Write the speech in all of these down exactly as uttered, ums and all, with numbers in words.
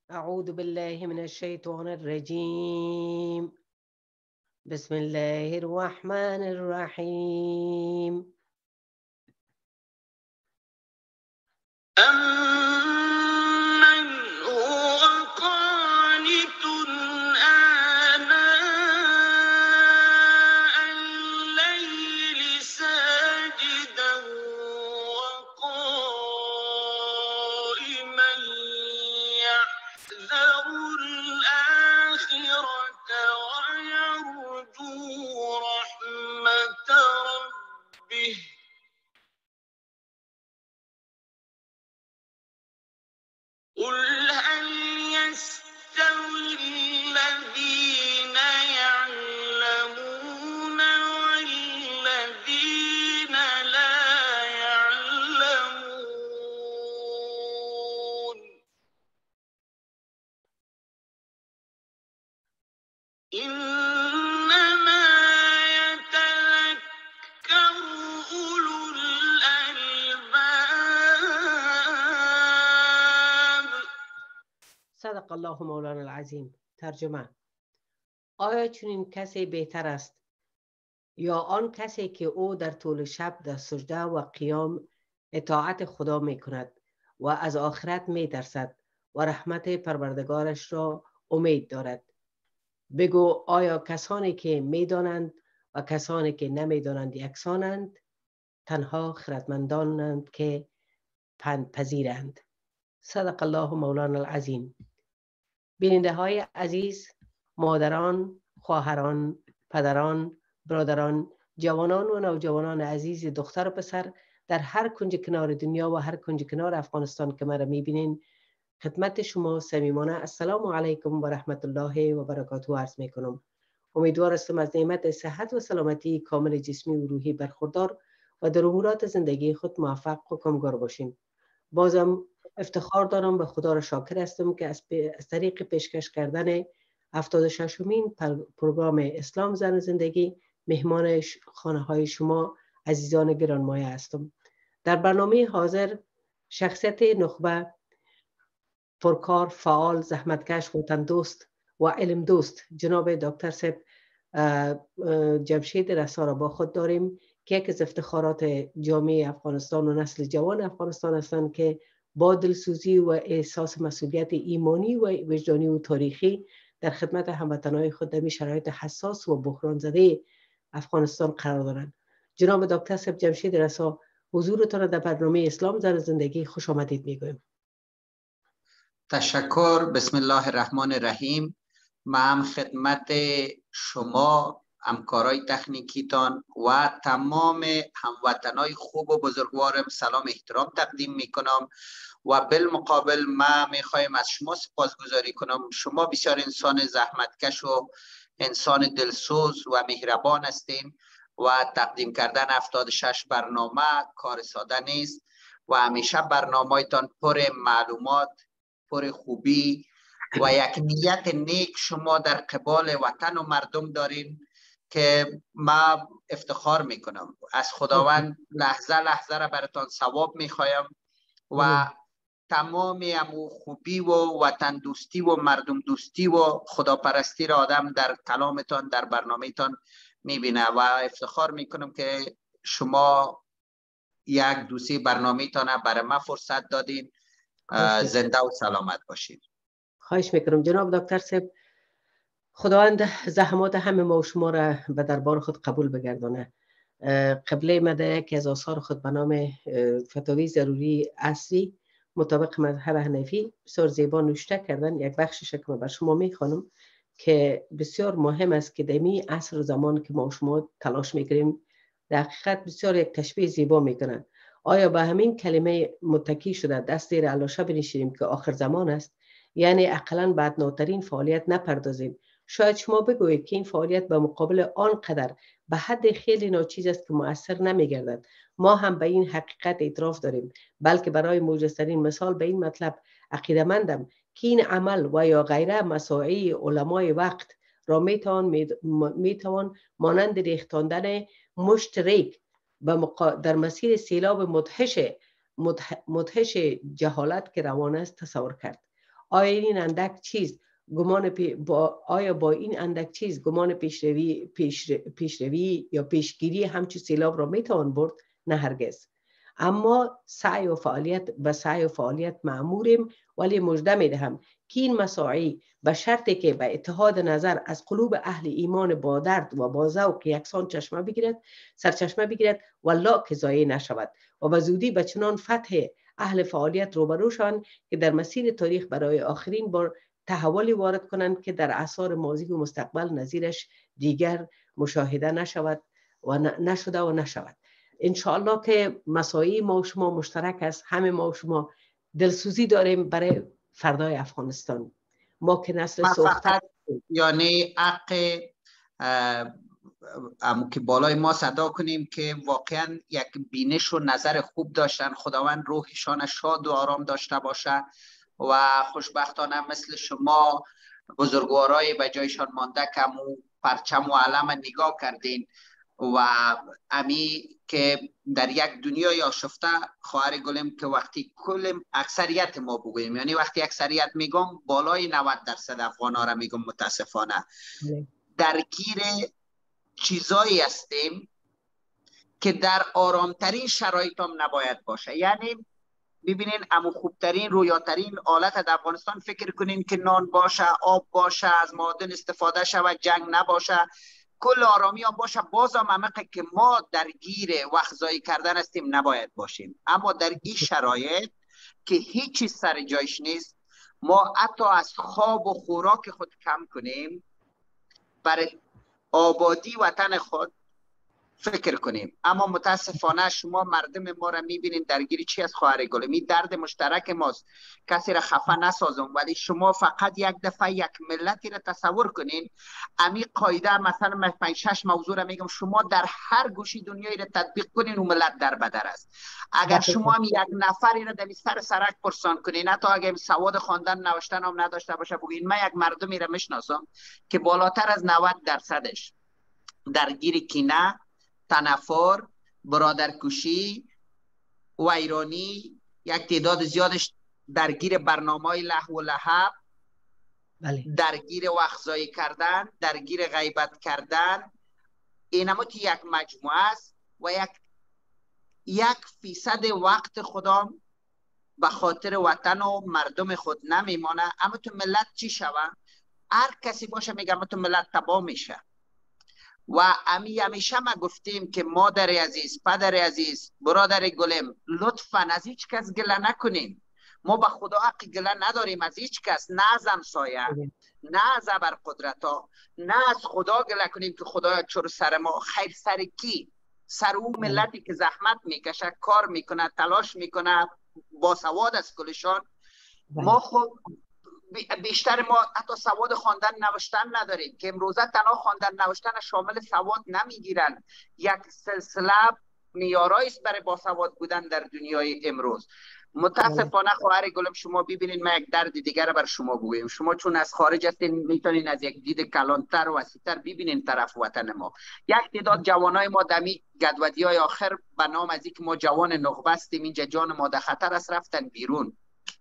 أعوذ بالله من الشيطان الرجيم. بسم الله الرحمن الرحيم. أَمَّنْ هُوَ قَانِتٌ آنَاءَ اللَّيْلِ سَاجِدًا وَقَائِمًا يَحْذَرُ الْآخِرَةَ وَيَرْجُو رَحْمَةَ رَبِّهِ. قُلْ هَلْ يَسْتَوِي الَّذِينَ يَعْلَمُونَ وَالَّذِينَ لَا يَعْلَمُونَ إِنَّمَا يَتَذَكَّرُ أُولُو الْأَلْبَابِ. صدق الله مولانا العظیم. ترجمه: آیا چنین کسی بهتر است یا آن کسی که او در طول شب در سجده و قیام اطاعت خدا می کند و از آخرت می ترسد و رحمت پروردگارش را امید دارد؟ بگو آیا کسانی که می دانند و کسانی که نمی دانند یکسانند؟ تنها خردمندانند که پند پذیرند. صدق الله مولانا العظیم. بیننده های عزیز، مادران، خواهران، پدران، برادران، جوانان و نوجوانان عزیز، دختر و پسر در هر کنج کنار دنیا و هر کنج کنار افغانستان که مرا میبینین، خدمت شما صمیمانه السلام علیکم و رحمت الله و برکاته عرض میکنم. امیدوار هستم از نعمت صحت و سلامتی کامل جسمی و روحی برخوردار و در امورات زندگی خود موفق و کامگار باشین. بازم افتخار دارم، به خدا را شاکر هستم که از, از طریق پیشکش کردن هفتاد و ششمین پروگرام اسلام زن زندگی مهمان خانه های شما عزیزان گرانمایه هستم. در برنامه حاضر شخصیت نخبه، پرکار، فعال، زحمتکش، وطن دوست و علم دوست جناب دکتر صاحب جمشید رسا را با خود داریم که یکی از افتخارات جامعه افغانستان و نسل جوان افغانستان هستند که با دلسوزی و احساس مسئولیت ایمانی و وجدانی و تاریخی در خدمت هموطنان خود در شرایط حساس و بحران زده افغانستان قرار دارند. جناب دکتر صاحب جمشید رسا، حضورتان را در برنامه اسلام زن زندگی خوش آمدید میگویم. تشکر. بسم الله الرحمن الرحیم. من خدمت شما، همکارای تکنیکیتان و تمام هموطنای خوب و بزرگوارم سلام احترام تقدیم میکنم و بالمقابل ما میخوایم از شما سپاسگزاری کنم. شما بسیار انسان زحمتکش و انسان دلسوز و مهربان هستین و تقدیم کردن هفتاد و شش برنامه کار ساده نیست و همیشه برنامه‌تان پر معلومات، پر خوبی و یک نیت نیک شما در قبال وطن و مردم دارین که ما افتخار میکنم. از خداوند لحظه لحظه را براتان ثواب میخوایم و تمام امو خوبی و وطن دوستی و مردم دوستی و خداپرستی را آدم در کلامتان در برنامهتان میبینه و افتخار میکنم که شما یک دوستی برنامهتان برای ما فرصت دادین. زنده و سلامت باشید. خواهش میکنم جناب دکتر صاحب. خداوند زحمات همه ما و شما را به دربار خود قبول بگردانه. قبله مده که از آثار خود به نام فتاوی ضروری اصلی مطابق مذهب حنفی بسیار زیبا نوشته کردن. یک بخشش که بر شما میخوانم که بسیار مهم است که در این عصر و زمان که ما و شما تلاش میکنیم در حقیقت بسیار یک تشبیه زیبا میکنن. آیا به همین کلمه متکی شده دست زیر علاشه بنشینیم که آخر زمان است؟ یعنی اقلاً بعد نوترین فعالیت نپردازیم؟ شاید شما بگویید که این فعالیت به مقابل آنقدر به حد خیلی ناچیز است که مؤثر نمیگردد. ما هم به این حقیقت اعتراف داریم، بلکه برای موجزترین مثال به این مطلب عقیده‌مندم که این عمل و یا غیره مساعی علمای وقت را میتوان میتوان مانند ریختاندن مشترک در مسیر سیلاب مدهش مدهش جهالت که روان است تصور کرد. آیا این اندک چیز گمان پی با آیا با این اندک چیز گمان پیشروی پیشر پیشروی یا پیشگیری همچون سیلاب را میتوان برد؟ نه هرگز. اما سعی و فعالیت به سعی و فعالیت مأموریم، ولی مژده میدهم که این مساعی به شرطی که به اتحاد نظر از قلوب اهل ایمان با درد و با ذوق یکسان چشمه بگیرد سرچشمه بگیرد والله که ضایع نشود و به زودی به چنان فتح اهل فعالیت روبرو شوند که در مسیر تاریخ برای آخرین بار تحولی وارد کنند که در اعصار ماضی و مستقبل نظیرش دیگر مشاهده نشود و نشده و نشود. انشاءالله که مساعی ما و شما مشترک است. همه ما و شما دلسوزی داریم برای فردای افغانستان. ما که نسل سوخته یعنی حق امو که بالای ما صدا کنیم که واقعا یک بینش و نظر خوب داشتن. خداوند روحشان شاد و آرام داشته باشه و خوشبختانه مثل شما بزرگوارای به جایشان مانده که امو پرچم و علم نگاه کردین و امی که در یک دنیای آشفته خواهر گلم که وقتی کل اکثریت ما بگوییم، یعنی وقتی اکثریت میگم بالای نود درصد افغان ها را میگم متاسفانه درگیر چیزایی هستیم که در آرامترین شرایط هم نباید باشه. یعنی ببینین امو خوبترین رویاترین حالت در افغانستان فکر کنین که نان باشه، آب باشه، از معادن استفاده شود، جنگ نباشه، کل آرامی هم باشه، باز هم عمقه که ما درگیر وقت ضایع کردن هستیم نباید باشیم. اما در این شرایط که هیچ چیز سر جایش نیست، ما حتی از خواب و خوراک خود کم کنیم، برای آبادی وطن خود فکر کنیم. اما متاسفانه شما مردم ما را میبینید درگیری چی از خواهر گلم؟ این درد مشترک ماست، کسی را خفه نسازم، ولی شما فقط یک دفعه یک ملتی را تصور کنین. امی قاعده مثلا من پنج شش موضوع را میگم، شما در هر گوشی دنیایی را تطبیق کنین و ملت در بدر است. اگر شما هم یک نفری را در سر سرک پرسان کنین، حتی اگر سواد خواندن نوشتن هم نداشته باشه، بگین من یک مردمی را میشناسم که بالاتر از نود درصدش درگیر کینه، تنفر، برادرکشی، ویرانی، یک تعداد زیادش درگیر برنامه‌های لهو و لعب، بله. درگیر وقت ضایع کردن، درگیر غیبت کردن، اینم که یک مجموعه است و یک یک فیصد وقت خودم به خاطر وطن و مردم خود نمیمانه. اما تو ملت چی شوه؟ هر کسی باشه میگم تو ملت تباه میشه. و امی همیشه ما گفتیم که مادر عزیز، پدر عزیز، برادر گلم، لطفاً از هیچ کس گله نکنیم. ما به خدا حق گله نداریم از هیچ کس، نه از همسایه، نه از ابرقدرتا، نه از خدا گله کنیم که خدایا چرا سر ما. خیر سر کی؟ سر اون ملتی که زحمت میکشه، کار میکنه، تلاش میکنه، باسواد از کلشان. ما خب بیشتر ما حتی سواد خواندن نوشتن نداریم که امروزه تنها خواندن نوشتن شامل سواد نمیگیرن. یک سلسله معیارایی است برای باسواد بودن در دنیای امروز. متاسفانه خواهر گلم شما ببینید، من یک درد دیگر بر شما بگویم. شما چون از خارج هستین میتونین از یک دید کلانتر و وسیع‌تر ببینین طرف وطن ما. یک تعداد جوانای ما دمی گدودیای آخر به نام از اینکه ما جوان نخبه هستیم اینجا جان ما در خطر است رفتن بیرون.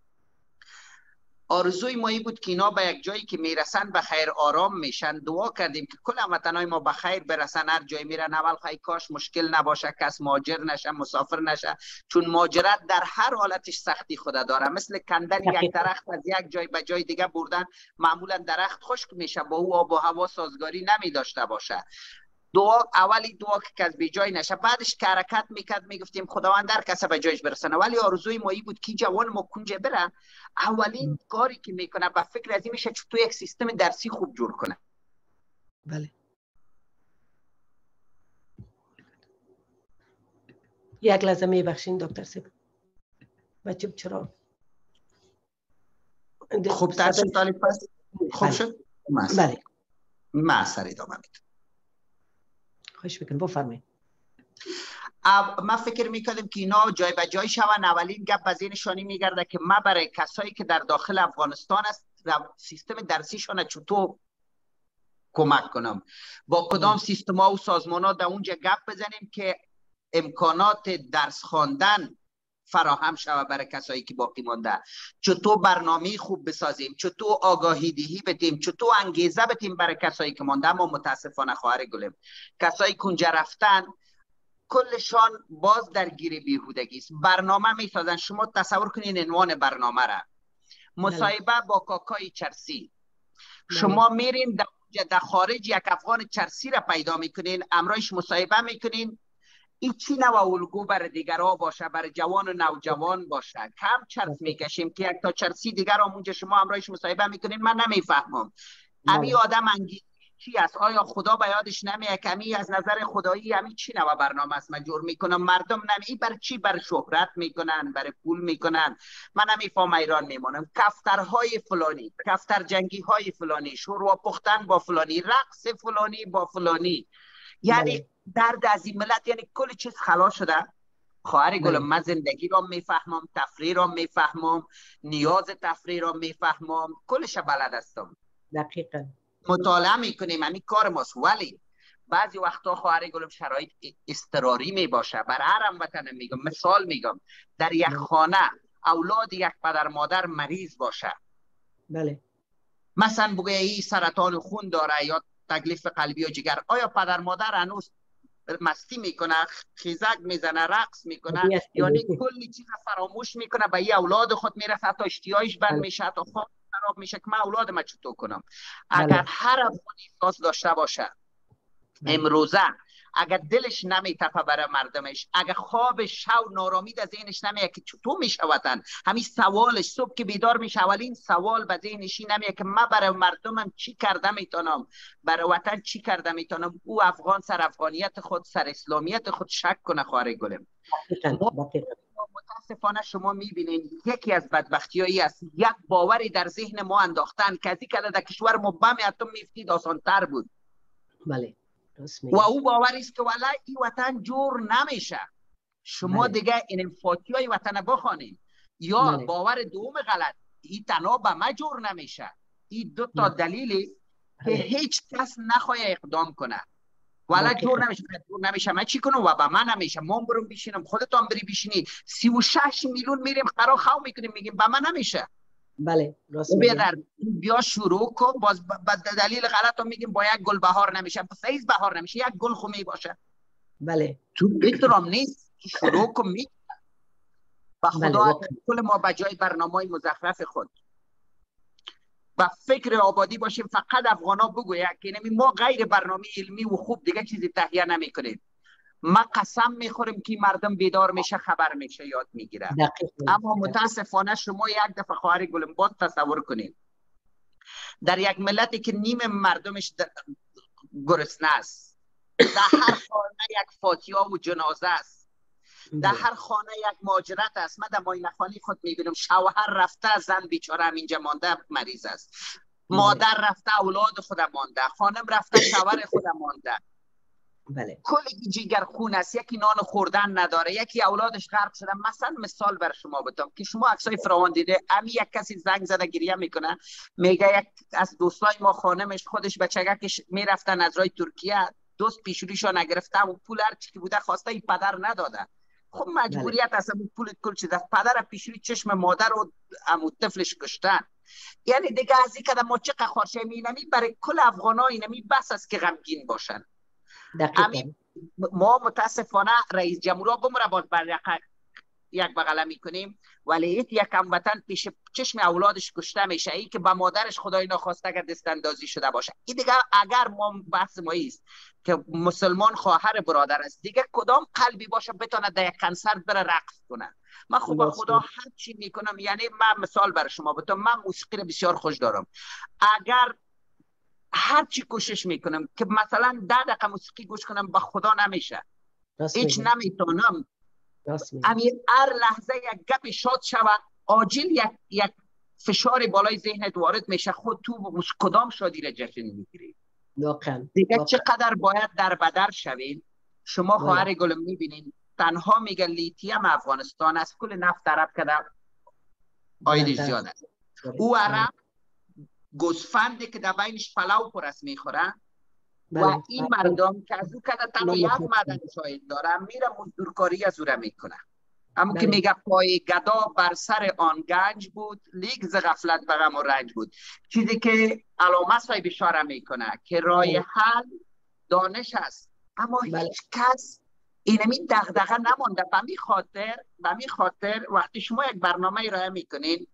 آرزوی ما این بود که اینا به یک جایی که میرسن به خیر آرام میشن. دعا کردیم که کل هموطنای ما به خیر برسن، هر جای میرن اول خواهی کاش مشکل نباشه، کس مهاجر نشه، مسافر نشه، چون مهاجرت در هر حالتش سختی خود داره. مثل کندن یک درخت از یک جای به جای دیگه بردن، معمولا درخت خشک میشه، با او آب و هوا سازگاری نمی داشته باشه. دعا اولی دعا که از بیجای نشه، بعدش که حرکت میکرد میگفتیم خداوند در کسا به جایش برسنه. ولی آرزوی ما این بود که جوان ما کنجه بره، اولین کاری که میکنه به فکر از این میشه چطور یک سیستم درسی خوب جور کنه. بله. یک لحظه میبخشین دکتر سیب بچه چرا خوب تر شد طالب پس خوب شد؟ بله ما سری دامه میتون خوش بکن بفرمایید. ما فکر میکردیم که اینا جای به جای شون. اولین گپ به ذهنشانی میگرده که ما برای کسایی که در داخل افغانستان است سیستم درسیشان چطور کمک کنم، با کدام سیستم ها و سازمان ها در اونجا گپ بزنیم که امکانات درس خواندن فراهم شود برای کسایی که باقی مانده، چطور برنامه خوب بسازیم، چطور آگاهی دهی بدیم، چطور انگیزه بدیم برای کسایی که مانده. اما متاسفانه خواهر گلم کسایی که اونجا رفتن کلشان باز درگیر بیهودگی است. برنامه میسازن. شما تصور کنین عنوان برنامه را مصاحبه با کاکای چرسی. شما میرین در در خارج یک افغان چرسی را پیدا میکنین، امرایش مصاحبه میکنین. این چی نوع الگو برای دیگرها باشه، برای جوان و نوجوان باشه. کم چرس میکشیم که یک تا چرسی دیگر هم اونجا شما امرایش مصاحبه میکنین. من نمیفهمم امی آدم انگیزی چی است؟ آیا خدا به یادش نمیاد که امی از نظر خدایی امی چی نوع برنامه است مجبور میکنم مردم نمی بر چی؟ بر شهرت میکنن، بر پول میکنن. من نمیفهم. ایران میمونم کفترهای فلانی، کفتر جنگی های فلانی، شوروا پختن با فلانی، رقص فلانی با فلانی، یعنی درد از این ملت، یعنی کل چیز خلاص شده. خواهر گلم من زندگی را میفهمم، تفریح را میفهمم، نیاز تفریح را میفهمم، کلش بلد هستم. دقیقاً مطالعه میکنیم، همین کار ماست. ولی بعضی وقتا خواهر گلم شرایط اضطراری می باشه. بر هر هموطن میگم، مثال میگم، در یک خانه اولاد یک پدر مادر مریض باشه، بله مثلا بگه ای سرطان خون داره یا تکلیف قلبی و جگر، آیا پدر مادر هنوز مستی میکنه، خیزک میزنه، رقص میکنه، یعنی کلی چیز فراموش میکنه، به این اولاد خود میرسه، حتی اشتیاقش بند میشه، حتی خواب خراب میشه که من اولاد ما چطور کنم. اگر هر افغانی احساس داشته باشه امروزه، اگر دلش نمیتپه برای مردمش، اگر خواب شو نارامید از ذهنش نمیاد که چطور میشه وطن، همین سوالش صبح که بیدار میشه اولین سوال به ذهنش نمیاد که من برای مردمم چی کرده میتونم، برای وطن چی کرده میتونم. او افغان سر افغانیت خود، سر اسلامیت خود شک کنه. خواهر گلم متاسفانه شما میبینید یکی از بدبختیایی است، یک باوری در ذهن ما انداختن که از این که در کشور ما بم اتم میفتید آسان تر بود. بله و او باوری است که ولای این وطن جور نمیشه. شما بله. دیگه این فاطی های وطن بخوانید. یا بله. باور دوم غلط، این تنها به ما جور نمیشه. این دو تا دلیلی بله. که هیچ کس نخواه اقدام کنه. ولی جور نمیشه. جور نمیشه من چی کنم و به من نمیشه. من برم بشینم، خودتان بری بشینی، سی و شش میلیون میریم قرار خواهو میکنیم، میگیم به من نمیشه. بله راست بیادر بیا شروع کن. باز با دلیل غلط هم میگیم با یک گل بهار نمیشه، سیز بهار نمیشه، یک گل خو می باشه. بله تو بیترام نیست شروع کن. می با خدا کل ما به جای برنامه مزخرف خود و فکر آبادی باشیم. فقط افغانا بگوید که ما غیر برنامه علمی و خوب دیگه چیزی تهیه نمی کنیم. ما قسم میخوریم که مردم بیدار میشه، خبر میشه، یاد میگیره. اما متاسفانه شما یک دفعه خواهر گلم باز تصور کنید، در یک ملتی که نیم مردمش گرسنه است، در هر خانه یک فاتحه و جنازه است، در هر خانه یک مهاجرت است. من در ماینخانی خود میبینم شوهر رفته، زن بیچاره همینجا مانده مریض است، مادر رفته اولاد خودم مانده، خانم رفته شوهر خودم مانده. بله. کلی جگر خون است، یکی نان خوردن نداره، یکی اولادش غرق شده. مثلا مثال بر شما بدم که شما عکسای فراوان دیده، امی یک کسی زنگ زده گریه میکنه، میگه یک از دوستای ما خانمش خودش بچگکش میرفتن از رای ترکیه، دوست پیشونیشو نگرفته و پول هر چی که بوده خواسته این پدر نداده. خب مجبوریت اصلا پول کل چیز است. پدر پیشونی چشم مادر و عمو طفلش کشتن. یعنی دیگه از این که ما چقدر خارشه مینمی برای کل افغانا اینمی بس است که غمگین باشن. امی ما متاسفانه رئیس جمهور بمره باز بر یک بغله میکنیم، ولی یک هموطن پیش چشم اولادش کشته میشه، ای که با مادرش خدای ناخواسته که دست اندازی شده باشه. این دیگه اگر ما بحث ما است که مسلمان خواهر برادر است، دیگه کدام قلبی باشه بتونه در یک کنسرت بره رقص کنه؟ من خوب خدا هر چی میکنم. یعنی من مثال بر شما بدم، من موسیقی رو بسیار خوش دارم. اگر هر چی کوشش میکنم که مثلا ده دقیقه موسیقی گوش کنم، با خدا نمیشه، هیچ نمیتونم. امیر هر لحظه یک گپ شاد شود، عاجل یک یک فشار بالای ذهنت وارد میشه، خود تو کدام شادی را جشن میگیری؟ دیگه چقدر باید در بدر شوید. شما خواهر گلم میبینین تنها میگه لیتیم افغانستان از کل نفت عرب کده آیدش زیاد است. او عرب گوسفندی که در بینش پلاو پرست میخوره و این مردم که از او کده تنها یک معدن شاید داره، میره مزدورکاری از او را میکنه. اما که بله. میگه پای گدا بر سر آن گنج بود، لیک ز غفلت به غم و رنج بود. چیزی که علامه صاحب اشاره میکنه که راه بله. حل دانش است، اما بله. هیچ کس اینمی دغدغه نمونده. به می خاطر به می خاطر وقتی شما یک برنامه ارائه میکنین،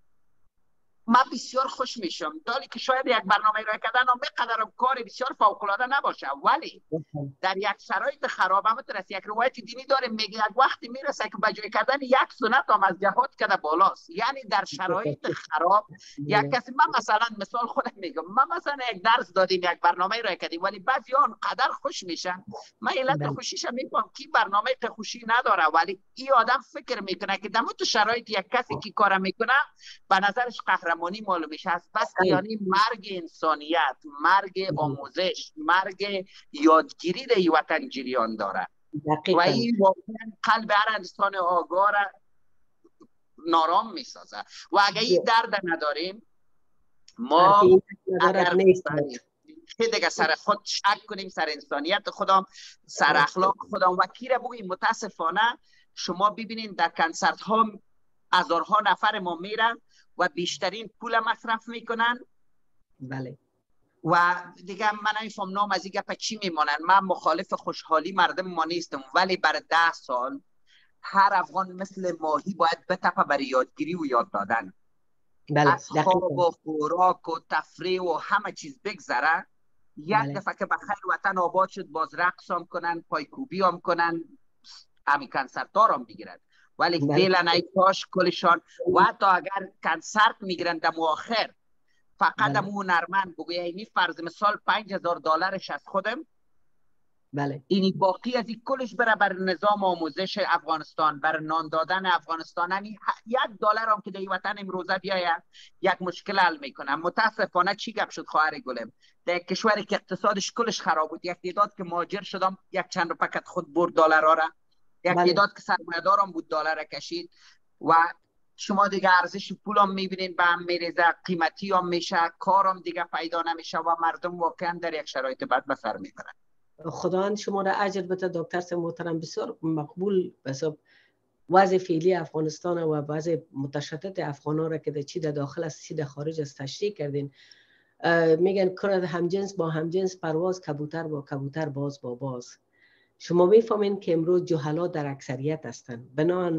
من بسیار خوش میشم دالی که شاید یک برنامه ارائه کردن میقدرم کار بسیار فوق العاده نباشه، ولی در یک شرایط خراب هم است. یک روایت دینی داره میگه یک وقتی میرسه که بجای کردن یک سنت هم از جهاد کرده بالاست. یعنی در شرایط خراب یک کسی، من مثلا مثال خودم میگم، من مثلا یک درس دادیم، یک برنامه ارائه کردیم، ولی بعضی آن قدر خوش میشن، من علت خوشیش میفهم کی برنامه خوشی نداره، ولی این آدم فکر میکنه که در تو شرایط یک کسی کی کار میکنه به نظرش قهرمانی معلوم میشه. بس یعنی مرگ انسانیت، مرگ آموزش، مرگ یادگیری در وطن جریان داره. دقیقا. و این واقعا قلب هر انسان آگاه را نارام میسازه. و اگه این درد نداریم، ما اگر که دیگه سر خود شک کنیم، سر انسانیت خودم، سر اخلاق خودم، و کی را بگویم متاسفانه شما ببینید در کنسرت ها هزارها نفر ما میرن و بیشترین پول مصرف میکنن. بله. و دیگه من نمیفهم نام از این گپ چی میمانن. من مخالف خوشحالی مردم ما نیستم، ولی برای ده سال هر افغان مثل ماهی باید بتپه برای یادگیری و یاد دادن. بله. از خواب و خوراک و تفریح و همه چیز بگذره. یک بله. دفعه که بخیر وطن آباد شد، باز رقص هم کنن، پایکوبی هم کنن، همین کنسرت هم بگیرن. ولی فعلا ای کاش کلشان، و حتی اگر کنسرت میگیرن در مؤخر فقط امو هنرمند بگوی اینی فرض مثال پنج هزار دلارش از خودم، بله. اینی باقی از این کلش بره بر نظام آموزش افغانستان، بر نان دادن افغانستان. یعنی یک دلار هم که در وطن امروزه بیاید یک مشکل حل میکنه. متاسفانه چی گپ شد خواهر گلم، در کشوری که اقتصادش کلش خراب بود، یک تعداد که مهاجر شدم یک چند رو پکت خود برد دلار را، یک تعداد که سرمایه‌دار هم بود دلار را کشید. و شما دیگه ارزش پول هم میبینین به هم میریزه، قیمتی هم میشه، کار هم دیگه پیدا نمیشه و مردم واقعا در یک شرایط بد به سر میبرن. خداوند شما را اجر بده دکتر محترم، بسیار مقبول. حساب وضع فعلی افغانستان و وضع متشدد افغانان را که در چی در داخل است چی در خارج است تشریح کردین. میگن کرد همجنس با همجنس پرواز، کبوتر با کبوتر باز با باز. شما میفهمین که امروز جهلا در اکثریت هستند، بنابراین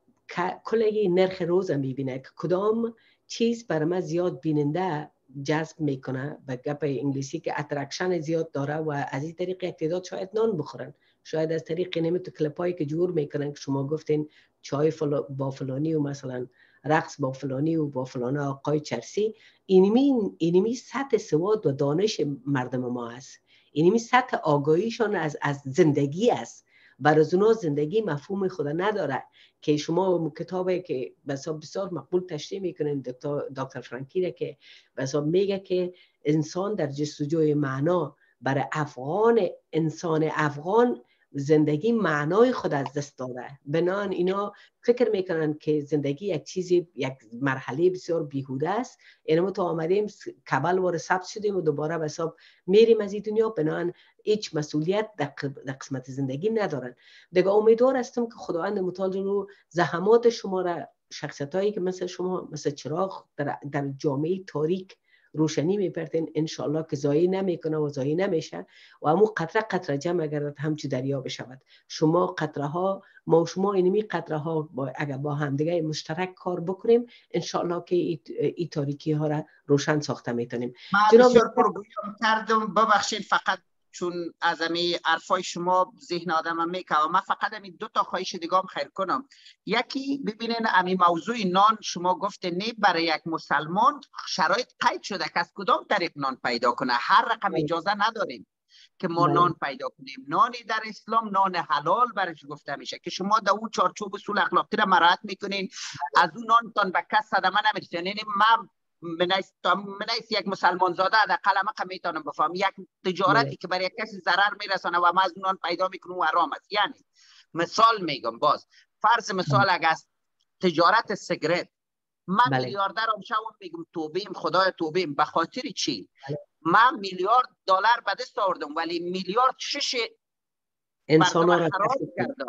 کلگی نرخ روز میبینه که کدام چیز بر ما زیاد بیننده جذب میکنه، به گپ انگلیسی که اترکشن زیاد داره، و از این طریق یک تعداد شاید نان بخورن، شاید از طریق نمیتو کلپایی که جور میکنن که شما گفتین چای فلا با فلانی و مثلا رقص با فلانی و با فلان آقای چرسی، اینمی اینمی سطح سواد و دانش مردم ما است، اینمی سطح آگاهیشان از از زندگی است. برای اونا زندگی مفهوم خود نداره که شما کتابی که بسیار بسیار مقبول تشریح میکنین دکتر دکتر فرانکی را که بسیار میگه که انسان در جستجوی معنا، برای افغان انسان افغان زندگی معنای خود از دست داده. بنان اینا فکر میکنن که زندگی یک چیزی، یک مرحله بسیار بیهوده است. یعنی ما تو آمدیم کبل وار ثبت شدیم و دوباره به حساب میریم از این دنیا، بنان هیچ مسئولیت در قسمت زندگی ندارن. دیگه امیدوار هستم که خداوند متعال رو زحمات شما را، شخصیتایی که مثل شما مثل چراغ در, در جامعه تاریک روشنی میپرتین، انشالله که زایی نمیکنه و زایی نمیشه و همون قطره قطره جمع گردد همچو دریا بشود. شما قطره ها، ما و شما اینمی قطره ها با اگر با هم دیگه مشترک کار بکنیم، انشالله که این ای تاریکی ها را روشن ساخته میتونیم. من بسیار پروگرام کردم، ببخشید فقط چون از امی حرفای شما ذهن آدم میکنم، من فقط امی دو تا خواهش دیگه هم خیر کنم. یکی ببینین امی موضوع نان شما گفته نه برای یک مسلمان شرایط قید شده که از کدام طریق نان پیدا کنه. هر رقم اجازه نداریم که ما بله. نان پیدا کنیم. نانی در اسلام نان حلال برش گفته میشه که شما در اون چارچوب اصول اخلاقی را مراعات میکنین. از اون نان تان به کس صدمه نمیرسین. یعنی من منیست منیست یک مسلمان زاده در قلمه میتونم بفهم یک تجارتی بله. که برای کسی ضرر میرسانه و ما از اونان پیدا میکنم و حرام است. یعنی مثال میگم، باز فرض مثال بله. اگر تجارت سیگرت، من بله. میلیاردرم شوم میگم توبیم خدای توبیم، به خاطر چی؟ بله. من میلیارد دلار به دست آوردم ولی میلیارد شش انسان را خراب کردم.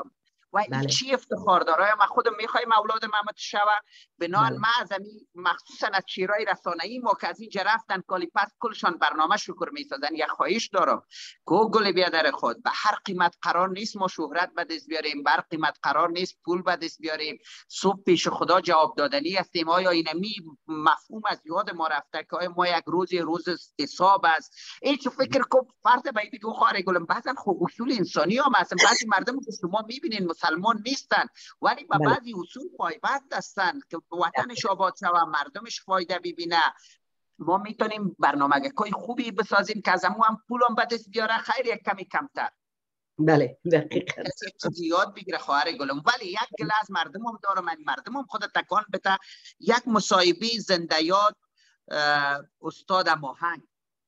و این بله. چی افتخار داره. ما خودم میخوایم اولاد ما متشوه بنان بله. ما از این مخصوصا از شیرای رسانه‌ای ما که از اینجا رفتن کالی پس کلشان برنامه شکر میسازن. یک خواهش دارم گوگل بیادر خود به هر قیمت قرار نیست ما شهرت به دست بیاریم، بر قیمت قرار نیست پول به دست بیاریم. صبح پیش خدا جواب دادنی هستیم. آیا اینمی مفهوم از یاد ما رفته که ما یک روز روز حساب است؟ این چه فکر کو فرد به دیگه خاره گلم بعضن خو اصول انسانی هم هستن. بعضی مردم که شما میبینین مسلمان نیستن ولی با بله. بعضی اصول پایبند هستن که وطنش آباد شوه، مردمش فایده ببینه. ما میتونیم برنامه‌های خوبی بسازیم که از همون هم پول هم به دست بیاره، خیر یک کمی کمتر. بله دقیقاً. کسی یک چیزی یاد بگیره خواهر گلم. ولی یک گلاس مردم هم دارم، من مردم هم خود تکان بده. یک مصاحبه زنده یاد استاد ماهنگ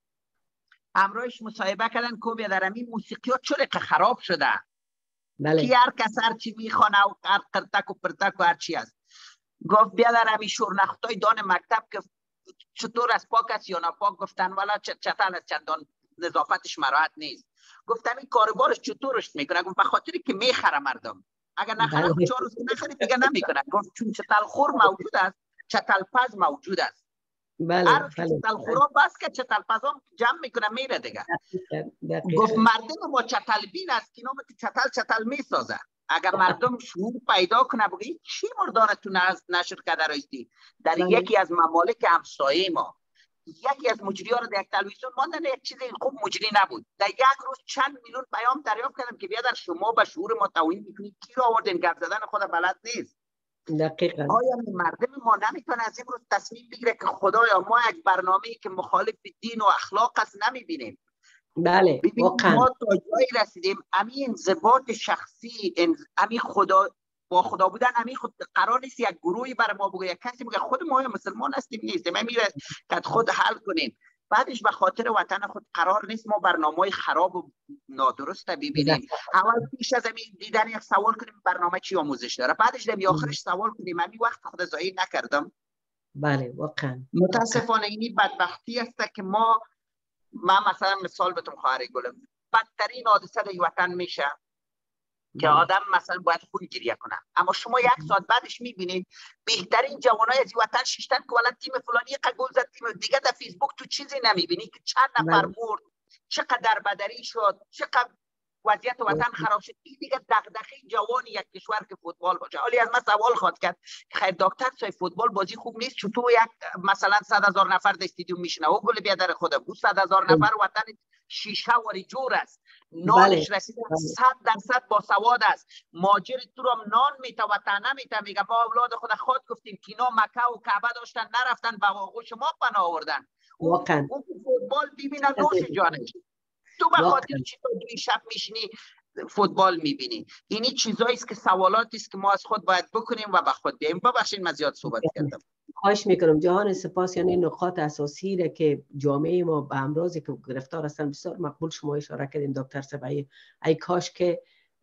امروش مصاحبه کردن که بیادر همین موسیقی ها چرا که خراب شده. بله. کی هر کس هر چی میخوانه و هر قرتک و پرتک و هر چی هست. گفت بیادر همین شورنختای دان مکتب که چطور از پاک است یا ناپاک، گفتن ولی چطور از چندان نظافتش مراحت نیست. گفتم این کاربارش چطورش میکنه؟ گفت به خاطری که میخره مردم، اگر نخره بله. چهار روز نخره دیگه نمیکنه. گفت چون چتل خور موجود است چتل پز موجود است. بله. هر روز که بله. چتل خورا بس که چتل پزام جمع میکنه میره دیگه. دقیقاً. گفت مردم ما چتل بین است که نام چتل چتل میسازه. اگر مردم شعور پیدا کنه بگی چی مردانتون از نشر کرده راستی در بله. یکی از ممالک همسایه ما یکی از مجری‌ها رو در یک تلویزیون ماندن، یک چیزی خوب مجری نبود. در یک روز چند میلیون پیام دریافت کردم که بیادر شما به شعور ما توهین میکنید، کی رو آوردین گپ زدن خود بلد نیست. دقیقاً. آیا مردم ما نمیتونه از امروز تصمیم بگیره که خدایا ما یک برنامه‌ای که مخالف دین و اخلاق است نمیبینیم؟ بله واقعا. ما تا جایی رسیدیم همین انضباط شخصی، همین خدا با خدا بودن، همین خود قرار نیست یک گروهی برای ما بگه، یک کسی بگه خود ما مسلمان هستیم نیستیم، ما میره که خود حل کنیم. بعدش به خاطر وطن خود قرار نیست ما برنامه‌های خراب و نادرست ببینیم. اول پیش از همین دیدن یک سوال کنیم برنامه چی آموزش داره، بعدش در آخرش سوال کنیم همین وقت خود ضایع نکردم. بله واقعا. متاسفانه اینی بدبختی است که ما ما مثلا مثال بهتون خواهر گلم، بدترین حادثه در وطن میشه که آدم مثلا باید خون گریه کنه، اما شما یک ساعت بعدش میبینید بهترین جوانای از وطن شیشتن که ولن تیم فلانی قگول زد تیم دیگه. در فیسبوک تو چیزی نمیبینی که چند نفر مرد، چقدر بدری شد، چقدر وضعیت وطن خراب شد. این دیگه دغدغه جوان یک کشور که فوتبال باشه. حالی از من سوال خواهد کرد خیر دکتر صاحب فوتبال بازی خوب نیست، چطور یک مثلا صد هزار نفر در استادیوم میشنه و گل بیادر خودم بود صد هزار نفر وطن شیشه واری جور است، نانش رسیده صد درصد با سواد است، ماجر تو رو نان میته وطن نمیته. میگه با اولاد خود خود گفتیم که اینا مکه و کعبه داشتن نرفتن به آغوش ما پناه آوردن. واقعا اون فوتبال ببینه نوش جانش. تو به خاطر چی تو دوی شب میشینی فوتبال میبینی؟ اینی چیزایی است که سوالاتی است که ما از خود باید بکنیم و به خود بیاییم. ببخشید من زیاد صحبت کردم. خواهش میکنم جهان سپاس. یعنی نقاط اساسی را که جامعه ما به امراضی که گرفتار هستن بسیار مقبول شما اشاره کردین دکتر سبایی. ای کاش که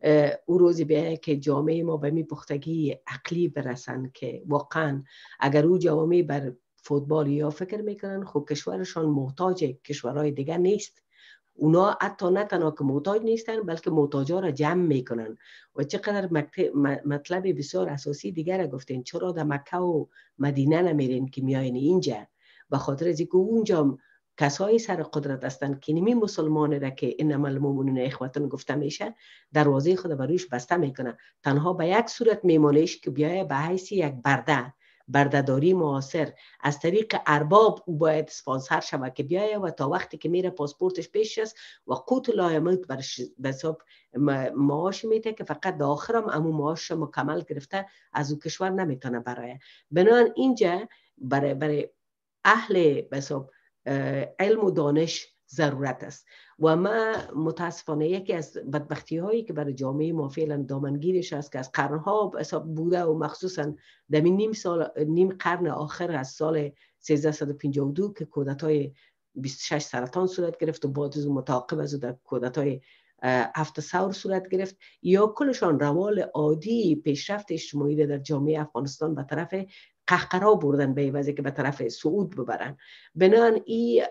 او روزی بیایه که جامعه ما به می پختگی عقلی برسن که واقعا اگر او جامعه بر فوتبال یا فکر میکنن خب کشورشان محتاج کشورهای دیگر نیست. اونا حتی نه تنها که محتاج نیستن بلکه محتاجا را جمع میکنن. و چقدر مطلب بسیار اساسی دیگر گفتین، چرا در مکه و مدینه نمیرین که میایین اینجا؟ به خاطر از اینکه اونجا کسایی سر قدرت هستند که نمی مسلمانه را که انما المؤمنون اخوه گفته میشه دروازه خود بروش بسته میکنه. تنها به یک صورت میمونهش که بیایه به حیث یک برده بردهداری معاصر از طریق ارباب او باید اسپانسر شود که بیایه و تا وقتی که میره پاسپورتش پیش است و قوت لا یموت به حساب معاش میده که فقط در آخرم امو معاش مکمل گرفته از او کشور نمیتونه برای. بنابراین اینجا برای برای اهل به حساب علم و دانش ضرورت است. و ما متاسفانه یکی از بدبختی هایی که برای جامعه ما فعلا دامنگیرش است که از قرنها حساب بوده و مخصوصا در نیم سال نیم قرن آخر از سال سیزده و پنجاه و دو که کودتای بیست و شش سرطان صورت گرفت و بعد از متعاقب از در کودتای هفت ثور صورت گرفت، یا کلشان روال عادی پیشرفت اجتماعی در جامعه افغانستان به طرف قهقرا بردن به عوضی که به طرف صعود ببرن. بنان این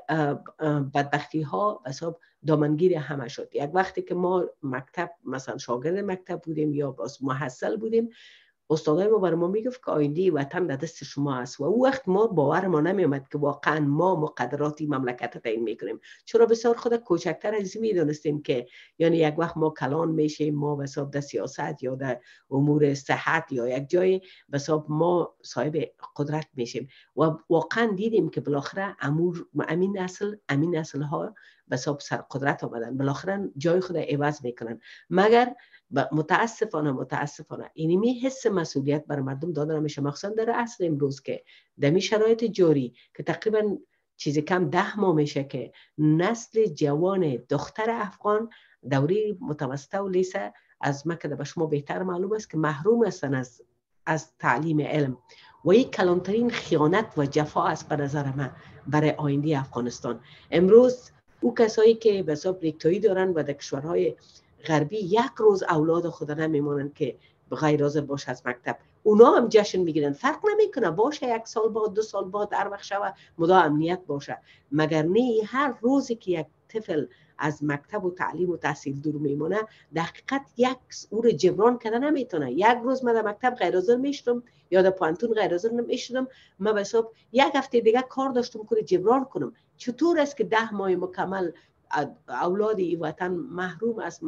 بدبختی ها حساب دامنگیر همه شد. یک وقتی که ما مکتب مثلا شاگرد مکتب بودیم یا باز محصل بودیم، استادای ما بر ما میگفت که آینده وطن در دست شما است و او وقت ما باور ما نمی اومد که واقعا ما مقدراتی مملکت تعیین میکنیم، چرا بسیار خود کوچکتر از این میدونستیم که یعنی یک وقت ما کلان میشیم، ما به حساب در سیاست یا در امور صحت یا یک جای به حساب ما صاحب قدرت میشیم و واقعا دیدیم که بالاخره امور امین نسل امین نسل ها به حساب سر قدرت آمدن، بالاخره جای خود عوض میکنن. مگر متاسفانه متاسفانه اینمی حس مسئولیت بر مردم دادن میشه، مخصوصا در عصر امروز که در می شرایط جاری که تقریبا چیزی کم ده ماه میشه که نسل جوان دختر افغان دوری متوسطه و لیسه از مکه به شما بهتر معلوم است که محروم هستن از از تعلیم علم و این کلانترین خیانت و جفا است به نظر من برای آینده افغانستان. امروز او کسایی که به حساب ریکتایی دارن و در کشورهای غربی یک روز اولاد خود نمیمونن که غیر حاضر باشه از مکتب، اونا هم جشن میگیرن، فرق نمیکنه باشه یک سال بعد دو سال بعد هر وقت شوه مدا امنیت باشه، مگر نه هر روزی که یک طفل از مکتب و تعلیم و تحصیل دور میمونه دقیقاً یک او رو جبران کنه نمیتونه. یک روز من در مکتب غیر حاضر میشدم یا در پانتون غیر حاضر نمیشدم، من به حساب یک هفته دیگه کار داشتم که جبران کنم. چطور است که ده ماه مکمل اولاد این وطن محروم از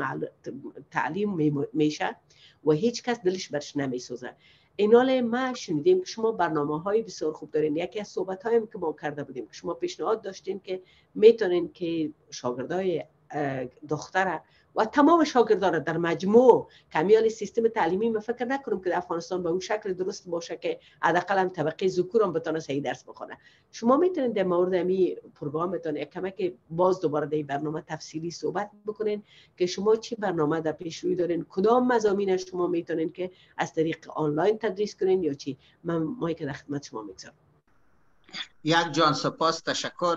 تعلیم میشه و هیچ کس دلش برش نمیسوزه؟ اینال ما شنیدیم که شما برنامه های بسیار خوب دارین. یکی از صحبت هایم که ما کرده بودیم که شما پیشنهاد داشتین که میتونین که شاگردای دختر و تمام شاگردان در مجموع کمیال سیستم تعلیمی ما فکر نکنم که در افغانستان به اون شکل درست باشه که حداقل هم طبقه ذکور هم بتونه صحیح درس بخونه. شما میتونید در مورد امی پروگرامتون یک کمک باز دوباره در برنامه تفصیلی صحبت بکنین که شما چی برنامه در پیش روی دارین، کدام مضامین شما میتونین که از طریق آنلاین تدریس کنین یا چی؟ من ما که در خدمت شما میگذارم. یک جان سپاس، تشکر.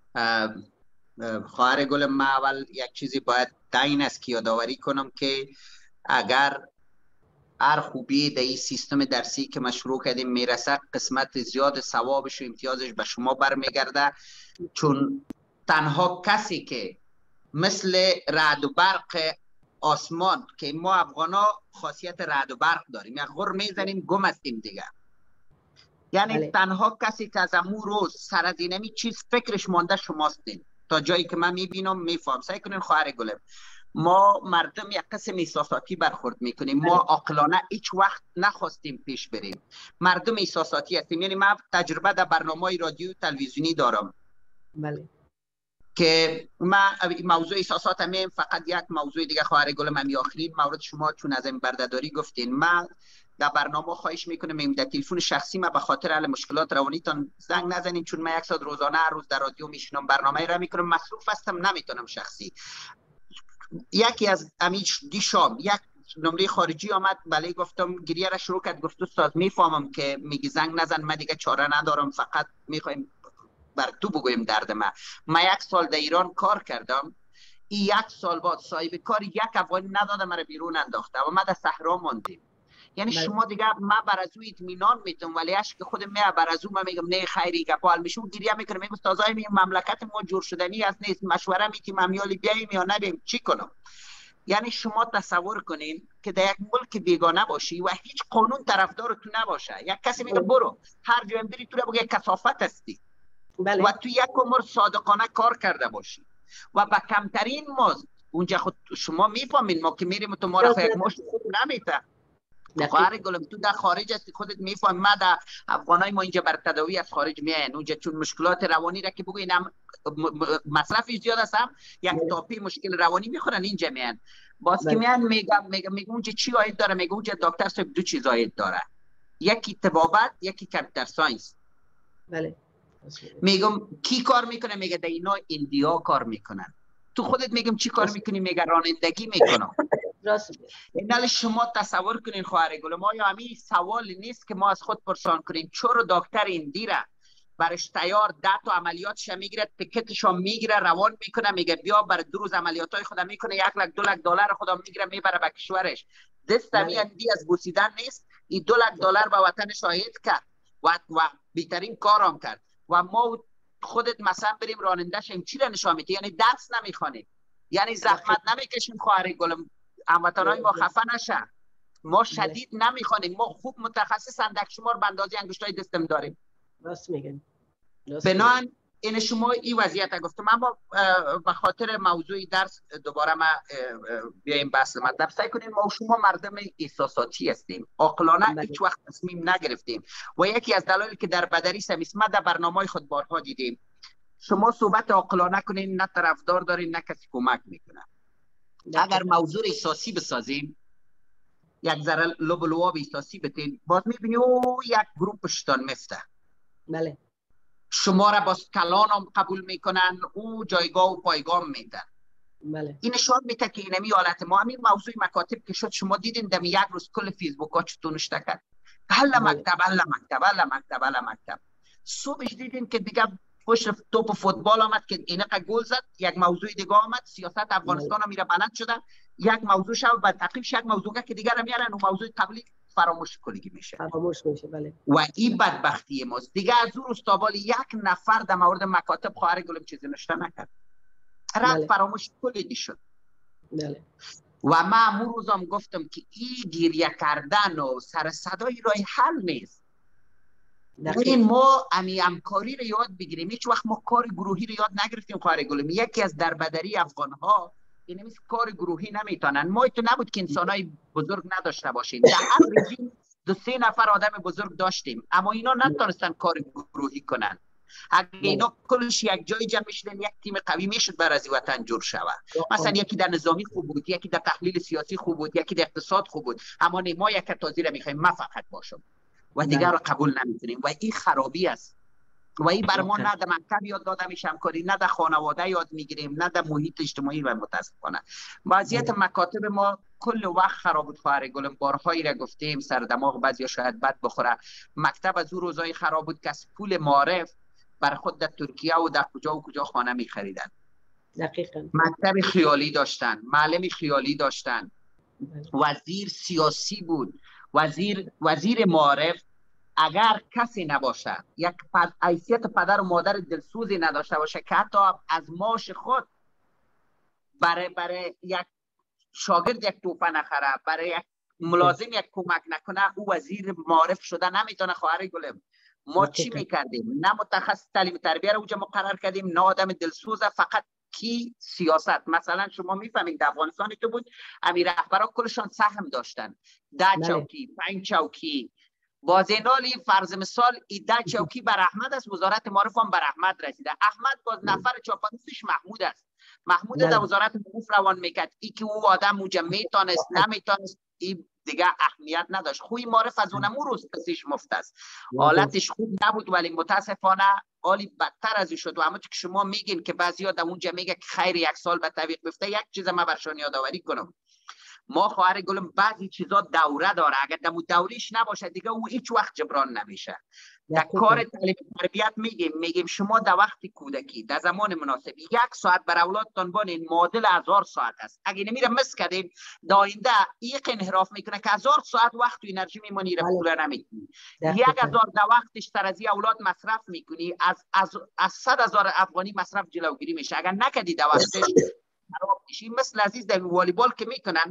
خواهر گل، ما اول یک چیزی باید تعیین است که یادآوری کنم که اگر هر خوبی در این سیستم درسی که ما شروع کردیم میرسه، قسمت زیاد ثوابش و امتیازش به شما برمیگرده، چون تنها کسی که مثل رعد و برق آسمان که ما افغانا خاصیت رعد و برق داریم، یک غر میزنیم گم هستیم دیگه، یعنی بله. تنها کسی که از امون روز سر از اینمی چیز فکرش مانده شماستین. تا جایی که من میبینم میفهم. سعی کنین خواهر گلم، ما مردم یک قسم احساساتی برخورد میکنیم، ما عاقلانه هیچ وقت نخواستیم پیش بریم، مردم احساساتی هستیم. یعنی من تجربه در برنامه رادیو تلویزیونی دارم بله که ما موضوع احساسات همیم. فقط یک موضوع دیگه خواهر گلم، هم آخرین مورد شما چون از این بردهداری گفتین، من در برنامه خواهش میکنم این در تلفن شخصی ما به خاطر حل مشکلات روانیتان زنگ نزنین، چون من یک ساعت روزانه هر روز در رادیو میشینم برنامه را میکنم، مصروف هستم نمیتونم شخصی. یکی از امیش دی شام یک نمره خارجی آمد، بله گفتم، گریه را شروع کرد، گفت استاد میفهمم که میگی زنگ نزن، من دیگه چاره ندارم، فقط میخوایم بر تو بگویم درد من. من یک سال در ایران کار کردم، این یک سال بعد صاحب کار یک افغانی نداده مرا بیرون انداخته و ما در صحرا ماندیم. یعنی بله. شما دیگه ما بر از او اطمینان میتونم، ولی اش که خود من بر از او من میگم نه خیری که پال میشم گریه میکنم، میگم تازه می مملکت ما جور شدنی از نیست، مشوره میتیم امیالی بیایم یا نبیم چی کنم. یعنی شما تصور کنین که در یک ملک بیگانه باشی و هیچ قانون طرفدار تو نباشه، یک کسی میگه برو هر جا بری تو رو بگه کثافت هستی بله. و تو یک عمر صادقانه کار کرده باشی و با کمترین مزد اونجا خود شما میفهمین، ما که میریم تو ما را یک مشت خوب نمیته. خواهر گلم تو در خارج هستی خودت میفهم، ما در افغانای ما اینجا بر تداوی از خارج میاین اونجا، چون مشکلات روانی را که بگو اینم مصرفی زیاد است، هم یک تاپی مشکل روانی میخورن اینجا میان، باز که میان میگم میگم میگم اونجا چی عاید داره، میگم اونجا دکتر صاحب دو چیز عاید داره، یکی طبابت یکی کامپیوتر ساینس. بله میگم کی کار میکنه، میگه در اینا ایندیا کار میکنن. تو خودت میگم چی کار میکنی، میگه رانندگی میکنم. اینال شما تصور کنین خواهر گل، ما یا همین سوال نیست که ما از خود پرسان کنیم چرا دکتر ایندیره برش تیار ده تا عملیاتش میگیره، تکتش هم میگیره، روان میکنه، میگه بیا برای دو روز عملیاتای خودم میکنه، یک لک دو لک دلار خودم میگیره میبره به کشورش. دست می اندی از بوسیدن نیست، این دو لک دلار به وطن شاهد کرد و, و بهترین کارم کرد. و ما خودت مثلا بریم راننده شیم چی را نشان میدی؟ یعنی درس نمیخوانیم، یعنی زحمت نمیکشیم خواهر گلم، هموطنای ما خفه نشن. ما شدید نمیخوانیم، ما خوب متخصص اندک شمار به اندازه انگشتای دستم داریم. راست میگن. بنان این شما این وضعیت گفتم. اما به خاطر موضوع درس دوباره ما بیایم بحث مطلب. سعی کنیم ما و شما مردم احساساتی هستیم، عاقلانه هیچ وقت تصمیم نگرفتیم و یکی از دلایلی که در بدری سمیس ما در برنامه خود بارها دیدیم شما صحبت عاقلانه کنین، نه طرفدار دارین نه کسی کمک میکنه. اگر موضوع احساسی بسازیم، یک ذره لب و لعاب احساسی بتین، باز میبینی او یک گروپ شتان مفته. بله. شما را باز کلان هم قبول میکنن، او جایگاه و پایگام میدن. بله. این نشان میده که اینمی حالت ما. همین موضوع مکاتب که شد شما دیدین دمی یک روز کل فیسبوک ها چطور نشته کرد، هلا مکتب هلا مکتب هلا مکتب هلا مکتب. صبحش دیدین که دیگه پشت توپ فوتبال آمد که اینقدر گل زد، یک موضوع دیگه آمد، سیاست افغانستان هم میره بلد شده، یک موضوع شب بعد تعقیبش یک موضوع که دیگه را میارن و موضوع قبلی فراموش کلیگی میشه. فراموش میشه. بله. و این بدبختی ماست دیگه. از اون استابال یک نفر در مورد مکاتب خواهر گلم چیزی نشته نکرد، رد فراموش کلیگی شد. بله. و من امون روزم گفتم که این گریه کردن و سر صدای رای حل نیست. این ما امی همکاری رو یاد بگیریم. هیچ وقت ما کار گروهی رو یاد نگرفتیم خواهر گلم. یکی از دربدری افغان ها این مثل کار گروهی نمیتونن. ما تو نبود که انسانای بزرگ نداشته باشیم، در هر رژیم دو سه نفر آدم بزرگ داشتیم، اما اینا نتونستن کار گروهی کنن. اگه اینا کلش یک جای جمع شدن یک تیم قوی میشد بر از وطن جور شود. مثلا یکی در نظامی خوب بود، یکی در تحلیل سیاسی خوب بود، یکی در اقتصاد خوب بود، اما ما یک تازی را میخوایم ما فقط باشم و دیگر رو قبول نمیکنیم و این خرابی است. و این بر ما نه در مکتب یاد داده میشه همکاری، نه در خانواده یاد میگیریم، نه در محیط اجتماعی. و متاسفانه وضعیت مکاتب ما کل وقت خراب بود خواهر گلم. بارهایی را گفتیم، سر دماغ بعضیا شاید بد بخوره. مکتب از اون روزای خراب بود که از پول معارف بر خود در ترکیه و در کجا و کجا خانه میخریدن. دقیقاً. مکتب خیالی داشتن، معلم خیالی داشتن، وزیر سیاسی بود، وزیر وزیر معارف اگر کسی نباشه، یک پد... حیثیت پدر و مادر دلسوزی نداشته باشه که حتی از ماش خود برای برای یک شاگرد یک توپه نخره، برای یک ملازم یک کمک نکنه، او وزیر معارف شده نمیتونه خواهر گلم. ما چی میکردیم؟ نه متخصص تعلیم تربیه رو اونجا مقرر کردیم، نه آدم دلسوزه، فقط کی سیاست. مثلا شما میفهمید در افغانستان تو بود امیر رهبرا کلشان سهم داشتن، ده چوکی، پنج چوکی. بازینالی فرض مثال ایده چوکی بر احمد است، وزارت معارف هم بر احمد رسیده. احمد باز نفر چاپانوسش محمود است. محمود در وزارت معارف روان میکرد. ای که او آدم اوجا میتونست نمیتونست این دیگه اهمیت نداشت. خوی معارف از اونم روز پسیش مفت است. حالتش خوب نبود ولی متاسفانه حالی بدتر از این شد. و همون که شما میگین که بعضیا در اونجا میگه که خیر یک سال به تعویق بیفته، یک چیز ما برشان یادآوری کنم. ما خواهر گلم بعضی چیزا دوره داره، اگر دمو دوریش نباشه دیگه او هیچ وقت جبران نمیشه. در کار تعلیم تربیت میگیم میگیم شما در وقت کودکی در زمان مناسب یک ساعت بر اولادتان بانین معادل هزار ساعت است. اگه نمیره مس کردین داینده یک انحراف میکنه که هزار ساعت وقت و انرژی میمونی را پول نمیکنی. یک هزار در وقتش سر از اولاد مصرف میکنی، از از از صد هزار افغانی مصرف جلوگیری میشه. اگر نکدی در وقتش خراب میشی. مثل عزیز در والیبال که میکنن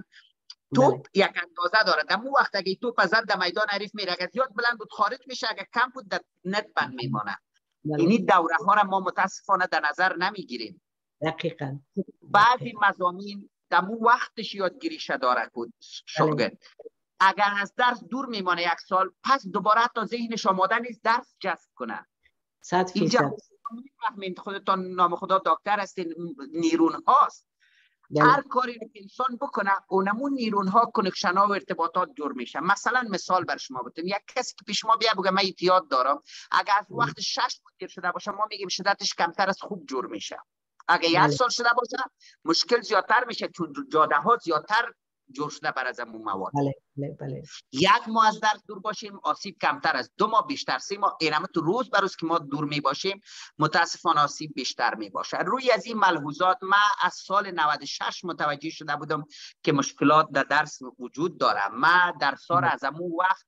توپ یک اندازه داره، در مو وقت اگه توپ زد در میدان حریف میره، اگر زیاد بلند بود خارج میشه، اگر کم بود در نت بند میمانه. اینی دوره ها را ما متاسفانه در نظر نمیگیریم. دقیقاً. بعضی مضامین در مو وقتش یادگیری شداره بود شاگرد. اگر از درس دور میمانه یک سال، پس دوباره تا ذهنش آماده نیست درس جذب کنه. صد فیصد. میفهمین خودتان نام خدا دکتر هستین، نیرون هاست. هر کاری که انسان بکنه اونمون نیرون ها کنکشن ها و ارتباطات جور میشه. مثلا مثال بر شما بتونم، یک کسی که پیش ما بیا بگه من اعتیاد دارم، اگر از وقت شش ماه شده باشه ما میگیم شدتش کمتر از خوب جور میشه. اگه یک سال شده باشه مشکل زیادتر میشه چون جاده ها زیادتر جور شده بر از اون مواد. بله بله بله. یک ماه از درس دور باشیم آسیب کمتر از دو ماه بیشتر، سه ماه اینم تو روز بر روز که ما دور می باشیم متاسفانه آسیب بیشتر می باشه. روی از این ملحوظات من از سال نود و شش متوجه شده بودم که مشکلات در درس وجود داره. من درس ها را از همون وقت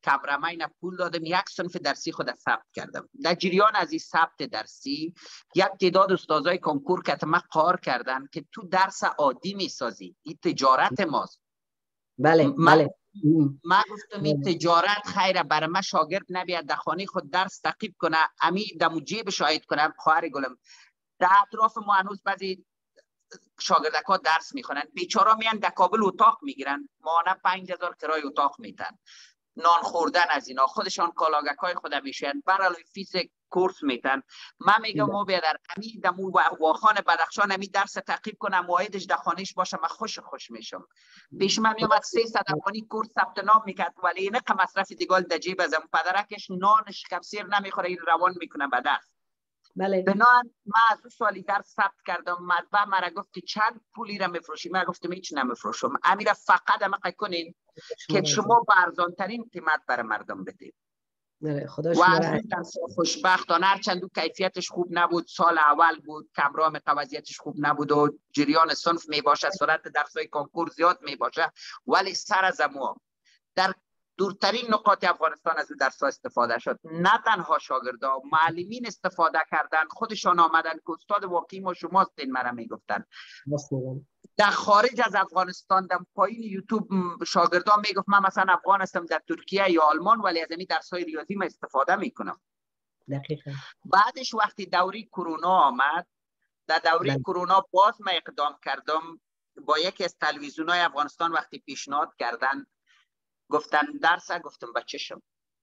کمرمین پول دادم، یک صنف درسی خود ثبت کردم. در جریان از این ثبت درسی یک تعداد استادای کنکور که ما قار کردن که تو درس عادی میسازی، این تجارت ماست. بله بله. ما گفتم این تجارت خیره، برای ما شاگرد نبیاد در خانه خود درس تعقیب کنه، امی دمو جیب شاید کنم. خواهر گلم در اطراف ما هنوز بعضی شاگردکا درس میخونن، بیچارا میان در کابل اتاق میگیرن، ماهانه پنج هزار کرای اتاق میتن، نان خوردن از اینا، خودشان کالاگکای خود میشن، برای فیس کورس میتن. من میگم ما بیادر امی دمو واخان بدخشان امی درس تعقیب کنم، موعدش در خانهش باشه، من خوش خوش میشم. پیش من میامد سیصد افغانی کورس ثبت نام میکرد، ولی اینه که مصرف دیگال در جیب ازم، پدرکش نانش کم سیر نمیخوره، این روان میکنه به دست. بله. بنابراین ما از اون سالی درس ثبت کردم. مطبع مرا گفت چند پولی را میفروشی؟ من گفتم هیچ نمیفروشم، امیر فقط امقه کنین که شما به ارزانترین قیمت برای مردم بدید. بله خدا و شما از این درس خوشبختانه هرچند کیفیتش خوب نبود، سال اول بود، کمرام وضعیتش خوب نبود و جریان صنف می باشه، سرعت درسای کنکور زیاد می باشه، ولی سر از امو در دورترین نقاط افغانستان از درس ها استفاده شد. نه تنها شاگردا، معلمین استفاده کردن، خودشان آمدن که استاد واقعی ما شماست، این مرا میگفتن. در خارج از افغانستان در پایین یوتیوب شاگردا میگفت من مثلا افغان هستم در ترکیه یا آلمان، ولی از این درس های ریاضی ما استفاده میکنم. دقیقاً. بعدش وقتی دوری کرونا آمد، در دوری کرونا باز ما اقدام کردم با یکی از تلویزیون های افغانستان. وقتی پیشنهاد کردن گفتن درس، گفتم بچه‌شم.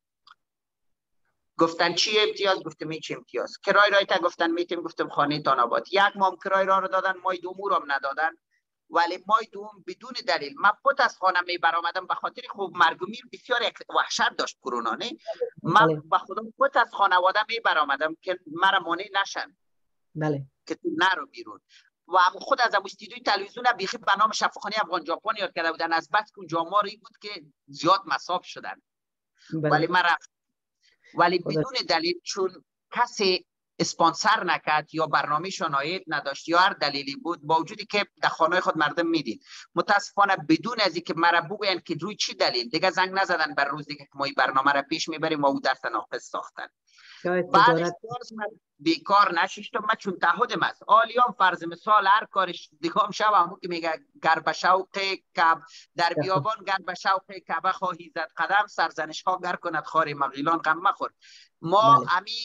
گفتن چی امتیاز؟ گفتم هیچ امتیاز. کرای رایت گفتن میتیم، گفتم خانه تان آباد. یک ماه کرای را رو دادن، مای دوم هم ندادن، ولی مای دوم بدون دلیل من پت از خانه می برآمدم، به خاطر خوب مرگ و میر بسیار وحشت داشت کرونا، نه من به خودم پت از خانواده می برآمدم که مرا مانع نشن، بله که تو نرو بیرون. و خود از استودیوی تلویزیون بیخی به نام شفاخانه افغان ژاپن یاد کرده بودن، از بس که جامار این بود که زیاد مصاب شدن. بله. ولی من رفت، ولی بدون دلیل، چون کسی اسپانسر نکرد یا برنامه‌شان عاید نداشت یا هر دلیلی بود، با وجودی که در خانه خود مردم میدید، متاسفانه بدون از اینکه مرا بگوین که روی چی دلیل، دیگه زنگ نزدن بر روزی که ما این برنامه را پیش میبریم و او درس ناقص ساختن. بعدش من بیکار نشیشتم. من چون تعهدم است آلیام فرض مثال هر کارش دیگام شو، همون که میگه گر به شوق کعب در بیابان، گر به شوق کعبه خواهی زد قدم، سرزنش ها گر کند خار مغیلان غم مخور. ما امی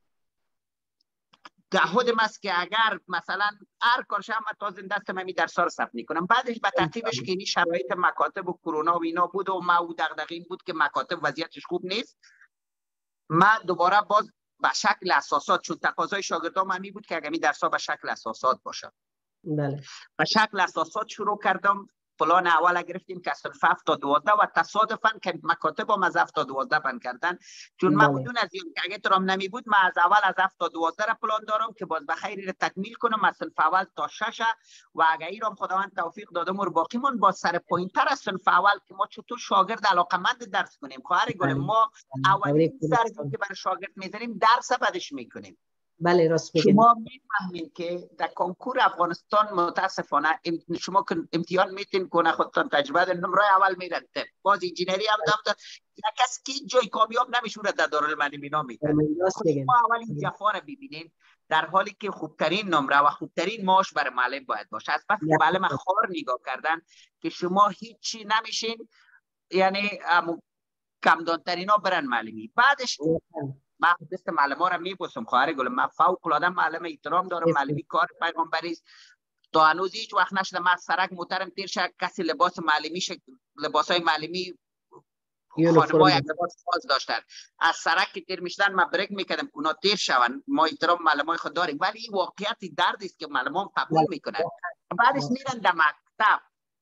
تعهدم است که اگر مثلا هر کارش هم تازه دستم همی در سال ثبت میکنم. بعدش به ترتیبش که این شرایط مکاتب و کرونا و اینا بود و ما او دغدغه این بود که مکاتب وضعیتش خوب نیست، من دوباره باز به شکل اساسات، چون تقاضای شاگردام همی بود که اگه درس‌ها به شکل اساسات باشه، بله به شکل اساسات شروع کردم. پلان اول گرفتیم که صرف هفت تا دوازده و تصادفاً که مکاتب هم از هفت تا دوازده بند کردن، چون من بدون از این که اگه ترام نمی بود، من از اول از هفت تا دوازده را پلان دارم که باز بخیر را تکمیل کنم از صنف اول تا شش، و اگه ایرام خداوند توفیق دادم و باقی من با سر پایین تر از صنف اول که ما چطور شاگرد علاقمند درس کنیم. خواهر گل ما اولین ضربی که برای شاگرد میزنیم درس بعدش میکنیم. بله راست میگید. شما میفهمین که در کنکور افغانستان متاسفانه شما که امتحان میتین کنه خودتان تجربه دارین، نمره اول میرن باز انجینری هم داشت یک کس کی جای کامیاب نمیشوره در دارالمعلمین ها میکنه. شما اول این جفا رو ببینین، در حالی که خوبترین نمره و خوبترین معاش برای معلم باید باشه. از پس که معلم خار نگاه کردن که شما هیچی نمیشین، یعنی کمدانترین ها برن معلمی. بعدش من دست معلم ها را میبوسم خواهر گل، من فوق العاده معلم احترام دارم، معلمی کار پیغمبری است. تا هنوز هیچ وقت نشده من سرک محترم تیر شه کسی لباس معلمی ش... لباس های معلمی خانم‌ها یک لباس خاص داشتن، از سرک که تیر میشدن من بریک میکردم اونا تیر شون. ما احترام معلمای خود داریم، ولی این واقعیت درد است که معلمان قبول میکنن. بعدش میرن در مکتب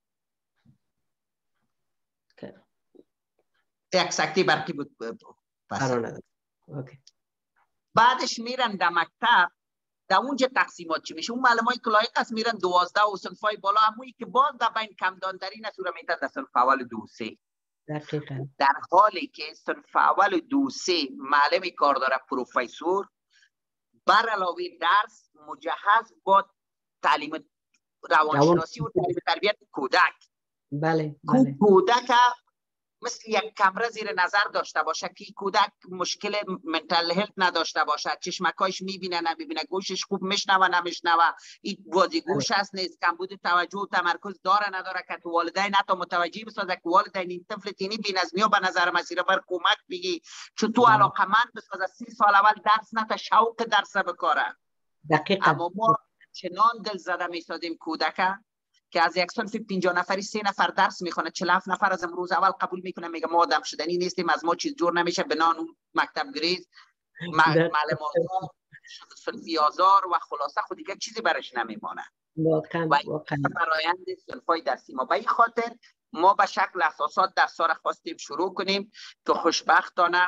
یک سکتی برکی بود پس. اوکی. بعدش میرن در مکتب، در اونجا تقسیمات چی میشه؟ اون معلمای که لایق است میرن دوازده و صنفای بالا، همونی که باز در بین کمدانترین صورت میتر در صنف اول دو سه. دقیقاً. در حالی که صنف اول دو سه معلمی کار داره پروفسور، بر علاوه درس مجهز با تعلیم روانشناسی و تعلیم تربیت کودک. بله بله. کودک مثل یک کمره زیر نظر داشته باشه که کودک مشکل منتال هلت نداشته باشه، چشمکایش میبینه نمیبینه، گوشش خوب میشنوه نمیشنوه، این بازی گوش است نیست، کمبود توجه و تمرکز داره نداره که تو والدین حتی متوجه بسازه که والدین این طفل تینی بی‌نظمی و به نظر مسیر بر کمک بگی چون تو علاقمند بسازه سی سال اول درس نتا شوق درس بکاره. دقیقاً. اما ما چنان دل زده میسازیم کودک که از یک صنف پنجاه نفری سه نفر درس میخونه، چهل و هفت نفر از امروز اول قبول میکنه، میگه ما آدم شدنی نیستیم، از ما چیز جور نمیشه، بنان مکتب گریز معلم آزار صنفی آزار و خلاصه خود دیگه چیزی برش نمیمانه. واقعا و واقعا فرایند صنفای درسی ما به این خاطر ما به شکل اساسات درس را خواستیم شروع کنیم که خوشبختانه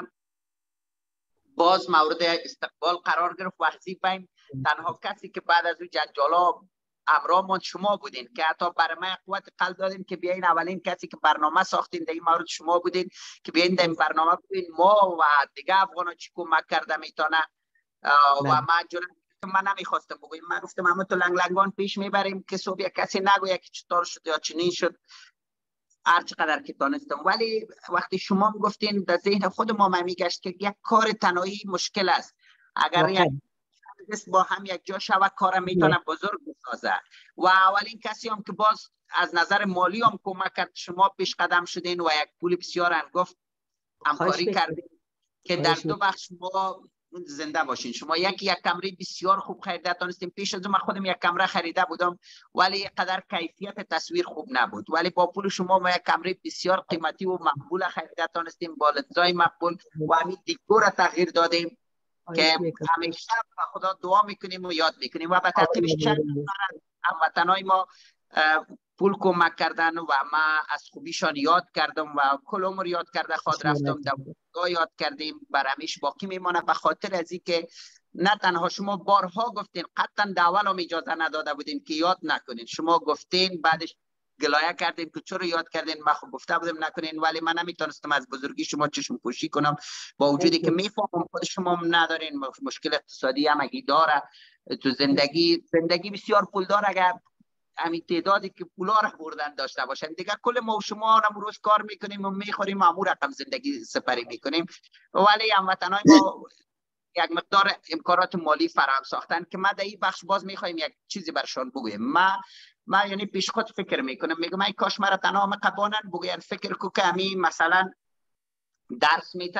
باز مورد استقبال قرار گرفت. وظیفه تنها کسی که بعد از اون جنجالا امرامون شما بودین که حتی برای من قوت قلب دادیم که بیاین، اولین کسی که برنامه ساختین در این مورد شما بودین که بیاین در این برنامه بودین ما و دیگه افغانا چی کمک کرده میتونه. و من جون که من نمیخواستم بگویم، من گفتم همه تو لنگ لنگان پیش میبریم که صبح یک کسی نگوید که چطور شد یا چنین شد، هر چقدر که دانستم. ولی وقتی شما گفتین در ذهن خود ما میگشت که یک کار تنهایی مشکل است، اگر یک دست با هم یک جا شود کار میتونه بزرگ بسازه. و اولین کسی هم که باز از نظر مالی هم کمک کرد شما پیش قدم شدین و یک پول بسیار انگفت همکاری کردین که در دو بخش ما زنده باشین. شما یکی یک کمره بسیار خوب خریده تانستیم، پیش از من خودم یک کمره خریده بودم ولی قدر کیفیت تصویر خوب نبود، ولی با پول شما ما یک کمره بسیار قیمتی و مقبول خریده تانستیم با لنزای مقبول و همین دیکور تغییر دادیم که همیشه به خدا دعا میکنیم و یاد میکنیم. و به ترتیب چند هموطنای ما پول کمک کردن و ما از خوبیشان یاد کردم و کل عمر یاد کرده خود رفتم دو یاد کردیم برمیش باقی میمانه. به خاطر از اینکه نه تنها شما بارها گفتین قطعا داول هم اجازه نداده بودین که یاد نکنین، شما گفتین بعدش گلایه کردیم که چرا یاد کردین، ما خب گفته بودم نکنین، ولی من نمیتونستم از بزرگی شما چشم پوشی کنم با وجودی که میفهمم خود شما ندارین مشکل اقتصادی هم اگه داره تو زندگی زندگی بسیار پول داره، اگر همین تعدادی که پولا را بردن داشته باشن دیگه کل ما و شما هم روز کار میکنیم و میخوریم و امور رقم زندگی سپری میکنیم. ولی هموطنای ما یک مقدار امکانات مالی فراهم ساختن که ما در این بخش باز میخوایم یک چیزی برشان بگویم. ما ما یعنی پیش خود فکر میکنم، میگم ای کاش مرا تنها مقبانن بگوین فکر کو که همین مثلا درس میته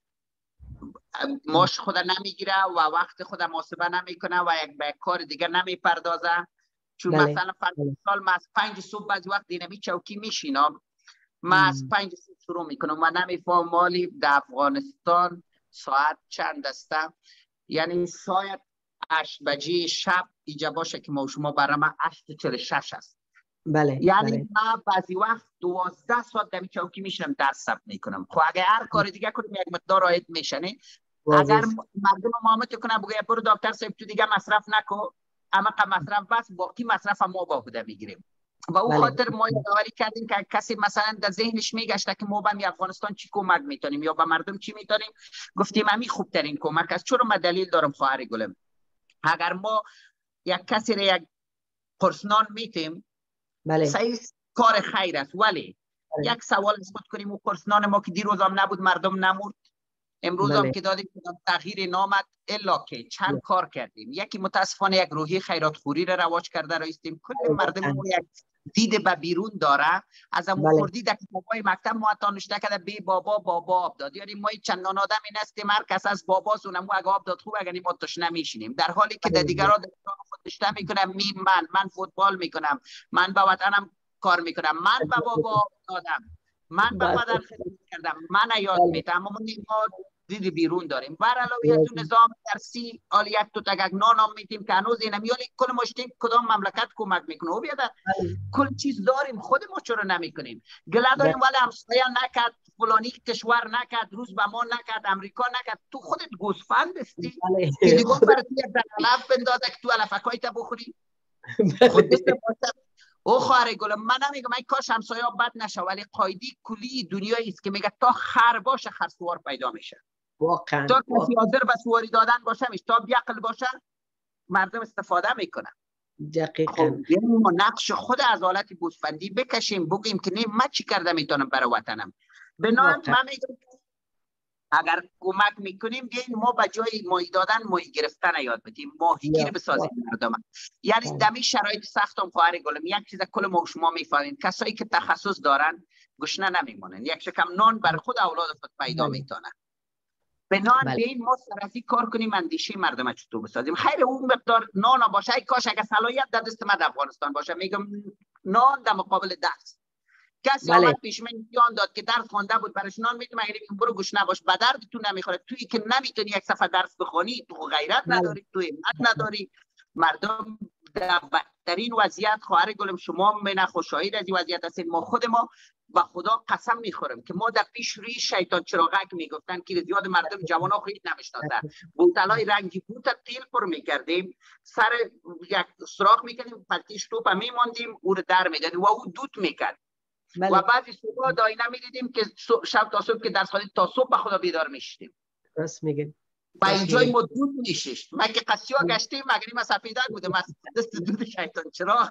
ماش خود نمیگیره و وقت خود محاسبه نمیکنه و یک به کار دیگر نمیپردازه. چون بله. مثلا سال ما از پنج صبح بعضی وقت دینمی چوکی میشینم، ما از پنج صبح شروع میکنم و نمیفهم مالی در افغانستان ساعت چند است، یعنی شاید هشت بجه شب ایجا باشه که ما شما برای ما هشت چهل و شش است. بله یعنی بله. ما بعضی وقت دوازده ساعت دمی چوکی میشنم درس ثبت میکنم. خب اگه هر کار دیگه کنیم یک مقدار آید میشنه، اگر مردم معاملت کنه بگه برو دکتر صاحب تو دیگه مصرف نکن، اما که مصرف بس باقی مصرف ما با خود میگیریم. و او خاطر ما یادآوری کردیم که کسی مثلا در ذهنش میگشته که ما به افغانستان چی کمک میتونیم یا به مردم چی میتونیم، گفتیم همین خوب ترین کمک است. چرا من دلیل دارم خواهر گلم، اگر ما یک کسی را یک قرصنان میتیم بله صحیح کار خیر است، ولی بله. یک سوال از خود کنیم و قرصنان ما که دیروز هم نبود مردم نمورد، امروز بله. هم که دادیم تغییر نامد الا که چند بله. کار کردیم. یکی متاسفانه یک روحی خیرات خوری را رواج کرده رایستیم، کل بله. مردم ما یک دید به بیرون داره. از امو بله. خوردی در کتابای مکتب ما تا نوشته کرده بی بابا بابا آب داد، یعنی ما چندان آدم این هستیم هر کس از باباست اونمو اگه آب داد خوب اگر ما توش نمیشینیم، در حالی که در دیگران خود نوشته میکنم می من من فوتبال میکنم، من با وطنم کار میکنم، من به بابا دادم، من به مادر خدمت کردم، من یاد میتم. اما ما دید بیرون داریم. بر علاوه از اون نظام درسی آلیت تو تگک نانام میتیم که هنوز اینم یالی کل مشتیم کدام مملکت کمک میکنه و بیاده کل چیز داریم خود ما چرا نمیکنیم. گله داریم ولی همسایه نکرد، فلانی کشور نکرد، روز به ما نکرد، امریکا نکرد، تو خودت گوسفند هستی که دیگه برای یک علف بندازه که تو علفکای تا بخوری خود بسته او خواهر گلم. من نمیگم ای کاش همسایه بد نشه، ولی قاعده کلی دنیایی است که میگه تا خر باشه خرسوار پیدا میشه. واقعا تا کسی حاضر به سواری دادن باشه میشه، تا بیعقل باشه مردم استفاده میکنن. دقیقاً. خب ما نقش خود از حالت گوسفندی بکشیم بگیم که نه من چی کرده میتونم برای وطنم. بنابراین من میگم اگر کمک میکنیم بیاین ما به جای ماهی دادن ماهی گرفتن یاد بدیم، ماهیگیر بسازیم مردم. یعنی دمی شرایط سختم خواهر گلم یک چیز کل ما و شما میفهمین، کسایی که تخصص دارن گشنه نمیمونن، یک شکم نان بر خود اولاد خود پیدا میتونن. بنابراین بیاین ما سرازی کار کنیم اندیشه مردم چطور بسازیم. خیر اون مقدار نان باشه، ای کاش اگه صلاحیت در دست من افغانستان باشه، میگم نان در مقابل درس. کسی بله. آمد پیش من امتحان داد که درس خوانده بود برش نان میدم، اگه میگم برو گوش نباش به دردتون نمیخوره، تویی که نمیتونی یک صفحه درس بخونی، تو غیرت نداری، تو همت نداری. مردم در بدترین وضعیت خواهر گلم شما من خوشایید از این وضعیت هستین. ما خود ما با خدا قسم میخورم که ما در پیش روی شیطان چراغک میگفتن که زیاد مردم جوان ها خیلی نمیشناسن، بوتلای رنگی بوت تیل پر میکردیم، سر یک سراخ میکردیم، پلتیش توپ میماندیم، او رو در میدادیم و او دوت میکرد. بله. و بعضی صبح داینه میدیدیم که شب تا صبح که درس خوانیم تا صبح به خدا بیدار میشدیم. راست میگن. و اینجای ما دود میشش. ما که قصیا گشتیم مگر ما سفیدک بودیم از دست دود شیطان چرا.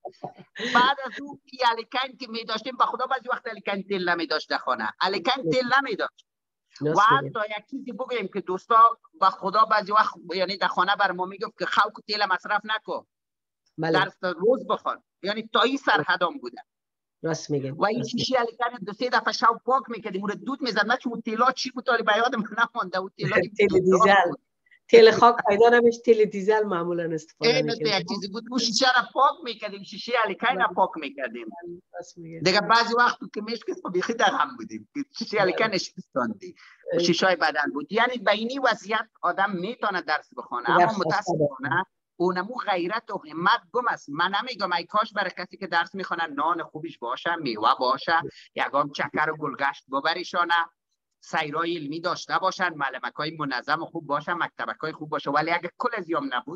بعد از اون الکن که می داشتیم به خدا بعضی وقت الکن تل نمی داشت در خانه، الکن تل نمی داشت. و حتی یک چیزی بگویم که دوستا به خدا بعضی وقت یعنی در خانه بر ما میگفت که خوک و تل مصرف نکن، درس روز بخوان، یعنی تا این سرحدام بوده. راست میگن. و این شیشه الکن دو سه دفعه شب پاک میکردیم، اون دود میزد، نه چون تیلا چی بود تا به یاد من نمونده. اون تیلا تیل دیزل، تیل خاک پیدا نمیشه، تیل دیزل معمولا استفاده میکنیم. این چیزی بود، اون شیشه را پاک میکردیم، شیشه الکن را پاک میکردیم. دیگه بعضی وقت که میشکست ما بیخی در هم بودیم، شیشه الکنش بستاندی و شیشه های بدن بود. یعنی به اینی وضعیت آدم میتونه درس بخونه، اما متاسفانه اونمو غیرت و همت گم است. من نمیگم ای کاش برای کسی که درس میخونه نان خوبیش باشه، میوه باشه، یگام چکر و گلگشت ببریشانه، سیرای علمی داشته باشن، معلمکای منظم و خوب باشن، مکتبکای خوب باشه، ولی اگه کل از یام نبود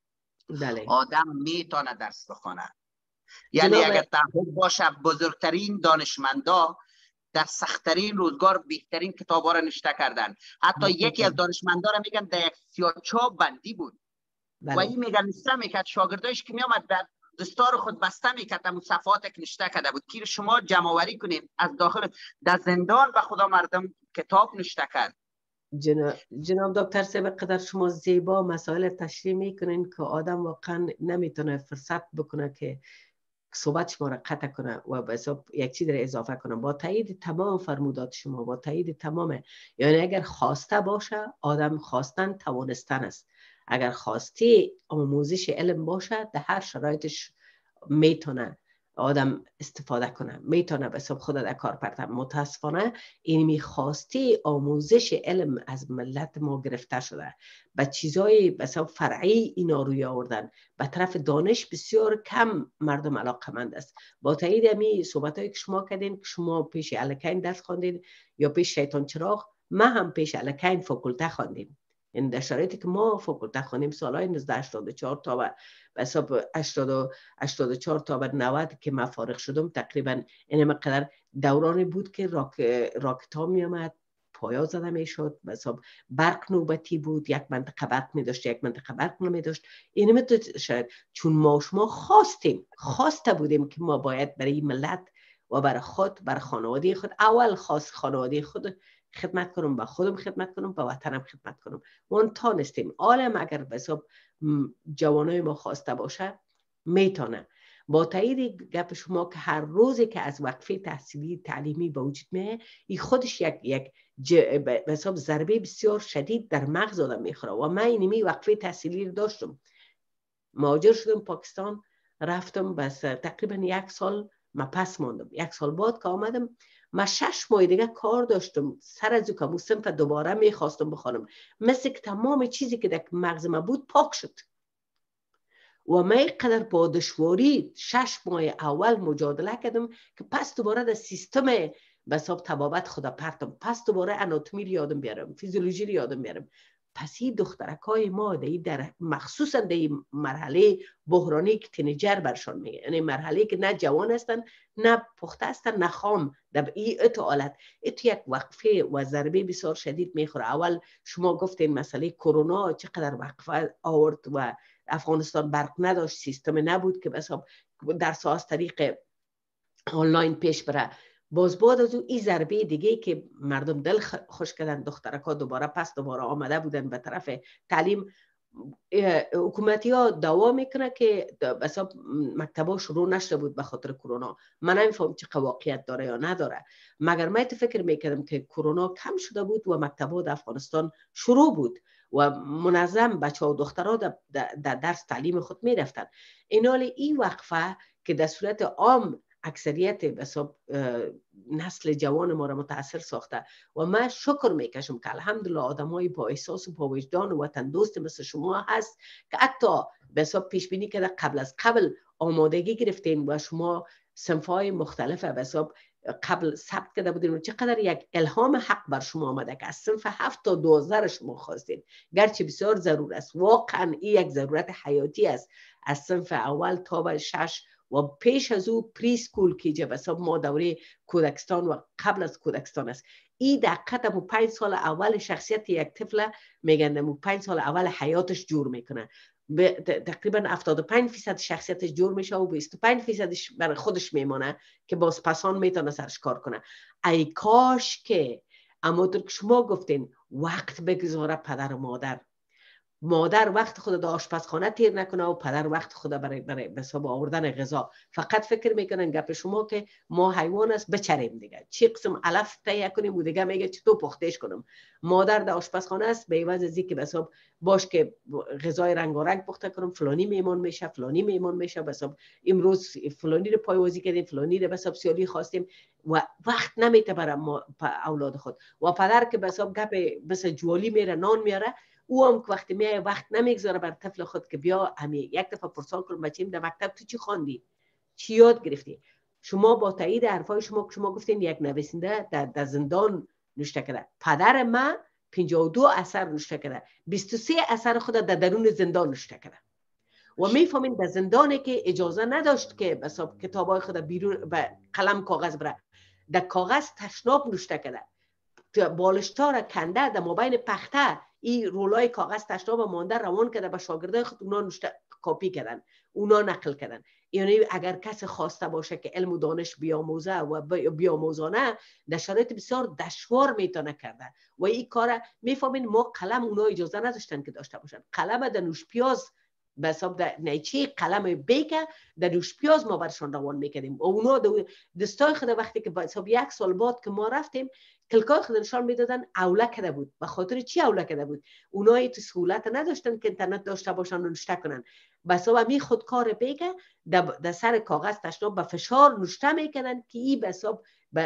بله. آدم میتونه درس بخونه. یعنی اگر تعهد باشه بزرگترین دانشمندا در سختترین روزگار بهترین کتابا را نوشته کردن. حتی بله. یکی از دانشمندا را میگن در یک سیاهچاپ بندی بود. بله. و این میگن نوشته میکرد، شاگردایش که میامد در دستار خود بسته میکرد، همون صفحات که نوشته کرده بود که شما جمع‌آوری کنید از داخل در زندان به خدا مردم کتاب نوشته کرد. جناب, جناب دکتر سه قدر شما زیبا مسائل تشریح میکنین که آدم واقعا نمیتونه فرصت بکنه که صحبت شما را قطع کنه و به حساب یک چیز را اضافه کنه. با تایید تمام فرمودات شما، با تایید تمام، یعنی اگر خواسته باشه آدم خواستن توانستن است. اگر خواستی آموزش علم باشه در هر شرایطش میتونه آدم استفاده کنه، میتونه به حساب خود در کار پرتم. متاسفانه این میخواستی آموزش علم از ملت ما گرفته شده، به چیزای به حساب فرعی اینا روی آوردن، به طرف دانش بسیار کم مردم علاقمند است. با تایید امی صحبتایی که شما کردین که شما پیش الکین درس خواندین یا پیش شیطان چراغ، ما هم پیش الکین فاکولته خواندیم. این در شرایطی که ما فاکولته خوانیم سالهای نوزده هشتاد و چهار تا و به حساب هشتاد و چهار تا و نود که من فارغ شدم، تقریبا این مقدار دورانی بود که راک راکت ها می آمد، پایا زده می شد، به حساب برق نوبتی بود، یک منطقه برق می داشت یک منطقه برق نمی داشت. این مدت شاید چون ما شما خواستیم خواسته بودیم که ما باید برای ملت و برای خود برای خانواده خود، اول خاص خانواده خود خدمت کنم، با خودم خدمت کنم، با وطنم خدمت کنم. ما تانستیم. عالم اگر به حساب جوانای ما خواسته باشه میتونه. با تایید گپ شما که هر روزی که از وقفه تحصیلی تعلیمی به وجود میه، این خودش یک یک به حساب ضربه بسیار شدید در مغز آدم میخوره. و من اینمی وقفه تحصیلی رو داشتم، مهاجر شدم پاکستان، رفتم بس تقریبا یک سال ما پس ماندم. یک سال بعد که آمدم ما شش ماه دیگه کار داشتم، سر از که صنف دوباره میخواستم بخوانم، مثل که تمام چیزی که در مغز ما بود پاک شد. و من قدر با دشواری شش ماه اول مجادله کردم که پس دوباره در سیستم به حساب طبابت خدا پرتم، پس دوباره اناتومی رو یادم بیارم، فیزیولوژی رو یادم بیارم. پس این دخترکای ما در مخصوصا در این مرحله بحرانی که تینیجر برشان میگه، یعنی مرحله که نه جوان هستن نه پخته هستن نه خام، در این اتعالت ات یک وقفه و ضربه بسیار شدید میخوره. اول شما گفتین مسئله کرونا چقدر وقفه آورد و افغانستان برق نداشت، سیستم نبود که بس درس ها از طریق آنلاین پیش بره. باز بعد از او این ضربه دیگه که مردم دل خوش کردن، دخترکا دوباره پس دوباره آمده بودن به طرف تعلیم، حکومتی ها دعوا میکنه که بسا مکتبا شروع نشده بود به خاطر کرونا. من نمیفهم چه واقعیت داره یا نداره، مگر من فکر میکردم که کرونا کم شده بود و مکتبا در افغانستان شروع بود و منظم بچه ها و دخترها در درس تعلیم خود میرفتن. اینال این وقفه که در صورت عام اکثریت بسا نسل جوان ما را متاثر ساخته و من شکر میکشم که الحمدلله آدمای با احساس و با وجدان و وطن دوست مثل شما هست که حتی بسا پیش بینی کرده قبل از قبل آمادگی گرفتین و شما صنفهای مختلفه بسا قبل ثبت کرده بودین و چقدر یک الهام حق بر شما آمده که از صنف هفت تا دوازده شما خواستین، گرچه بسیار ضرور است، واقعا این یک ضرورت حیاتی است از صنف اول تا به شش و پیش از او پری سکول که جب حساب ما دوره کودکستان و قبل از کودکستان است. این دقیقا مو پنج سال اول شخصیت یک طفل میگن مو پنج سال اول حیاتش جور میکنه، تقریبا هفتاد و پنج فیصد شخصیتش جور میشه و بیست و پنج فیصدش برای خودش میمونه که باز پسان میتونه سرش کار کنه. ای کاش که اما که شما گفتین وقت بگذاره پدر و مادر، مادر وقت خود در آشپزخانه تیر نکنه و پدر وقت خود برای برای به حساب آوردن غذا. فقط فکر میکنن گپ شما که ما حیوان است بچریم دیگه، چی قسم علف تهیه کنیم و دیگه میگه چطور پختش کنم. مادر در آشپزخانه است به عوض از اینکه به حساب باش که غذای رنگارنگ پخته کنم، فلانی میمون میشه فلانی میمون میشه، به حساب امروز فلانی رو پایوازی کردیم، فلانی رو به حساب سیالی خواستیم و وقت نمیته برای اولاد خود. و پدر که به حساب گپ مثل جوالی میره نان میاره، او هم که وقتی میای وقت نمیگذاره بر طفل خود که بیا همی یک دفعه پرسان کنم بچیم در مکتب تو چی خواندی، چی یاد گرفتی. شما با تایید حرفای شما که شما گفتین یک نویسنده در, در زندان نوشته کرده، پدر من پنجاه و دو اثر نوشته کرده، بیست و سه اثر خود در درون زندان نوشته کرده و میفهمین در زندانی که اجازه نداشت که بس کتابای خود بیرون به قلم کاغذ بره، در کاغذ تشناب نوشته کرده، بالشتا را کنده در مابین پخته این رولای کاغذ تشناب مانده روان کرده به شاگردای خود، اونا نوشته کاپی کردن، اونا نقل کردن. یعنی اگر کسی خواسته باشه که علم و دانش بیاموزه و بیاموزانه در شرایط بسیار دشوار میتونه کرده و این کار میفهمین. ما قلم اونا اجازه نداشتن که داشته باشن، قلم در نوش پیاز به حساب در نیچه قلم بیکه در نوش پیاز ما برشان روان میکردیم و اونا دستای خود وقتی که به حساب یک سال بعد که ما رفتیم کلکای خود نشان میدادن اوله کرده بود. به خاطر چی اوله کرده بود؟ اونایی تو سهولت نداشتن که اینترنت داشته باشن و نوشته کنن، بس و می خودکار بیگه در سر کاغذ تشناب به فشار نوشته میکنن که این به حساب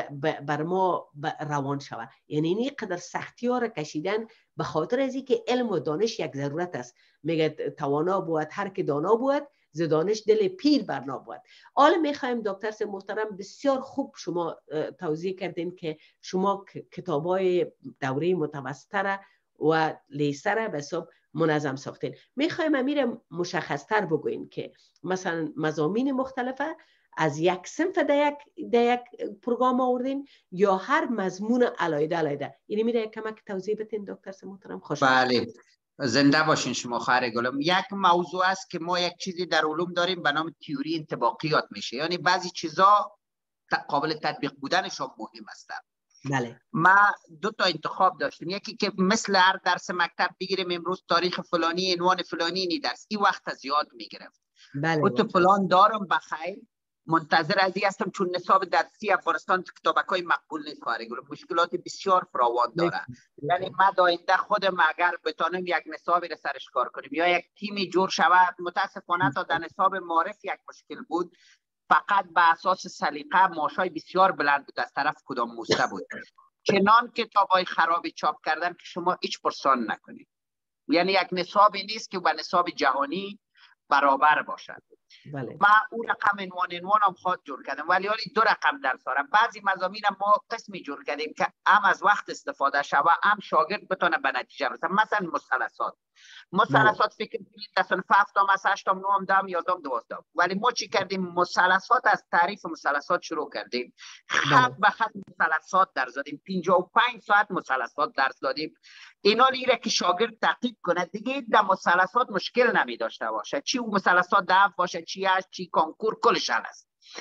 بر ما روان شود. یعنی این قدر سختی ها را کشیدن به خاطر از اینکه علم و دانش یک ضرورت است. میگه توانا بود هر که دانا بود، ز دانش دل پیر برنا بود. حالا میخوایم دکتر سه محترم بسیار خوب شما توضیح کردین که شما کتابای دوره متوسطه و لیسه را به حساب منظم ساختین. میخوایم امیر مشخصتر بگوین که مثلا مضامین مختلفه از یک صنف در یک, در یک پروگرام آوردین یا هر مضمون علاوه علاوه؟ یعنی میره کمک توضیح بدین دکتر سه محترم؟ خوش بله، زنده باشین شما خواهر گلم. یک موضوع است که ما یک چیزی در علوم داریم به نام تئوری انطباقیات میشه، یعنی بعضی چیزا قابل تطبیق بودنش هم مهم است. بله. ما دو تا انتخاب داشتیم، یکی که مثل هر درس مکتب بگیریم امروز تاریخ فلانی عنوان فلانی نی درس این وقت از یاد میگیرم. بله. گفت فلان دارم بخیر، منتظر از این هستم چون نصاب درسی افغانستان کتابکای مقبول نیست خواهر گلم، مشکلات بسیار فراوان داره. یعنی ما داینده خودم اگر بتانیم یک نصابی را سرش کار کنیم یا یک تیمی جور شود، متاسفانه تا در نصاب معرف یک مشکل بود، فقط به اساس سلیقه ماشای بسیار بلند بود از طرف کدام موسته بود. چنان کتابای خرابی چاپ کردن که شما هیچ پرسان نکنید. یعنی یک نصابی نیست که با نصاب جهانی برابر باشد. بله. ما اون رقم عنوان عنوان هم خود جور کردم، ولی حالی دو رقم درس دارم. بعضی مضامین ما قسمی جور کردیم که هم از وقت استفاده شود هم شاگرد بتونه به نتیجه برسه. مثلا مثلثات مثلثات فکر کنید در صنف هفتم از هشتم نهم دهم یازدهم دوازدهم، ولی ما چی کردیم؟ مثلثات از تعریف مثلثات شروع کردیم، خط به خط مثلثات درس دادیم، پنجاه و پنج ساعت مثلثات درس دادیم. اینا لیره که شاگرد تحقیق کنه دیگه در مثلثات مشکل نمی داشته باشه، چی اون مثلثات دف باشه، چی هست، چی کنکور، کلش هست.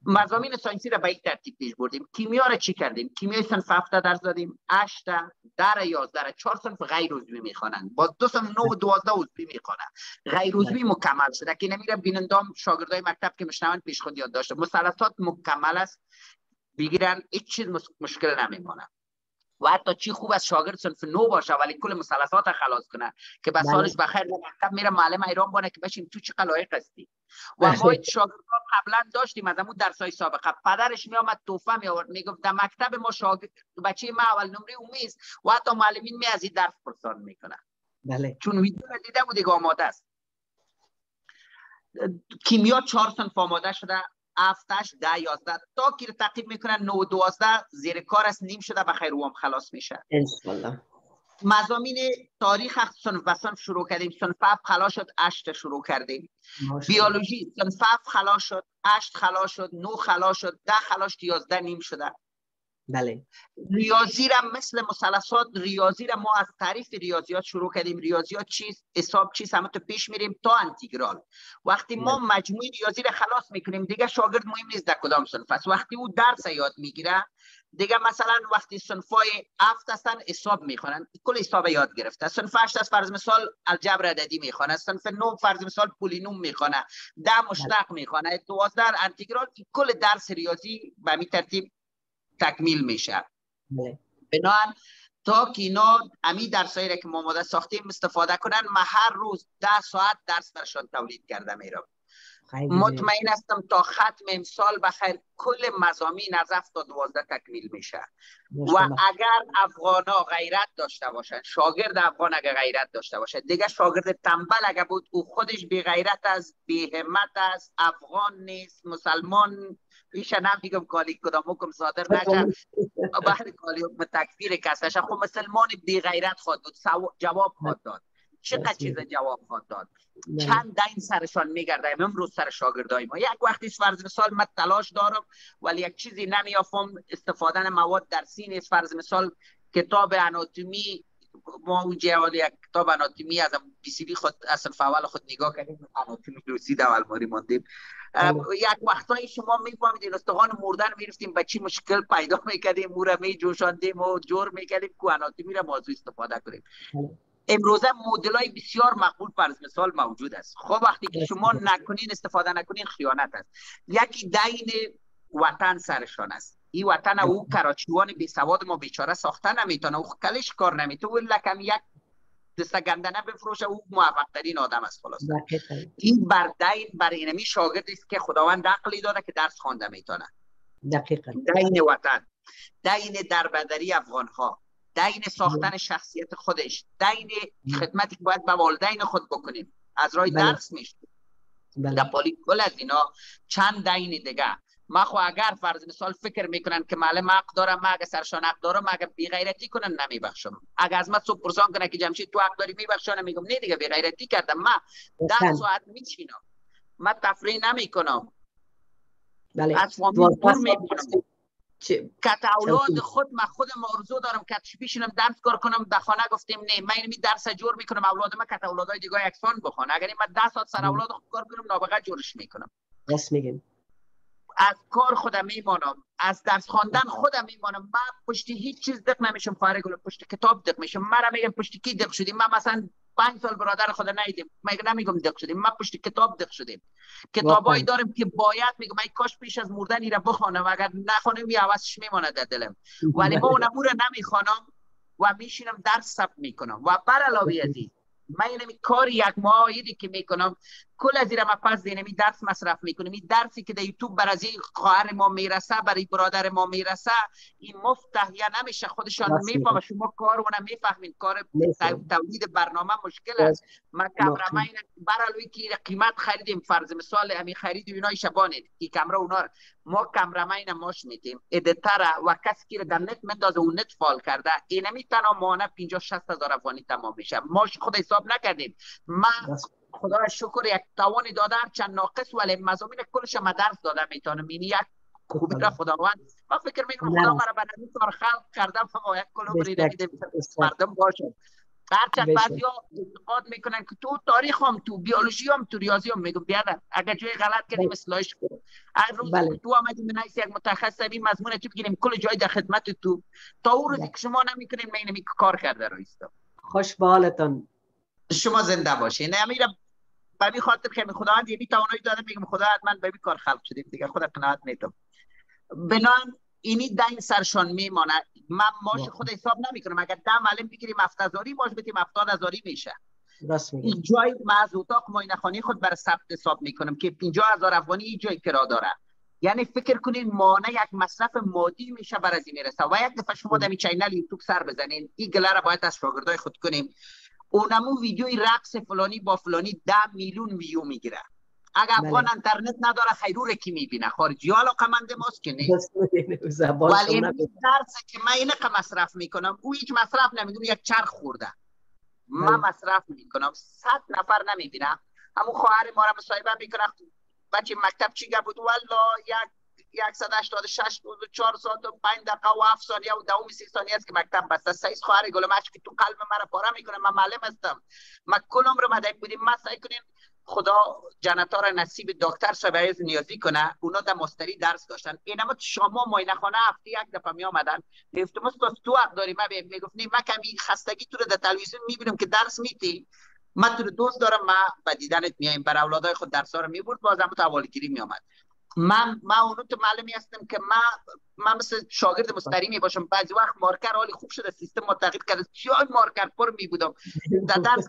مضامین ساینسی را به این ترتیب پیش بردیم. کیمیا را چی کردیم؟ کیمیای صنف هفت درس دادیم، هشت در یازده چهار صنف غیر عضوی میخوانند، با دو صنف نه و دوازده عضوی میخوانند. غیر عضوی مکمل شده که نمیره بینندام شاگردای مکتب که میشنون پیش خود یاد داشته. مثلثات مکمل است، بگیرن هیچ چیز مشکل نمیمونه. و حتی چی خوب از شاگرد صنف نو باشه ولی کل مثلثات خلاص کنه که بس سالش بخیر مکتب میره معلم ایران بونه که بشین تو چه قلایق هستی. و ما شاگردان قبلا داشتیم از همون درسای سابقه، پدرش میامد توفه میآورد میگفت در مکتب ما شاگرد بچه ما اول نمره اومیز و حتی معلمین می از این درس پرسان میکنه. بله. چون ویدیو دیده بود دیگه آماده است. کیمیا چهار صنف آماده شده، هفتش ده یازده تا که تعقیب میکنن نه و دوازده زیر کار است، نیم شده بخیر و هم خلاص میشه انشالله. مضامین تاریخ صنف به صنف شروع کردیم، صنف هفت خلاص شد، هشت شروع کردیم. بیولوژی صنف هفت خلاص شد، هشت خلاص شد، نه خلاص شد، ده خلاص شد، یازده نیم شده. بله. ریاضی را مثل مثلثات، ریاضی را ما از تعریف ریاضیات شروع کردیم. ریاضیات چیست، حساب چیست، همه تو پیش میریم تا انتگرال. وقتی ما مجموعی ریاضی را خلاص میکنیم دیگه شاگرد مهم نیست در کدام صنف است. وقتی او درس یاد میگیره دیگه، مثلا وقتی صنفای هفت هستن حساب میخونن، کل حساب یاد گرفته. صنف هشت از فرض مثال الجبر عددی میخونه، صنف نه فرض مثال پولینوم میخونه، ده مشتق میخونه، دوازده انتگرال. کل درس ریاضی به همین ترتیب تکمیل میشه. بنابراین تا که اینا امی درسایی را که ما آماده ساختیم استفاده کنن، من هر روز ده ساعت درس برشان تولید کرده میرم. مطمئن هستم تا ختم امسال بخیر کل مضامین از هفت تا دوازده تکمیل میشه. و اگر افغانا غیرت داشته باشن، شاگرد افغان اگر غیرت داشته باشه، دیگه شاگرد تنبل اگر بود او خودش بی غیرت است، بی همت است، افغان نیست، مسلمان ایشه نمیگم کالی کدام حکم صادر نشه بعد کالی حکم تکفیر کسشه. خب مسلمان بی غیرت خود بود، جواب خود داد. چقدر چیز جواب خود داد. چند دین سرشان میگرده امروز سر شاگردای ما. یک وقتی فرض مثال من تلاش دارم ولی یک چیزی نمیافم، استفاده مواد درسی نیست. فرض مثال کتاب اناتومی، ما اونجا یک کتاب اناتومی از پی سی بی خود اصل فاول خود نگاه کردیم، اناتومی روسی در الماری ماندیم. یک وقتایی شما میفهمید استخوان مردن میرفتیم به چی مشکل پیدا میکردیم، مورا می جوشاندیم و جور میکردیم که اناتومی را موضوع استفاده کنیم. امروزه مدل‌های بسیار مقبول فرض مثال موجود است. خب وقتی که شما نکنین، استفاده نکنین، خیانت است. یکی دین وطن سرشان است. این وطن او کراچیوان بی سواد ما بیچاره ساخته نمیتونه، او کلش کار نمیتونه، لکم یک دسته گندنه بفروشه، او موفق ترین آدم است. خلاص این بر دین بر اینمی شاگرد است که خداوند عقلی داده که درس خوانده میتونه. دقیقاً دین وطن، دین دربدری افغان ها، دین ساختن شخصیت خودش، دین خدمتی که باید به والدین خود بکنیم از راه درس میشه. در پالی کل از اینا چند دین دیگه. ما خو اگر فرض مثال فکر میکنن که معلم حق دارم، ما اگر سرشان حق دارم، اگر بی غیرتی کنن نمیبخشم. اگر از ما صبح پرسان کنن که جمشید تو حق داری میبخشم، میگم نه دیگه بی غیرتی کردم. ما ده ساعت میچینم، ما تفریح نمیکنم، از فامیل دور میکنم. کت اولاد خود ما خودم آرزو دارم که پیشونم درس کار کنم، در خانه گفتیم نه من اینمی درس جور میکنم، اولاد ما کت اولادای دیگه یکسان بخونه. اگر من ده ساعت سر اولاد خود کار کنم نابغه جورش میکنم. راست میگین. از کار خودم میمانم، از درس خواندن خودم میمانم. من پشتی هیچ چیز دق نمیشم، فارغ الان پشت کتاب دق میشم. مرا میگن پشتی کی دق شدیم؟ من مثلا پنج سال برادر خود ندیدم، مگه نمیگم دق شدیم؟ ما پشت کتاب دق شدیم. کتابایی داریم که باید میگم ای کاش پیش از مردن اینا بخوانم، اگر نخوانم یه حواسش میمونه در دلم، ولی ما اونم رو نمیخوانم و میشینم درس ثبت میکنم. و بر علاوه از این من اینمی کار یک ماهی که میکنم، کل از این ما پس دینمی درس مصرف میکنم. این درسی که در یوتیوب بر از این خواهر ما میرسه، برای برادر ما میرسه، این مفتح یا نمیشه، خودشان میفهمه. شما کار اونم میفهمین، کار تولید برنامه مشکل است. ما کامرامین بر علاوه که قیمت خریدیم، فرض مثال همین خرید اینا شبانید این کامرا اونا، ما کامرامین ماش میتیم ادیتر و کسی که در نت مندازه اون نت فال کرده، اینمی تنها مانه پنجاه شصت هزار افغانی تمام میشه. ماش خود حساب نکردیم. ما خدا را شکر یک توانی داده چند ناقص، ولی مضامین کلش ما درس داده میتونم. این یک خوبی را خداوند. ما فکر میکنم خدا مرا به نمی کار خلق کردم، فما یک کلو بریده میده مردم باشه. هرچند بعضیا اعتقاد میکنن که تو تاریخ هم تو بیولوژی هم تو ریاضی هم میگم بیادر اگر جای غلط کردیم اصلاحش کنیم. هر روز بله. تو آمدیم به نفس یک متخصص این مضمون تو بگیریم کل جای در خدمت تو، تا اون روزی که شما نمیکنین من اینمی کار کرده رایستم. خوش به حالتان. شما زنده باشین. نمیرم به این خاطر که خداوند یه توانایی داده میگم خدا من به این کار خلق شدیم دیگه خدا قناعت میتم. بنان اینی دین سرشان میمانه. من ماش خود حساب نمیکنم اگر ده معلم بگیریم هفت هزاری ماش بتیم هفتاد هزاری میشه. این جای ما از اتاق معاینه خانه خود برای ثبت حساب میکنم که پنجاه هزار افغانی این جای کرا داره. یعنی فکر کنین مانع یک مصرف مادی میشه بر از این میرسه. و یک دفعه شما در این چینل یوتیوب سر بزنین این گله را باید از شاگردای خود کنیم. اونمو ویدیوی رقص فلانی با فلانی ده میلیون ویو میگیره. اگر افغان اینترنت نداره خیرور کی میبینه؟ خارجی ها علاقمند ماست که نیست. ولی این درسه که من اینه که مصرف میکنم او هیچ مصرف نمیدونه یک چرخ خورده. من مصرف میکنم صد نفر نمیبینم. همون خواهر ما را مصاحبه میکنه بچه مکتب چی بود والله یک صد و هشتاد و شش و چهار ساعت و پنج دقیقه و هفت ثانیه و دوم سی ثانیه است که مکتب بسته. سعی خواهر گلم که تو قلب مرا پاره میکنه. من معلم هستم. من کل عمر مدرک بودیم. ما سعی کنیم خدا جنتا را نصیب دکتر شبیه نیازی کنه. اونا در مستری درس داشتن. اینما شما معاینه خانه هفته یک دفعه می آمدن. گفتم است تو حق داری. من میگفتم من کمی خستگی تو رو در تلویزیون میبینم که درس میتی. من تو دوست دارم. من به دیدنت میایم. بر اولادای خود درس‌ها رو میبرد بازم تو حواله‌گیری میآمد. من من اونو تو معلمی هستم که من من مثل شاگرد مستری می باشم. بعضی وقت مارکر حالی خوب شده سیستم متغیر کرده جای مارکر پر می بودم در درس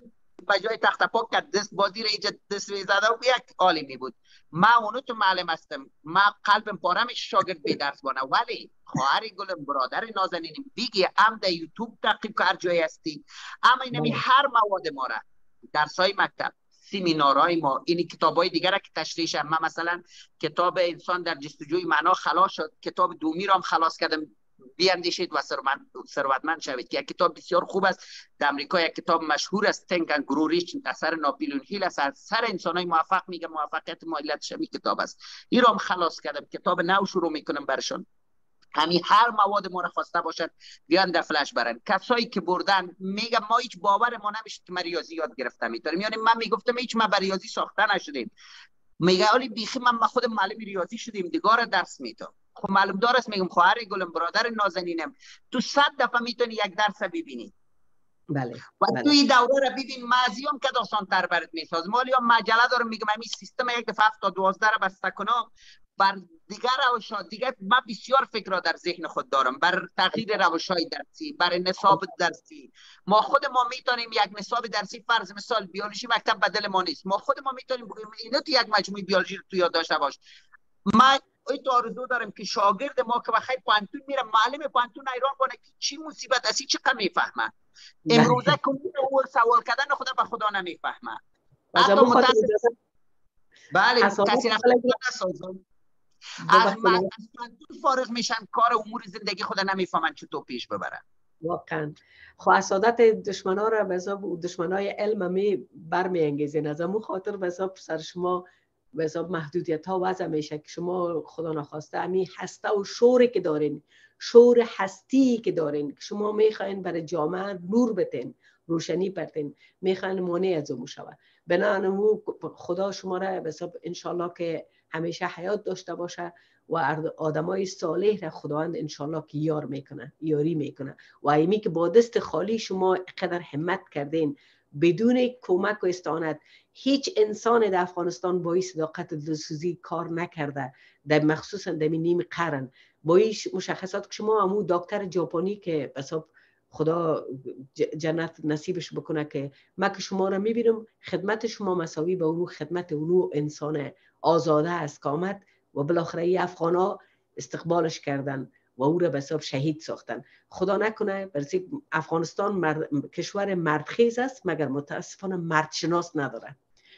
به جای تخت پاک کرد دست بازی را ایجاد دست می زده و یک عالی می بود. من اونو تو معلم هستم. من قلبم پاره میشه شاگرد به درس بانه. ولی خواهر گلم برادر نازنینم دیگه ام در یوتیوب تعقیب که هر جای هستی اما اینمی هر مواد ما را درسای مکتب سمینارهای ما این کتابای دیگر را که تشریحش من مثلا کتاب انسان در جستجوی معنا خلاص شد. کتاب دومی را هم خلاص کردم. بیاندیشید و ثروتمند شوید که یک کتاب بسیار خوب است. در امریکا یک کتاب مشهور است Think and Grow Rich اثر ناپلیون هیل است. سر انسانای موفق میگه موفقیت مایلتش همین کتاب است. این را هم خلاص کردم. کتاب نو شروع میکنم برشان. همین هر مواد ما را خواسته باشد بیان در فلش برن. کسایی که بردن میگم ما هیچ باور ما نمیشه که من ریاضی یاد گرفتم میتونم. یعنی من میگفتم هیچ ما بر ریاضی ساخته نشدیم. میگه ولی بیخی من خود معلم ریاضی شدیم دیگار درس میتونم. خب معلوم دار است. میگم خواهر گلم برادر نازنینم تو صد دفعه میتونی یک درس ببینی. بله. و بله. تو این دوره را ببین مازیام که داستان تر برات میساز. مالی هم مجله دارم میگم همین سیستم یک دفعه هفت تا دوازده را بسته کنم بر دیگر روش‌ها دیگر. من بسیار فکر را در ذهن خود دارم بر تغییر روش‌های درسی بر نصاب درسی. ما خود ما میتونیم یک نصاب درسی فرض مثال بیولوژی مکتب بدل ما نیست. ما خود ما میتونیم بگیم اینو تو یک مجموعه بیولوژی رو تو یاد داشته باش. من این آرزو دارم که شاگرد ما که بخیر پانتون میره معلم پانتون ایران کنه که چی مصیبت است چی چقدر میفهمه. امروزه کمیته اول سوال کردن خدا به خدا نمیفهمه. حتی متاسف بله کسی نسازم از پانتون فارغ میشن کار امور زندگی خدا نمیفهمن چطور پیش ببرن. واقعا خواهسادت دشمنا را به حساب دشمنای علم می برمی انگیزین. از امون خاطر به حساب سر شما به حساب محدودیت ها وضع میشه که شما خدا نخواسته امی هسته و شوری که دارین شور هستی که دارین که شما میخواین برای جامعه نور بتین روشنی بتین میخواین مانع از اون شود. بنابراین خدا شما را به حساب انشالله که همیشه حیات داشته باشه و آدمای صالح را خداوند انشالله که یار میکنه یاری میکنه. و ایمی که با دست خالی شما قدر همت کردین بدون کمک و استعانت هیچ انسان در افغانستان با این صداقت دلسوزی کار نکرده. در مخصوصا در نیم قرن با این مشخصات که شما همون دکتر ژاپنی که بساب خدا جنت نصیبش بکنه که من که شما را میبینم خدمت شما مساوی به اونو خدمت اونو انسان آزاده است که آمد و بالاخره ای افغان ها استقبالش کردن و او را به حساب شهید ساختن. خدا نکنه برای افغانستان مرد، کشور مردخیز است مگر متاسفانه مردشناس نداره.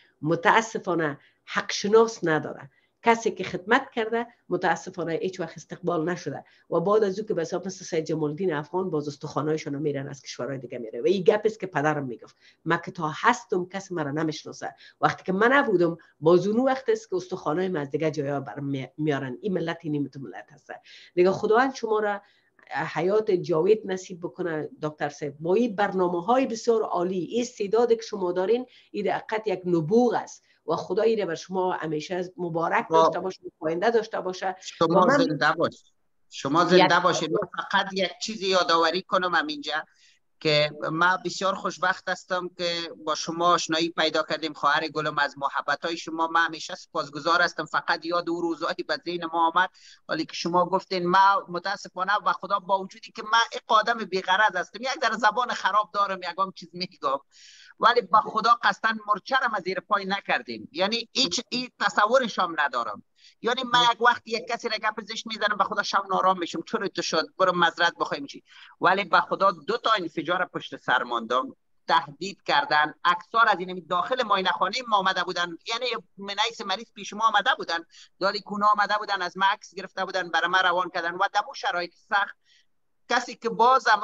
متاسفانه حق شناس نداره. کسی که خدمت کرده متاسفانه هیچ وقت استقبال نشده و بعد از او که به حساب مثل سید جمال الدین افغان باز استخوانایشون میرن از کشورهای دیگه میره و این گپ است که پدرم میگفت من که تا هستم کسی مرا نمیشناسه. وقتی که من نبودم باز اون وقت است که استخوانای من از دیگه جایا برام میارن. این ملت این ملت هست دیگه. خداوند شما را حیات جاوید نصیب بکنه دکتر صاحب. با این برنامه های بسیار عالی، این استعدادی که شما دارین این دقیقاً یک نبوغ است و خدا این بر شما همیشه مبارک داشته باشه، پاینده داشته باشه. شما زنده باشید. شما زنده باشید. من فقط یک چیزی یادآوری کنم همینجا که ما بسیار خوشبخت هستم که با شما آشنایی پیدا کردیم خواهر گلم. از محبت های شما ما همیشه سپاسگزار هستم. فقط یاد او روزایی به ذهن ما آمد ولی که شما گفتین. ما متاسفانه و خدا با وجودی که ما یک آدم بی‌غرض هستم، یک در زبان خراب دارم، یکم چیز میگم، ولی با خدا قصداً مرچرم از زیر پای نکردیم. یعنی هیچ این تصورش هم ندارم. یعنی من یک وقت یک کسی را گپ زشت میزنم به خدا شب نارام میشم، چرا تو شد برو معذرت بخوایم چی، ولی به خدا دو تا انفجار پشت سر ماندم، تهدید کردن. اکثر از این داخل ماینه خانه ما آمده بودن، یعنی منیس مریض پیش ما آمده بودن، دالی کونا آمده بودن، از ما عکس گرفته بودن، برای ما روان کردن و دمو شرایط سخت. کسی که باز هم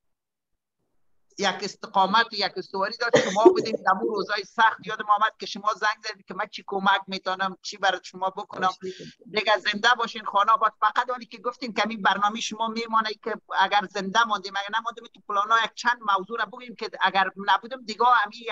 یک استقامت و یک استواری داشت شما بودیم در روزای سخت. یادم آمد که شما زنگ زدید که من چی کمک میتونم، چی برای شما بکنم. دیگه زنده باشین خانه آباد. فقط ولی که گفتیم که این برنامه شما میمانه که اگر زنده ماندیم، اگر نماندیم تو پلانا یک چند موضوع را بگیم که اگر نبودیم دیگه همین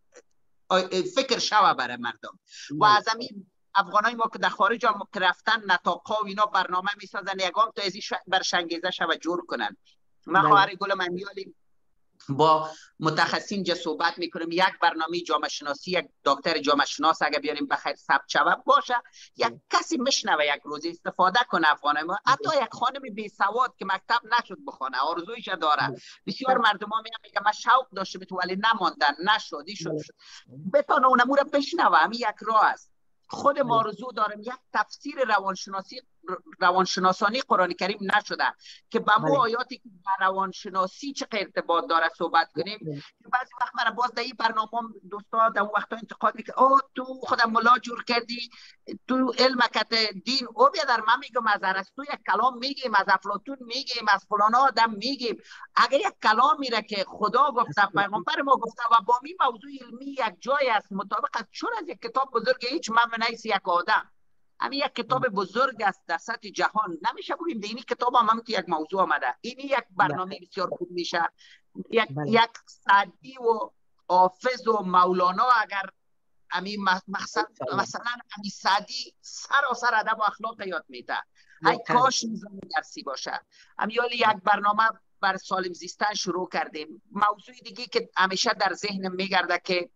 یک فکر شوه برای مردم. و از همین افغانای ما که در خارج هم رفتن نطاقا و اینا برنامه میسازن یگام تا ازی بر شنگیزه شوه جور کنن. ما خواهر گلم امیالی با متخصصین جا صحبت میکنیم. یک برنامه جامعه شناسی، یک دکتر جامعه شناس اگر بیاریم بخیر ثبت شود باشه، یک کسی میشنوه یک روز استفاده کنه افغانای ما. حتی یک خانم بی سواد که مکتب نشد بخونه آرزویش داره. بسیار مردم ها میگن من شوق داشته تو ولی نماندن، نشد، این شد بتونه اونمو رو بشنوه. همین یک راه است. خود ما آرزو داریم یک تفسیر روانشناسی روانشناسانی قرآن کریم نشده که با مو آیاتی که با روانشناسی چه ارتباط داره صحبت کنیم. بعضی وقت من باز در این برنامه دوستا در وقتا انتقاد میکنه او تو خودم ملا جور کردی، تو علمکت دین. او بیا در من میگم از ارسطو یک کلام میگیم، از افلاطون میگیم، از فلان آدم میگیم. اگر یک کلام میره که خدا گفته، پیغمبر ما گفته و با می موضوع علمی یک جای است مطابق است، چون از یک کتاب بزرگ هیچ من نیست یک آدم. همین یک کتاب بزرگ است در سطح جهان. نمیشه بگیم دینی کتاب هم, هم تو یک موضوع آمده. این یک برنامه بسیار خوب میشه. یک یک سعدی و حافظ و مولانا اگر همین مقصد مثلا همین سعدی سراسر ادب و اخلاق یاد میده. ای کاش نظام درسی باشه. همین یک برنامه بر سالم زیستن شروع کردیم. موضوع دیگه که همیشه در ذهنم میگرده که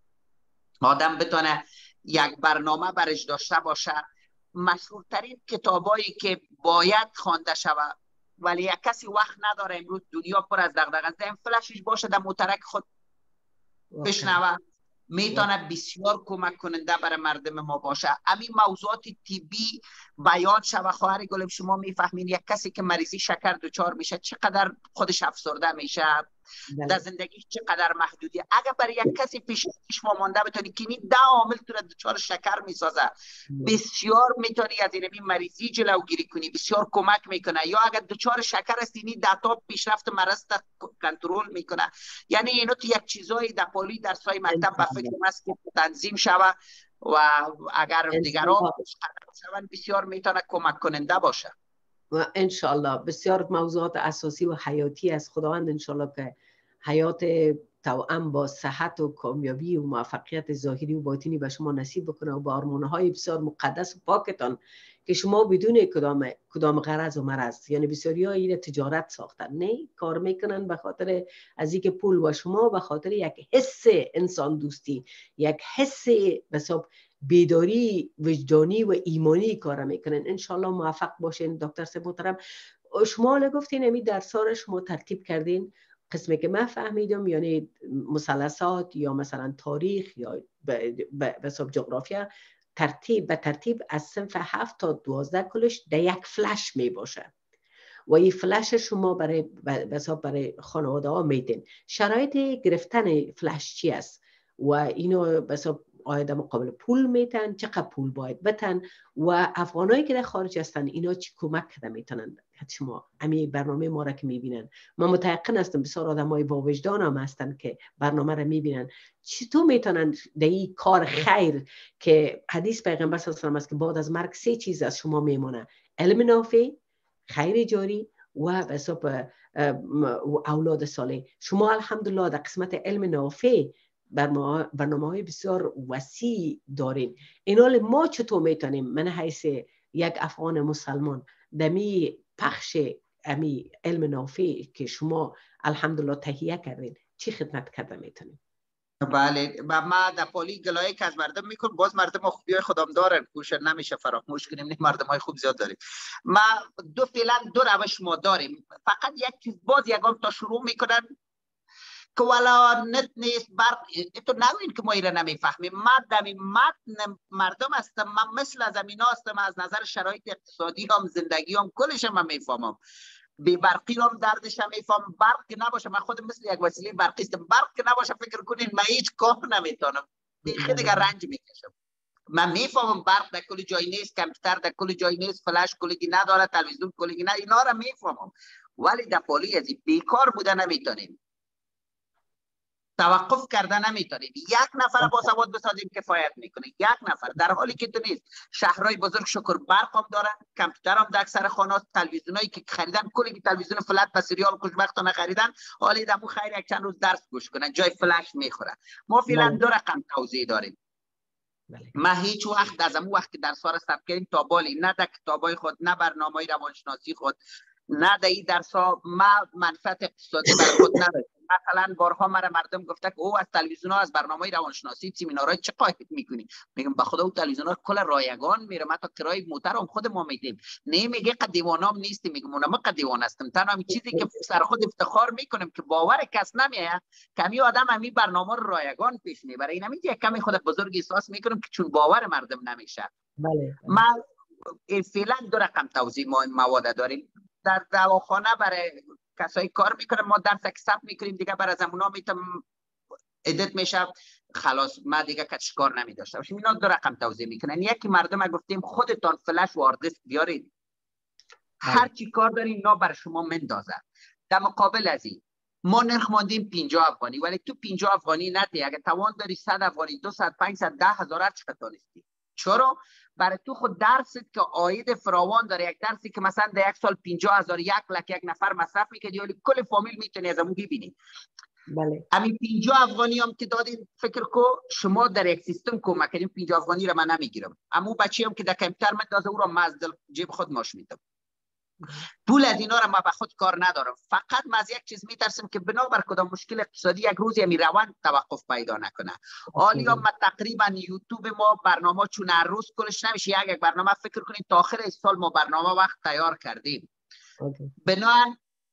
آدم بتونه یک برنامه برش داشته باشه، مشهورترین کتابایی که باید خوانده شود ولی یک کسی وقت نداره. امروز دنیا پر از دغدغه است. این فلشش باشه در موترک خود بشنوه، میتونه بسیار کمک کننده برای مردم ما باشه. همین موضوعات طبی بیان شود. خواهر گلم شما میفهمین یک کسی که مریضی شکر دچار میشه چقدر خودش افسرده میشه، در زندگیش چقدر محدودیه. اگر برای یک کسی پیش شما مانده بتونی که این ده عامل تو را دچار شکر میسازه، بسیار میتونی از این مریضی جلوگیری کنی، بسیار کمک میکنه. یا اگر دچار شکر است این ده تا پیشرفت مرض کنترل میکنه. یعنی اینو تو یک چیزایی در پالی در سای مکتب به فکر است که تنظیم شوه و اگر دیگران شون بسیار میتونه کمک کننده باشه. و انشالله بسیار موضوعات اساسی و حیاتی از خداوند انشالله که حیات توأم با صحت و کامیابی و موفقیت ظاهری و باطنی به شما نصیب بکنه و با آرمان‌های بسیار مقدس و پاکتان که شما بدون کدام کدام غرض و مرض، یعنی بسیاری‌ها این تجارت ساختن، نه کار میکنن به خاطر از اینکه پول، و شما به خاطر یک حس انسان دوستی، یک حس بسیار بیداری وجدانی و ایمانی کار میکنن. انشالله موفق باشین. دکتر صاحب محترم، شما گفتین امی درس‌ها شما ترتیب کردین. قسمی که من فهمیدم یعنی مثلثات یا مثلا تاریخ یا به حساب جغرافیا ترتیب به ترتیب از صنف هفت تا دوازده کلش در یک فلش می باشه و این فلش شما برای حساب برای خانواده ها میدین. شرایط گرفتن فلش چی است و اینو به حساب آیده مقابل پول میتن، چقدر پول باید بتن و افغانایی که در خارج هستن اینا چی کمک کده میتونن؟ شما همین برنامه ما را که میبینن، من متيقن هستم بسیار آدمای با وجدان هم هستن که برنامه را میبینن، چطور میتونن در این کار خیر که حدیث پیغمبر صلی الله علیه و آله است که بعد از مرگ سه چیز از شما میمونه: علم نافع، خیر جاری و به حساب اولاد صالح. شما الحمدلله در قسمت علم نافع برنامه های بسیار وسیع دارین. این حال ما چطور میتونیم من حیث یک افغان مسلمان دمی پخش امی علم نافع که شما الحمدلله تهیه کردین چی خدمت کرده میتونیم؟ بله، و ما در پالی گلایه که از مردم میکنم، باز مردم خوبی های خودم دارن، کوشش نمیشه فراموش کنیم، نه مردم های خوب زیاد داریم. ما دو فعلا دو روش ما داریم، فقط یک چیز باز یکم تا شروع میکنن که والا نت نیست برق، تو نگوین که ما ایره نمیفهمیم. ما دمی متن مردم هستم، من مثل از امین هستم، از نظر شرایط اقتصادی هم زندگی هم کلش هم میفهمم. بی برقی هم دردش هم میفهم. برق که نباشه، من خودم مثل یک وسیله برقی استم، برق که نباشه فکر کنین من هیچ کار نمیتونم، دیگه دیگه رنج میکشم. من میفهمم برق در کل جای نیست، کامپیوتر در کل جای نیست، فلش کلگی نداره، تلویزیون کلگی نه، اینا را میفهمم، ولی در پالی از بیکار بوده نمیتونیم، توقف کرده نمیتونیم. یک نفر با سواد بسازیم کفایت میکنه، یک نفر، در حالی که تو نیست. شهرهای بزرگ شکر برق هم دارن، کامپیوتر هم در اکثر خانات، تلویزیونایی که خریدن کلی تلویزیون فلت و سریال خوشبختانه خریدن، حالی دمو خیر یک چند روز درس گوش کنن، جای فلش میخوره. ما فعلا دو رقم توزیع داریم. ما هیچ وقت از امو وقت که درس ها را ثبت کردیم تا بالی، نه در کتابای خود، نه برنامه روانشناسی خود، نه در این درس ها ما منفعت اقتصادی بر خود نداشتیم. مثلا بارها مرا مردم گفته که او از تلویزیون ها، از برنامه روانشناسی، سمینارهای چه قاید میکنی؟ میگم به خدا او تلویزیون ها کل رایگان میره، ما تا کرای موتر هم خود ما میدیم. نه میگه قدیوانام نیستیم، میگم اونم قدیوان هستم. تنها همین چیزی که سر خود افتخار میکنم که باور کس نمیه کمی آدم همین برنامه رو رایگان پیش میبره. این همین یک کمی خود بزرگ احساس میکنم که چون باور مردم نمیشه. بله. ما فعلا دو رقم توزیع مواد داریم. در دواخانه برای کسایی کار میکنه ما درس اکسپ میکنیم، دیگه برای زمونا میتونم ادت میشه، خلاص ما دیگه کچ کار نمیداشته باشیم. اینا دو رقم توزیع میکنن. یکی مردم گفتیم خودتان فلش و هارد دیسک بیارید، هر چی کار دارین اینا بر شما مندازه. در مقابل از این ما نرخ ماندیم پنجاه افغانی، ولی تو پنجاه افغانی نتی، اگه توان داری صد افغانی، دویست، پانصد، ده هزار هر چقدر دانستی. چرا؟ برای تو خود درست که عاید فراوان داره، یک درسی که مثلا در یک سال پنجاه هزار یک لک یک نفر مصرف میکنی، ولی کل فامیل میتونی از اون ببینی. بله. همین پنجاه افغانی هم که دادین فکر کو شما در یک سیستم کمک کردین. پنجاه افغانی را من نمیگیرم، اما بچه هم که در کامپیوتر مندازه او را مزدل جیب خود ماش میدم. پول از اینا را ما به خود کار ندارم، فقط ما از یک چیز میترسم که بنابر کدام مشکل اقتصادی یک روزی می روان توقف پیدا نکنه. حالا ما تقریبا یوتیوب ما برنامه چون هر روز کلش نمیشه، یک یک برنامه فکر کنید تا آخر سال ما برنامه وقت تیار کردیم. بنابراین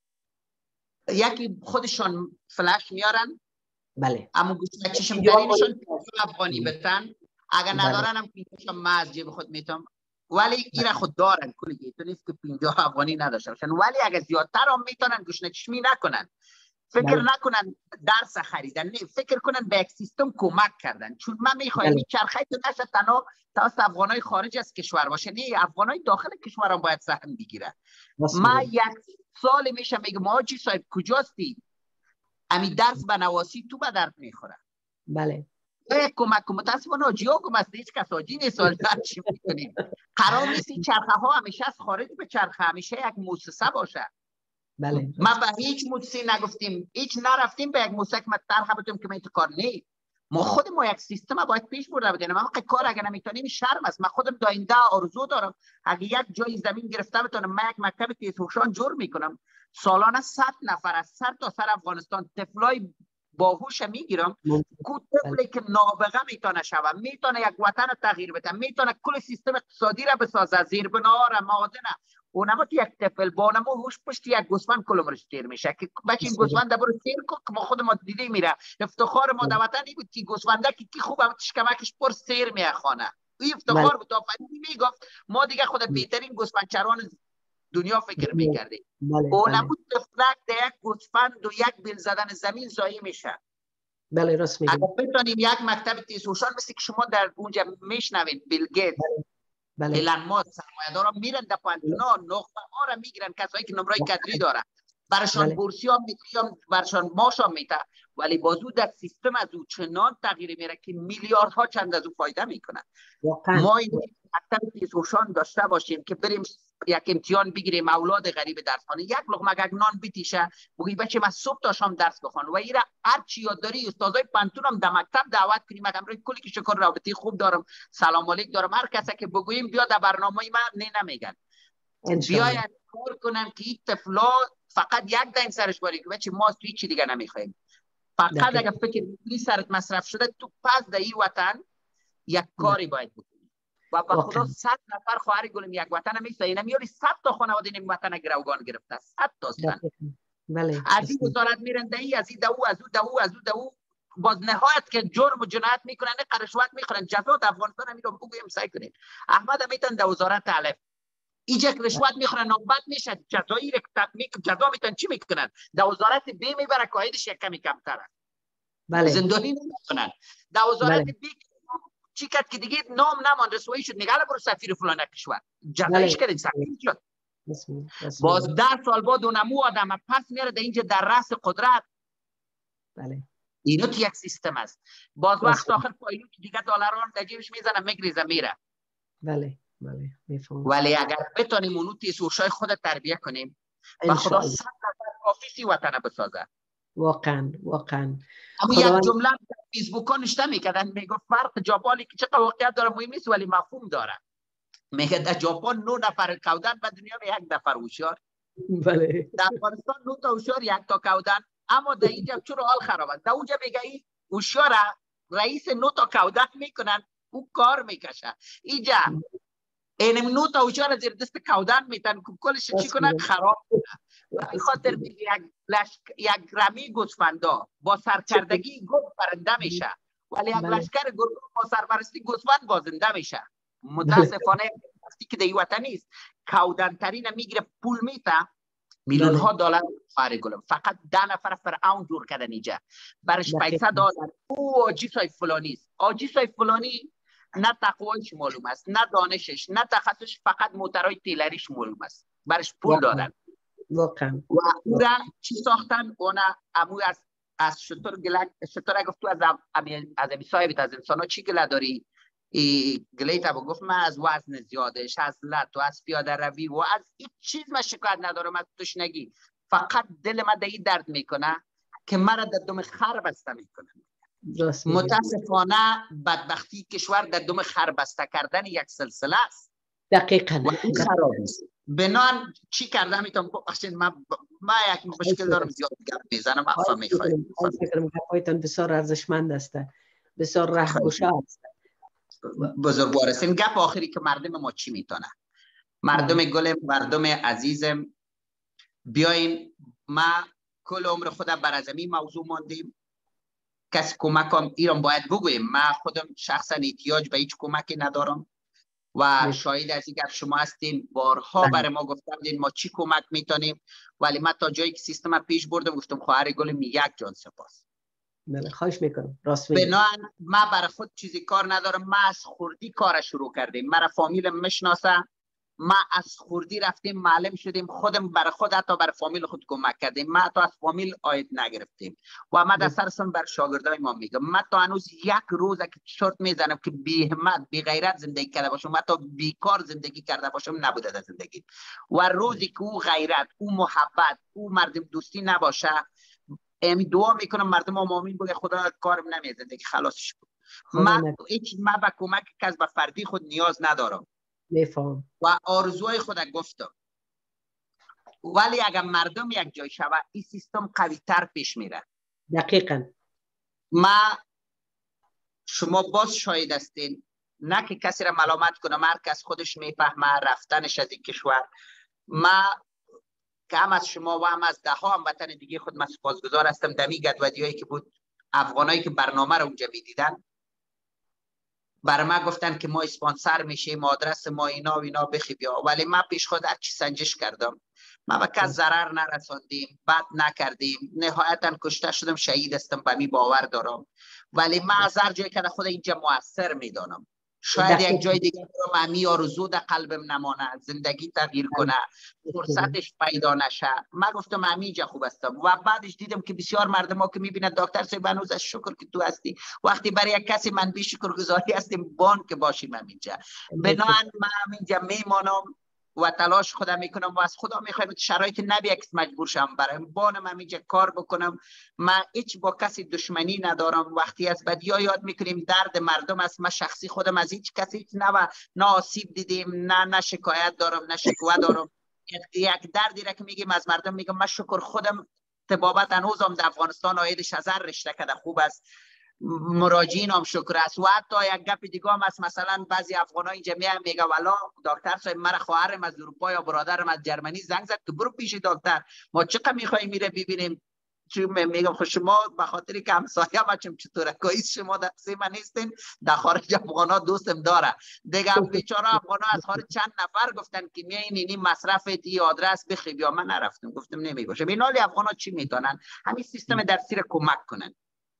یکی خودشان فلش میارن، بله، اما گوشتچشم دارینشان افغانی بتن، اگر ندارن هم پیششان ما از جیب خود میتونم، ولی ایره خود دارن کلی تو نیست که پنجاه افغانی نداشته باشن، ولی اگر زیادتر هم میتونن گوشت چشمی نکنن، فکر بله. نکنن درس خریدن، نه فکر کنن به یک سیستم کمک کردن. چون من میخوایم بله. چرخه تو نشه تنها توسط افغانای خارج از کشور باشه، نه افغانای داخل کشور هم باید سهم بگیره. ما یک سال میشه میگم آجی صاحب کجاستی؟ امی درس به نواسی تو به درد میخوره. بله. یک کمک متاسفانه آجیو کم از هیچ کس آجی نیست، چی میکنیم؟ قرار نیست این چرخه ها همیشه از خارج به چرخه، همیشه یک مؤسسه باشه. بله. ما به هیچ مؤسسه نگفتیم، هیچ نرفتیم به یک مؤسسه که ما طرح بدیم که ما این کار نه. ما خود ما یک سیستم باید پیش برده بدیم. ما کار اگه نمیتونیم شرم است. من خودم داینده آرزو دارم اگه یک جای زمین گرفته بتونم ما یک مکتب تیزهوشان جور میکنم، سالانه صد نفر از سر تا سر افغانستان طفلای باهوش میگیرم، کو طفلی که نابغه میتونه شوه، میتونه یک وطن تغییر بده، میتونه کل سیستم اقتصادی را بسازه، زیربنا را، معادنه. اونم تو یک طفل با اونم هوش پشت یک گوسفند کل عمرش تیر میشه که بچه این گوسفند دبر تیر کو که ما خود ما دیده میره. افتخار ما در وطن بود که گوسفنده که کی خوب هم تشکمکش پر سیر میخونه. این افتخار بود. آفرین میگفت ما دیگه خود بهترین گوسفند چران دنیا فکر میکردیم. اونم طفلک در یک گوسفند و یک بیل زدن زمین ضایع میشه. بله راست میگید. اگه بتونیم یک مکتب تیزهوشان مثل که شما در اونجا میشنوید بیل گیتس، بله. ایلان ماسک، سرمایه‌دارا میرن در پانتونا نخبه ها را میگیرن، کسایی که نمره کدری دارن برشان بله. بورسی ها میتیم، برشان ماش ها میته، ولی بازو در سیستم از او چنان تغییر میره که میلیاردها چند از او فایده میکنن. ما این مکتب تیزهوشان داشته باشیم که بریم یک امتحان بگیریم اولاد غریب درس خانه یک لقمه اگه نان بتیشه بگی بچه من صبح تا شام درس بخوان و ایرا هر چی یاد داری استادای پنتونم در مکتب دعوت کنیم. من امروز کلی که شکر رابطه خوب دارم، سلام علیک دارم، هر کسی که بگوییم بیا در برنامه من نه نمیگن بیاین کار کنن که این طفلا فقط یک دیم سرش باری که بچه ما توی چی دیگه نمیخوایم. فقط اگه فکر پولی سرت مصرف شده تو پس در این وطن یک کاری باید بکنی و با خدا صد نفر خواهر گلم یک وطن میسته اینا میاری صد تا خانواده این وطن گروگان گرفته صد تا هستن. بله از این وزارت میرن دهی از این دو از او دو از او دو باز نهایت که جرم و جنایت میکنن قرشوات میخورن. جزات افغانستان هم رو بگویم سعی کنید احمد میتن در وزارت الف اینجا رشوت میخورن نوبت میشه جزایی رو تطبیق جزا میتن چی میکنن در وزارت بی میبره قاعدش یک کمی کمتر است. بله زندانی نمیکنن در وزارت بله. بی چی کرد که دیگه نام نمان رسوایی شد نگاله برو سفیر فلان کشور جزایش کردن سفیر شد. باز ده سال بعد اونمو آدم پس میاره در اینجا در رأس قدرت. بله اینو تو یک سیستم است. باز وقت آخر پایلوت دیگه دلاران در جیبش میزنه میگریزه میره. بله بله میفهمم. ولی اگر بتونیم اونو تیسوشای خود تربیه کنیم و خدا صد نفر کافی وطن بسازه. واقعا واقعا اما یک جمله فیسبوک ها نشته میکردن میگه فرق ژاپنی که چقدر واقعیت داره مهم نیست ولی مفهوم داره. میگه در ژاپن نه نفر کودن و دنیا یک نفر هوشیار. بله در افغانستان نه تا هوشیار یک تا کودن اما در اینجا چرا حال خراب است. در اونجا میگه این هوشیار رئیس نه تا کودن میکنن او کار میکشه. اینجا این نه تا هوشیار زیر دست کودن میتن کلش چی کنن خراب. به خاطر یک لشک یک رمی گوسفندا با سرکردگی گرگ برنده میشه ولی یک لشکر گرگ با سرپرستی گوسفند بازنده میشه. متاسفانه وقتی که در این وطن نیست کودن ترین میگیره پول میته میلیون ها دلار خواهر گلم فقط ده نفر فرعون جور کردن اینجا برش پیسه دادن او آجیسای فلانی است. آجیسای فلانی نه تقوایش معلوم است نه دانشش نه تخصصش فقط موترهای تیلریش معلوم است برش پول دادن واقعا و او را چی ساختن اونا امو از از شطور گلک شطور گفت تو از از امی صاحبت از انسان ها چی گله داری گله تا گفت من از وزن زیادش از لط و از پیاده روی و از هیچ چیز من شکایت ندارم از تشنگی فقط دل من در این درد میکنه که مرا در دم خر بسته میکنه. متاسفانه بدبختی کشور در دم خر بسته کردن یک سلسله است. دقیقاً و این خراب است. بنان چی کردم میتونم بخشین من ما یک مشکل دارم زیاد گپ میزنم افا میخوایم. فکر گپایتان بسیار ارزشمند است بسیار رهگشا است. بزرگوار است. این گپ آخری که مردم ما چی میتونه مردم گلم مردم عزیزم بیاین ما کل عمر خود بر از این موضوع ماندیم کسی کمکم ایران باید بگویم من خودم شخصا احتیاج به هیچ کمکی ندارم و شاید از این گپ شما هستین بارها برای ما گفتن ما چی کمک میتونیم ولی من تا جایی که سیستم پیش بردم گفتم خواهر گلم یک جان سپاس. بله خواهش میکنم راست میگی. بنان ما برای خود چیزی کار ندارم ما از خوردی کار شروع کردیم مرا فامیلم میشناسه ما از خوردی رفتیم معلم شدیم خودم برای خود حتی برای فامیل خود کمک کردیم ما تا از فامیل آید نگرفتیم و ما در سرسم بر شاگردای ما میگم ما تا هنوز یک روز که شرط میزنم که بی همت بی غیرت زندگی کرده باشم ما تا بیکار زندگی کرده باشم نبوده در زندگی و روزی که او غیرت او محبت او مردم دوستی نباشه امی دعا میکنم مردم آمین بگه خدا کارم نمیه زندگی خلاصش کن. من هیچ ما به کمک کس به فردی خود نیاز ندارم میفهم و آرزوهای خود گفتم ولی اگر مردم یک جای شوه این سیستم قوی تر پیش میره. دقیقاً ما شما باز شاید هستین نه که کسی را ملامت کنم هر کس خودش میفهمه رفتنش از این کشور ما که هم از شما و هم از ده ها هموطن دیگه خود من سپاسگزار هستم دمی گدودی هایی که بود افغانایی که برنامه را اونجا میدیدن برای ما گفتن که ما اسپانسر میشیم آدرس ما اینا و اینا بخی بیا ولی ما پیش خود هر چی سنجش کردم ما به کس ضرر نرساندیم بد نکردیم نهایتا کشته شدم شهید هستم به می باور دارم ولی ما از هر جایی که خود اینجا مؤثر میدانم شاید یک جای دیگه برم امی آرزو در قلبم نمانه زندگی تغییر کنه فرصتش پیدا نشه من گفتم همینجا خوب هستم و بعدش دیدم که بسیار مردم ها که میبینن دکتر صاحب هنوز از شکر که تو هستی وقتی برای یک کسی من بی شکر گذاری هستیم بان که باشیم همینجا بنابراین من همینجا میمانم و تلاش خودم میکنم و از خدا میخوایم شرایط نبیه که مجبور شم برم بانم همینجا کار بکنم. من هیچ با کسی دشمنی ندارم. وقتی از بدیا یاد میکنیم درد مردم است، من شخصی خودم از هیچ کسی هیچ نه نه آسیب دیدیم، نه نه شکایت دارم نه شکوه دارم. یک دردی را که میگیم از مردم میگم من شکر خودم تبابت هنوزم در افغانستان آیدش هزار رشته کده خوب است، مراجعین هم شکر است. و حتی یک گپ دیگه هم است، مثلا بعضی افغان‌ها اینجا میگن میگه والا دکتر صاحب مرا خواهرم از اروپا یا برادرم از جرمنی زنگ زد که برو پیش دکتر، ما چقدر میخوایم میره ببینیم. چون میگم خود شما به خاطر که همسایه ما چم چطوره کویس شما در سه من نیستین، در خارج افغانا دوستم داره دیگه. بیچاره افغانا از خارج چند نفر گفتن که میاین این مصرف تی آدرس بخیب، یا من نرفتم گفتم نمیگوشه. بینالی افغانا چی میتونن همین سیستم درسی را کمک کنن.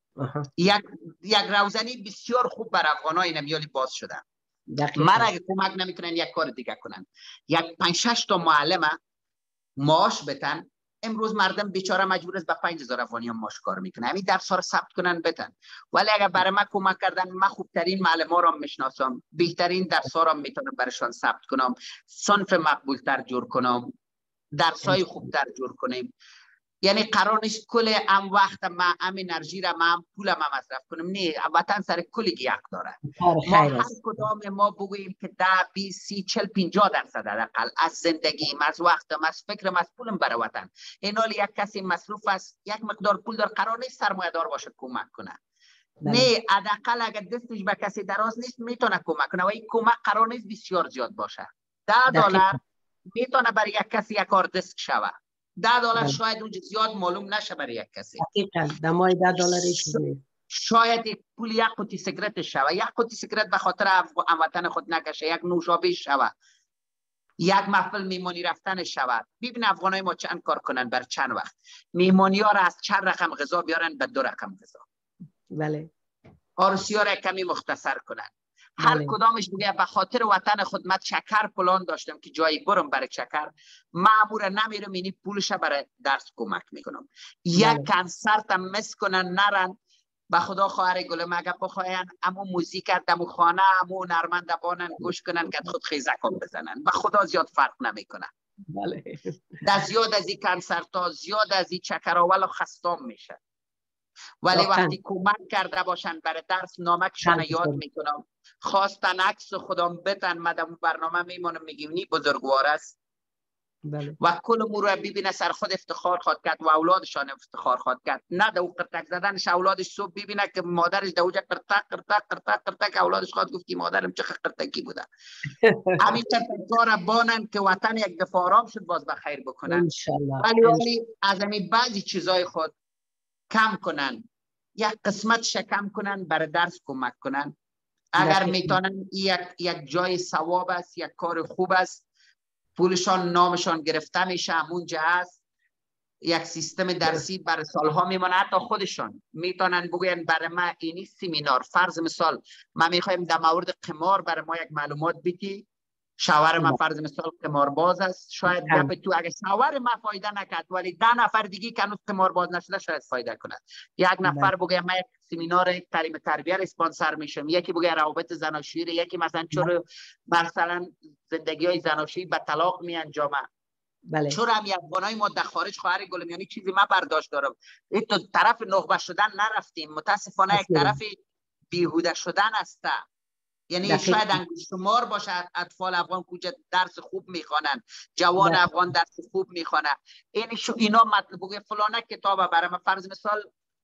یک یک روزنی بسیار خوب بر افغانای نمیالی باز شدن. من اگه کمک نمیکنن یک کار دیگه کنن، یک پنج شش تا معلم معاش بتن. امروز مردم بیچاره مجبور است به پنج هزار افغانی هم معاش کار میکنه، همین درس ها رو ثبت کنن بتن. ولی اگر برای من کمک کردن، من خوبترین معلم ها رو میشناسم، بهترین درس ها رو میتونم برشان ثبت کنم، صنف مقبول تر جور کنم، درس های خوبتر جور کنیم. یعنی قرار نیست کل ام وقت ما ام انرژی را ما ام پول ما مصرف کنیم، نه، وطن سر کلی یک داره. ما هر کدام ما بگوییم که ده بیست سی چل پنجاه درصد حداقل از زندگیم، از وقتم، از فکرم، از پولم برای وطن. این حال یک کسی مصروف است، یک مقدار پول دار، قرار نیست سرمایه دار باشه کمک کنه. نه، حداقل اگر دستش به کسی دراز نیست میتونه کمک کنه و این کمک قرار نیست بسیار زیاد باشه. ده دلار میتونه برای یک کسی یک کار دست شوه. ده دلار شاید اونجا زیاد معلوم نشه برای یک کسی. حقیقتا دمای ده دلاری چیزی شاید پول یک قوطی سیگرت شوه، یک قوطی سیگرت به خاطر وطن خود نکشه، یک نوشابه شوه، یک محفل میمانی رفتن شود. ببین افغانای ما چند کار کنن بر چند وقت. میمانی ها را از چند رقم غذا بیارن به دو رقم غذا. بله. عروسی ها را کمی مختصر کنن. هر بله. کدامش میگه به خاطر وطن خود من شکر پلان داشتم که جایی برم برای شکر، معمولا نمیرم، اینی پولش برای درس کمک میکنم. بله. یک کنسرت هم مس کنن نرن. به خدا خواهر گلم اگه بخواین امو موزیک دمو خانه امو نرمند بانن گوش کنن که خود خیزکان بزنن، به خدا زیاد فرق نمیکنه. بله. در زیاد از این کنسرت ها، زیاد از این چکراول خستام میشه. ولی وقتی کمک کرده باشن برای درس نامکشان یاد میکنم، خواستن عکس خودم بتن، مدام برنامه میمونم میگیم نی بزرگوار است. بله. و کل امور رو ببینه سر خود افتخار خواد کرد و اولادشان افتخار خواد کرد. نه دو قرتک زدنش اولادش صبح ببینه که مادرش دوجه قرتک قرتک قرتک قرتک اولادش خواد گفت که مادرم چه قرتکی بوده. همین قرتک‌ها بانن که وطن یک دفعه آرام شد باز بخیر بکنن. انشالله. ولی از همین بعضی چیزای خود کم کنن، یک قسمت شکم کنن، برای درس کمک کنن. اگر میتونن یک یک جای ثواب است، یک کار خوب است، پولشان نامشان گرفته میشه، همونجا هست، یک سیستم درسی برای سالها میمونه. حتی خودشان میتونن بگوین برای ما اینی سمینار، فرض مثال ما میخوایم در مورد قمار برای ما یک معلومات بدی، شوهر ما فرض مثال قمار باز است، شاید گپ تو اگه شوهر ما فایده نکرد ولی ده نفر دیگه که هنوز قمار باز نشده شاید فایده کنه. یک نفر بگه من یک سمینار تعلیم تربیت اسپانسر میشم، یکی بگه روابط زناشویی، یکی مثلا چرا مثلا زندگی های زناشویی به طلاق می انجامه. بله. چرا هم افغانای ما در خارج خواهر گلم، یعنی چیزی من برداشت دارم این تو طرف نخبه شدن نرفتیم، متاسفانه یک طرف بیهوده شدن است. یعنی دقیق. شاید انگشت شمار باشه اطفال افغان کجا درس خوب میخوانن، جوان دقیق. افغان درس خوب میخوانه. این شو اینا مطلب بگه فلانه کتابه برای من فرض مثال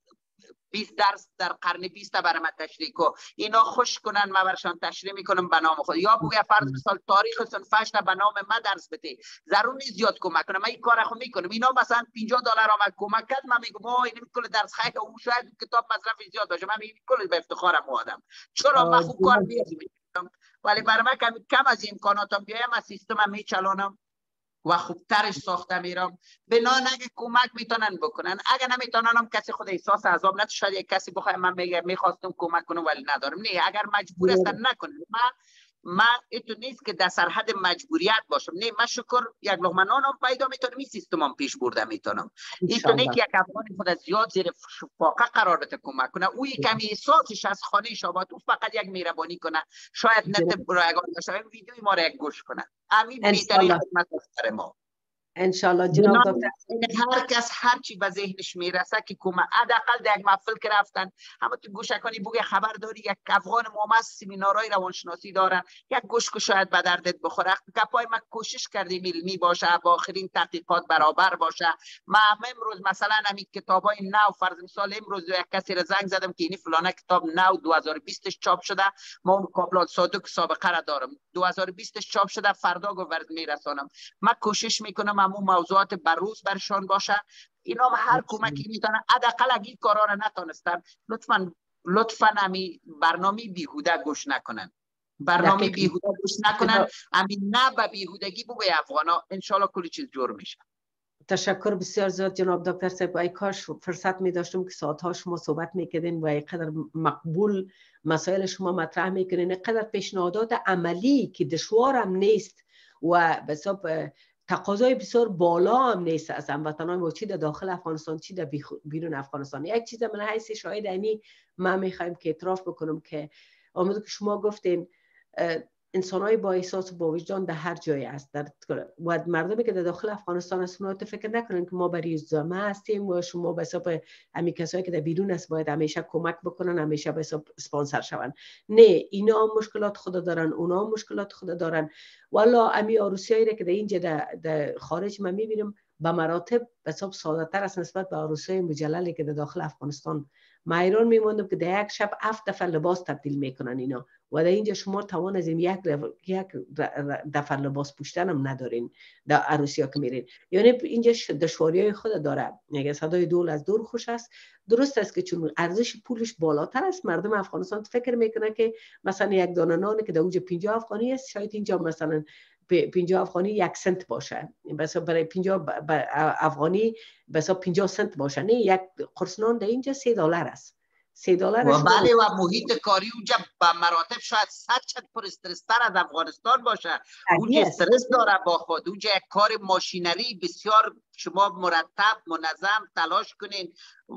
بیست درس در قرن بیست برای من تشریح کو، اینا خوش کنن من برشان تشریح میکنم به نام خود. یا بگه فرض مثال تاریخ صنفش به نام من درس بده، ضرور نیست زیاد کمک کنم، من این کار خو میکنم. اینا مثلا پنجاه دلار من کمک کرد، من میگم اوه این کل درس خیلی او شاید کتاب مصرف زیاد باشه، من میگم کل به افتخارم آدم چرا من خوب کار میکنم. ولی برای من کم, کم از امکاناتم بیایم از سیستمم میچلانم و خوبترش ساخته میرم. بنا نگه کمک میتونن بکنن، اگه نمیتونن هم کسی خود احساس عذاب نده. شاید یک کسی بخواه من میگه میخواستم کمک کنم ولی ندارم، نه، اگر مجبور هستن نکنن. من من ایتو نیست که در سرحد مجبوریت باشم، نه، من شکر یک لقمه نانم پیدا میتونم، این سیستمم پیش برده میتونم. ایتو نیست یک افغان خود زیاد زیر فاقه قرار بده کمک کنه، او کمی احساسش از خانه شابات او فقط یک مهربانی کنه، شاید نت رایگان باشه ویدیوی ما را یک گوش کنه. همین بهترین خدمت است ما. انشالله جناب دکتر. هر کس هر چی به ذهنش میرسه که کمک، حداقل در یک محفل که رفتن همه تو گوشکانی بوی خبر داری یک افغان مامس سمینارهای روانشناسی داره، یک گوش که شاید به دردت بخوره. گپای ما کوشش کردیم علمی باشه، با آخرین تحقیقات برابر باشه. ما امروز مثلا همین کتابای نو، فرض مثال امروز یک کسی را زنگ زدم که این فلانه کتاب نو دو هزار و بیست چاپ شده، ما اون کابلات صادق سابقه را دارم، دو هزار و بیست چاپ شده، فردا گورد میرسانم. ما کوشش میکنم همون موضوعات بروز برشان باشه. اینا هم هر کمکی میتونن، حداقل اگه این کارا را نتونستن لطفا لطفا همی برنامه بیهوده گوش نکنن، برنامه بیهوده گوش نکنن، همین نه به بیهودگی بگوی افغانا، انشالله کلی چیز جور میشه. تشکر بسیار زیاد جناب دکتر صاحب. ای کاش فرصت می داشتم که ساعت ها شما صحبت میکردین و اینقدر مقبول مسائل شما مطرح میکنین، اینقدر پیشنهادات عملی که دشوار هم نیست و به حساب تقاضای بسیار بالا هم نیست از هموطنان ما، چی در داخل افغانستان چی در بیرون افغانستان. یک چیز من حیث شاهد اینی من میخوایم که اعتراف بکنم که آمده که شما گفتین انسان‌های با احساس و با وجدان در هر جای است، در و مردمی که در داخل افغانستان هستند فکر نکنن که ما برای زمه هستیم و شما به حساب همین کسایی که در بیرون است باید همیشه کمک بکنن، همیشه به حساب اسپانسر شون. نه، اینا هم مشکلات خود دارن، اونا هم مشکلات خود دارن. والا امی عروسیایی که در اینجا در, در خارج ما میبینیم به مراتب به حساب ساده‌تر است نسبت به عروسیای مجللی که در داخل افغانستان. ما ایران میموندم که در یک شب هفت دفعه لباس تبدیل میکنن اینا، و در اینجا شما توان از این یک یک دفعه لباس پوشتن هم ندارین در عروسی ها که میرین. یعنی اینجا دشواری های خود داره. اگه صدای دول از دور خوش است، درست است که چون ارزش پولش بالاتر است، مردم افغانستان فکر میکنه که مثلا یک دانه نان که در اونجا پنجاه افغانی است، شاید اینجا مثلا پنجاه افغانی یک سنت باشه، بس برای پنجاه افغانی بس پنجاه سنت باشه. نه، یک قرص نان در اینجا سه دلار است. سه دلار و بله، و محیط کاری اونجا به مراتب شاید صد چند پر استرس تر از افغانستان باشه. اونجا استرس داره با خود، اونجا یک کار ماشینری بسیار شما مرتب منظم تلاش کنین،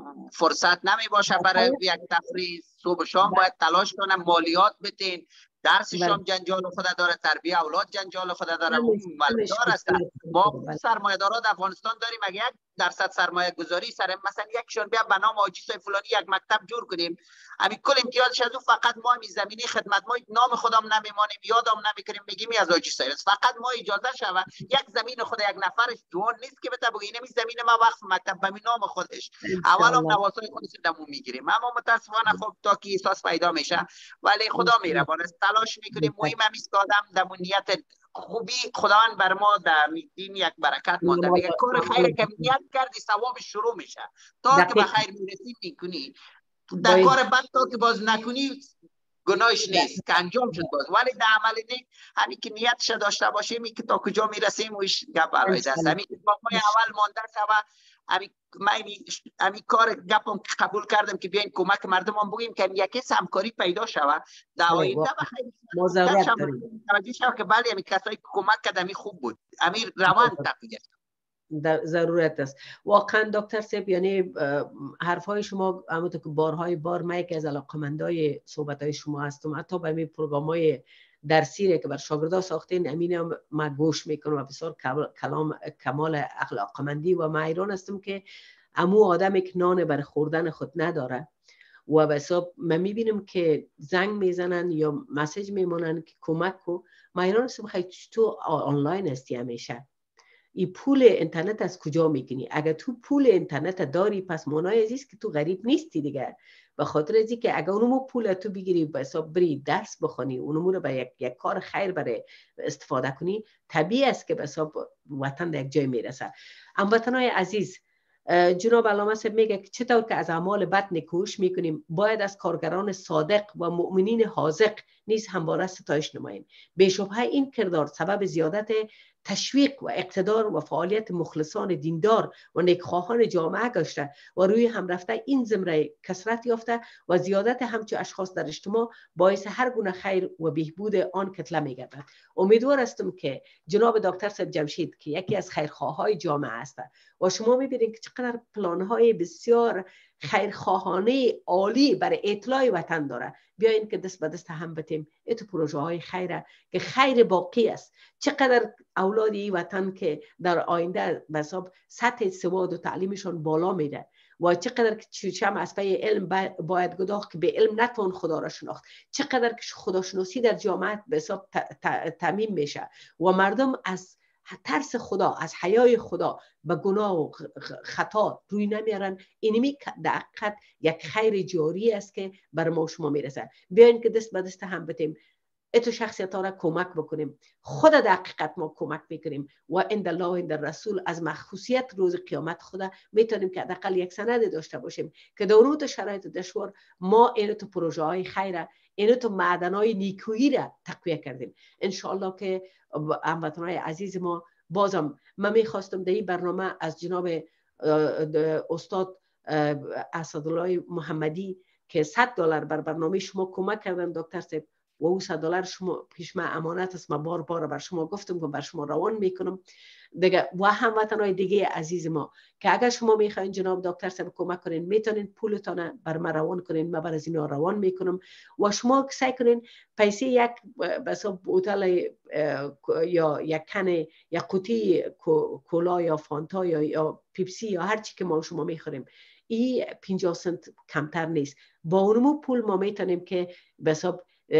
فرصت نمی باشه برای یک تفریح. صبح شام باید تلاش کنن، مالیات بتین، درسش هم جنجال خود داره، تربیه اولاد جنجال خود داره. اون مالدار است. ما سرمایه داران افغانستان داریم، اگه یک درصد سرمایه گذاری سر مثلا یکشون بیا به نام حاجی صاحب فلانی یک مکتب جور کنیم، همین کل امتیازش از اون فقط ما می زمینی خدمت، ما نام خودم نمیمانیم، یادم نمیکنیم، میگیم از حاجی صاحب. فقط ما اجازه شوه یک زمین خود یک نفرش جوان نیست که بتا بگه اینم زمین ما وقف مکتب به نام خودش، اول هم نواسای خودش دمو میگیریم. اما متاسفانه خب تا که احساس پیدا میشه، ولی خدا مهربان است، تلاش میکنیم. مهم است که آدم دمو نیت خوبی خداوند بر ما در دین یک برکت مانده. میگه کار خیر که نیت کردی ثواب شروع میشه، تا که به خیر میرسی میکنی. در کار بد تا که باز نکنی گناهش نیست که انجام شد باز، ولی در عمل نیک همین که نیتش داشته باشیم که تا کجا میرسیم وش گپ برای دست. همین که با ما اول مانده شوه، همین همین کار گپم قبول کردم که بیاین کمک مردم بگیم که یکی همکاری پیدا شوه در آینده بخیر ما ضرورت داریم. توجه شوه که بله همین کسایی که کمک کردن خوب بود، همین روان تقویت ضرورت است. واقعا دکتر صاحب، یعنی حرفهای شما همونطور که بارهای بار من یکی از علاقمندای صحبتهای شما هستم، حتی به این پروگرام‌های درسی که بر شاگردا ساختین امین هم ما گوش میکنم و بسیار کلام کمال اخلاقمندی و من حیران هستم که امو آدم که نان بر خوردن خود نداره و به حساب من میبینم که زنگ میزنن یا مسیج میمونن که کمک کو. من حیران هستم خیلی تو آنلاین هستی همیشه، این پول اینترنت از کجا میگیری؟ اگر تو پول اینترنت داری پس معنای عزیز که تو غریب نیستی دیگه. به خاطر ازی که اگر اونمو پول تو بگیری به حساب بری درس بخونی، اونمو رو به یک, یک کار خیر برای استفاده کنی، طبیعی است که به حساب وطن در یک جای میرسه. هموطنای عزیز، جناب علامه صاحب میگه که چطور که از اعمال بد نکوش میکنیم، باید از کارگران صادق و مؤمنین حاذق نیز همواره ستایش نماییم. بی‌شبهه این کردار سبب زیادت تشویق و اقتدار و فعالیت مخلصان دیندار و نیکخواهان جامعه گشته و روی هم رفته این زمره کثرت یافته و زیادت همچون اشخاص در اجتماع باعث هر گونه خیر و بهبود آن کتله میگردد. امیدوار هستم که جناب دکتر صاحب جمشید که یکی از خیرخواهای جامعه است و شما میبینید که چقدر پلانهای بسیار خیرخواهانه عالی برای اطلاع وطن داره، بیاین که دست به دست هم بتیم ایتو پروژه های خیره که خیر باقی است. چقدر اولادی وطن که در آینده به حساب سطح سواد و تعلیمشون بالا میره و چقدر که چشم از پی علم باید گداخت که به علم نتوان خدا را شناخت، چقدر که خداشناسی در جامعه به حساب تعمیم میشه و مردم از ترس خدا، از حیای خدا به گناه و خطا روی نمیارن. اینمی در حقیقت یک خیر جاری است که بر ما شما میرسه. بیاین که دست به دست هم بتیم اتو شخصیت ها را کمک بکنیم. خود در حقیقت ما کمک میکنیم و عند الله و عند الرسول از مخصوصیت روز قیامت خدا میتونیم که حداقل یک سند داشته باشیم که در اون شرایط دشوار ما این تو پروژه های خیره، این تو معدن های نیکویی را تقویه کردیم. انشاءالله که هموطنان عزیز ما، بازم من میخواستم در این برنامه از جناب استاد اسدالله محمدی که صد دلار بر برنامه شما کمک کردن دکتر صاحب و او صد دلار شما پیش من امانت است، من بار بار بر شما گفتم که بر شما روان میکنم دیگه. و هموطنان دیگه عزیز ما که اگر شما میخواین جناب دکتر صاحب کمک کنین، میتونین پولتون بر من روان کنین، من بر از اینا روان میکنم. و شما سعی کنین پیسه یک بسا بوتل یا یک کنه یا قوطی کولا یا فانتا یا یا پیپسی یا هر چی که ما شما میخوریم، این پنجاه سنت کمتر نیست. با اونمو پول ما میتونیم که بسا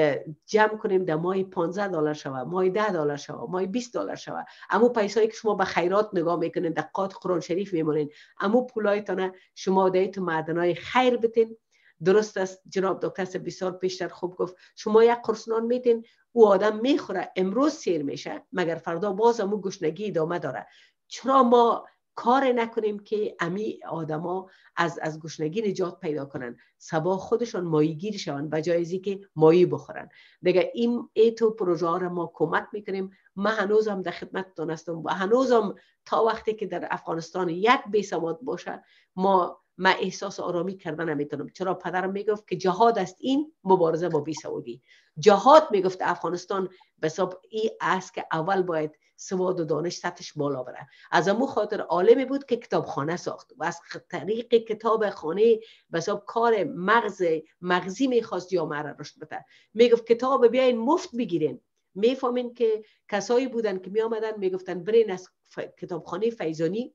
جمع کنیم در ماه پانزده دلار شوه، ماه ده دلار شوه، ماه بیست دلار شوه. امو پیسایی که شما به خیرات نگاه میکنین، در قات قرآن شریف میمونین، امو پولایتان شما دیت معدنای خیر بتین. درست است جناب دکتر صاحب بسیار پیشتر خوب گفت، شما یک قرص نان میتین، او آدم میخوره، امروز سیر میشه مگر فردا باز امو گشنگی ادامه داره. چرا ما کار نکنیم که امی آدما از از گشنگی نجات پیدا کنن، صبح خودشان ماهیگیر شون بجای از اینکه ماهی بخورن دیگه. این ایتو پروژه را ما کمک میکنیم. من هنوزم در خدمتتون هستم و هنوزم تا وقتی که در افغانستان یک بی سواد باشه ما ما احساس آرامی کردن نمیتونم. چرا پدرم میگفت که جهاد است این مبارزه با بی سوادی. جهاد میگفت افغانستان به حساب این است که اول باید سواد و دانش سطحش بالا بره. از امو خاطر عالمی بود که کتابخانه ساخت و از طریق کتاب خانه به حساب کار مغز مغزی میخواست جامعه را رشد بده. میگفت کتاب بیاین مفت بگیرین. میفهمین که کسایی بودن که می آمدن میگفتن برین از کتابخانه فیضانی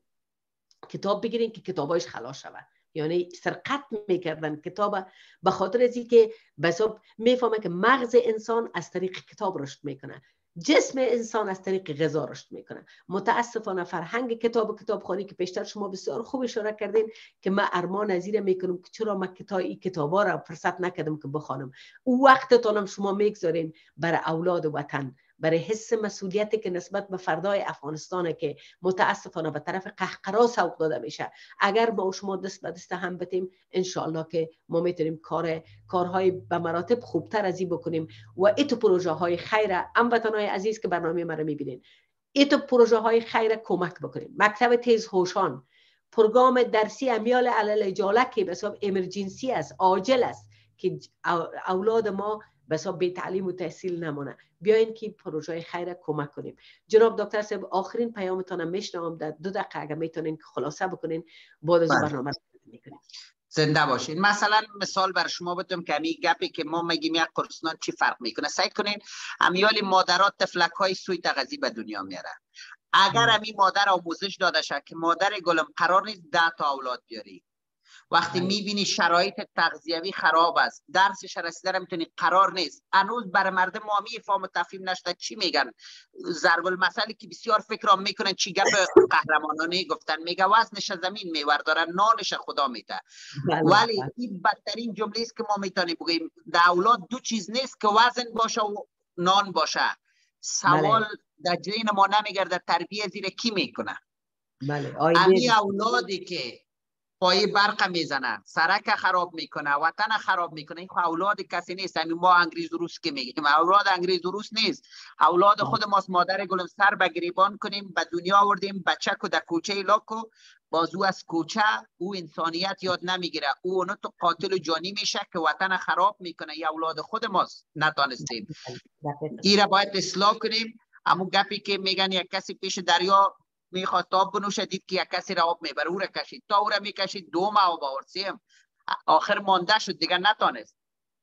کتاب بگیرین که کتابایش خلاص شود. یعنی سرقت میکردن کتاب به خاطر از اینکه بساب میفهمه که مغز انسان از طریق کتاب رشد میکنه، جسم انسان از طریق غذا رشد میکنه. متاسفانه فرهنگ کتاب و کتابخوانی که پیشتر شما بسیار خوب اشاره کردین که من ارمان نظیر میکنم که چرا من کتاب این کتابا را فرصت نکردم که بخوانم. او وقتتونم شما میگذارین برای اولاد وطن، برای حس مسئولیتی که نسبت به فردای افغانستان که متاسفانه به طرف قهقرا سوق داده میشه. اگر با شما دست به دست هم بتیم انشاءالله که ما میتونیم کار کارهای به مراتب خوبتر از این بکنیم. و ایتو پروژه های خیره هموطنان عزیز که برنامه ما رو میبینین، ایتو پروژه های خیره کمک بکنیم. مکتب تیز هوشان، پروگرام درسی امیال علل اجاله که به حساب امرجنسی است، عاجل است که اولاد ما بس به تعلیم و تحصیل نمونه. بیاین که پروژه خیر کمک کنیم. جناب دکتر صاحب آخرین پیامتون میشنوم، در دو دقیقه اگه میتونین که خلاصه بکنین بعد از برنامه میکنیم. زنده باشین. مثلا مثال بر شما بدم که همین گپی که ما میگیم یک قرص نان چی فرق میکنه. سعی کنین امیال مادرات تفلک های سوی تغذی به دنیا میارن. اگر همین مادر آموزش داده شه که مادر گلم قرار نیست ده تا اولاد بیاری، وقتی میبینی شرایط تغذیوی خراب است، درسش رسیده میتونی قرار نیست، هنوز بر مردم عامی فهم و تفهیم نشده چی میگن. ضرب المثلی که بسیار فکر میکنن چی گپ قهرمانانه گفتن، میگه وزنش زمین میور داره نانش خدا میده. ولی این بدترین جمله است که ما میتونیم بگیم. در اولاد دو چیز نیست که وزن باشه و نان باشه. سوال در جین ما نمیگرده تربیه زیر کی میکنه. امی اولادی که پای برق میزنه، سرک خراب میکنه، وطن خراب میکنه، این اولاد کسی نیست. یعنی ما انگریز روس که میگیم اولاد انگریز روس نیست، اولاد خود ماست. مادر گلم سر به گریبان کنیم به دنیا آوردیم، بچه کو در کوچه لاکو بازو از کوچه او انسانیت یاد نمیگیره، او اونو تو قاتل و جانی میشه که وطن خراب میکنه. یا اولاد خود ماست نتانستیم. این را باید اصلاح کنیم. همون گپی که میگن یک کسی پیش دریا میخواست آب بنوشه، دید که یک کسی را آب میبره، او را کشید، تا او را میکشید دو ماه آب آورد، سیم آخر مانده شد دیگه نتانست.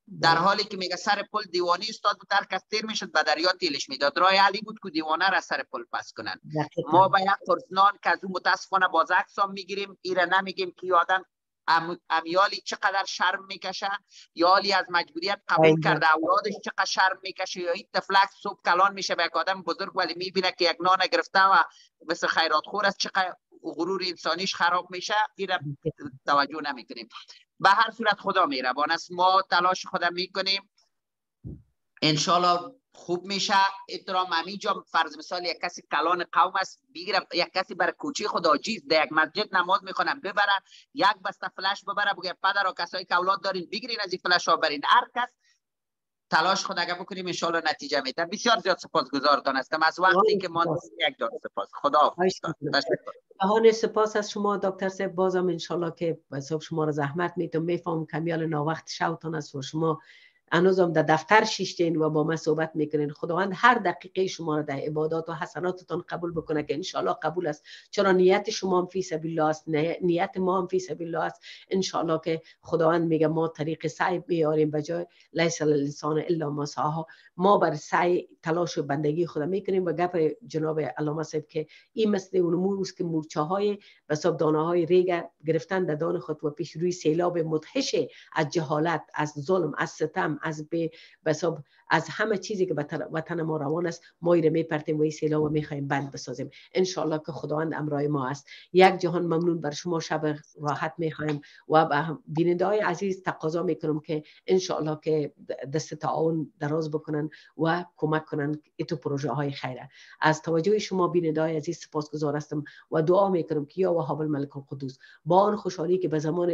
در حالی که میگه سر پل دیوانه استاد بود، هر کس تیر میشد به دریا تیلش میداد. راه علی بود که دیوانه را سر پل پس کنن. ما به یک قرصنان که از اون متاسفانه باز عکسام میگیریم، ایره نمیگیم که آدم ام، امیالی چقدر شرم میکشه، یا حالی از مجبوریت قبول کرده اولادش چقدر شرم میکشه، یا این طفلک صبح کلان میشه به یک آدم بزرگ ولی میبینه که یک نان گرفته و مثل خیرات خور است، چقدر غرور انسانیش خراب میشه. ایره توجه نمیکنیم. به هر صورت خدا مهربان است، ما تلاش خودم میکنیم، انشالله خوب میشه. احترام همینجا فرض مثال یک کسی کلان قوم است، بگیره یک کسی بر کوچه خود عاجز در یک مسجد نماز میخونه ببره، یک بسته فلش ببره، بگه پدر و کسایی که اولاد دارین بگیرین از این فلش ها برین. هر کس تلاش خود اگه بکنیم انشالله نتیجه میده. بسیار زیاد سپاسگزارتان هستم از وقتی که ما یک دور سپاس. خدا حافظ. تشکر. جهان سپاس از شما دکتر صاحب. بازم انشالله که حساب شما را زحمت میتونم میفهم کمیال ناوقت شوتان است و شما هنوزم در دفتر شیشتین و با من صحبت میکنین. خداوند هر دقیقه شما را در عبادات و حسناتتان قبول بکنه که انشالله قبول است، چرا نیت شما هم فی سبیل الله است، نیت ما هم فی سبیل الله است. انشالله که خداوند میگه ما طریق سعی میاریم بجای لیس للانسان الا ما سعی. ما بر سعی تلاش و بندگی خود میکنیم. و گپ جناب علامه صاحب که این مثل اون موز که مورچه های بساب دانه های ریگ گرفتن در دان خود و پیش روی سیلاب مدهش از جهالت، از ظلم، از ستم، از به بساب از همه چیزی که به وطن ما روان است، ما ایره میپرتیم و این سیلاب و میخوایم بند بسازیم. انشالله که خداوند امرای ما است. یک جهان ممنون بر شما. شب راحت میخوایم و بیننده های عزیز تقاضا میکنم که انشالله که دست تعاون دراز بکنن و کمک کنن ایتو پروژه های خیره. از توجه شما بیننده های عزیز سپاسگزار هستم و دعا میکنم که یا وهاب الملک القدوس با آن خوشحالی که به زمان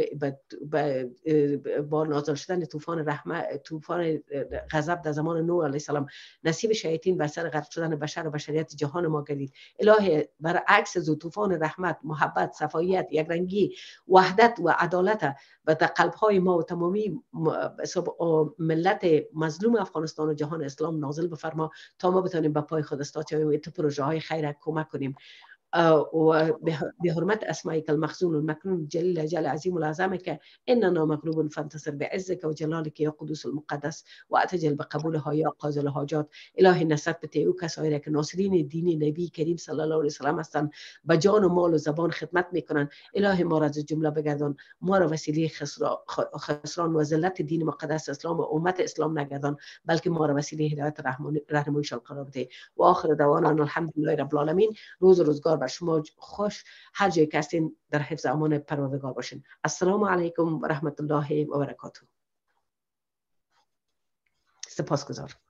با نازل شدن طوفان رحمت، طوفان غضب در زمان نوح علیه السلام نصیب شیاطین بر سر غرق شدن بشر و بشریت جهان ما گردید. الهی برعکس از طوفان رحمت، محبت، صفاییت، یکرنگی، وحدت و عدالت و در قلب های ما و تمامی ملت مظلوم افغانستان و جهان اسلام نازل بفرما تا ما بتونیم به پای خود استاد و پروژه های خیر کمک کنیم. و بحرمت اسمائك المخزون المكنون الجليل جل عظيم العظمك اننا مغلوب فانتصر بعزك وجلالك يا قدوس المقدس واتجل بقبولها يا قاضي الحاجات. الهی نصرت بده او کسایی که ناصرین دین نبی کریم صلی الله علیه و سلم هستند، با جان و مال و زبان خدمت میکنن. الهی ما را از جمله بگردان، ما را وسیله خسران و ذلت دین مقدس اسلام و امت اسلام نگردان، بلکه ما را وسیله هدایت رحمایشان قرار بده. و آخر دعوانا الحمدلله رب العالمین. روز روزگار بر شما خوش، هر جای که هستین در حفظ امان پروردگار باشین. السلام علیکم و رحمت الله و برکاته. سپاسگزار.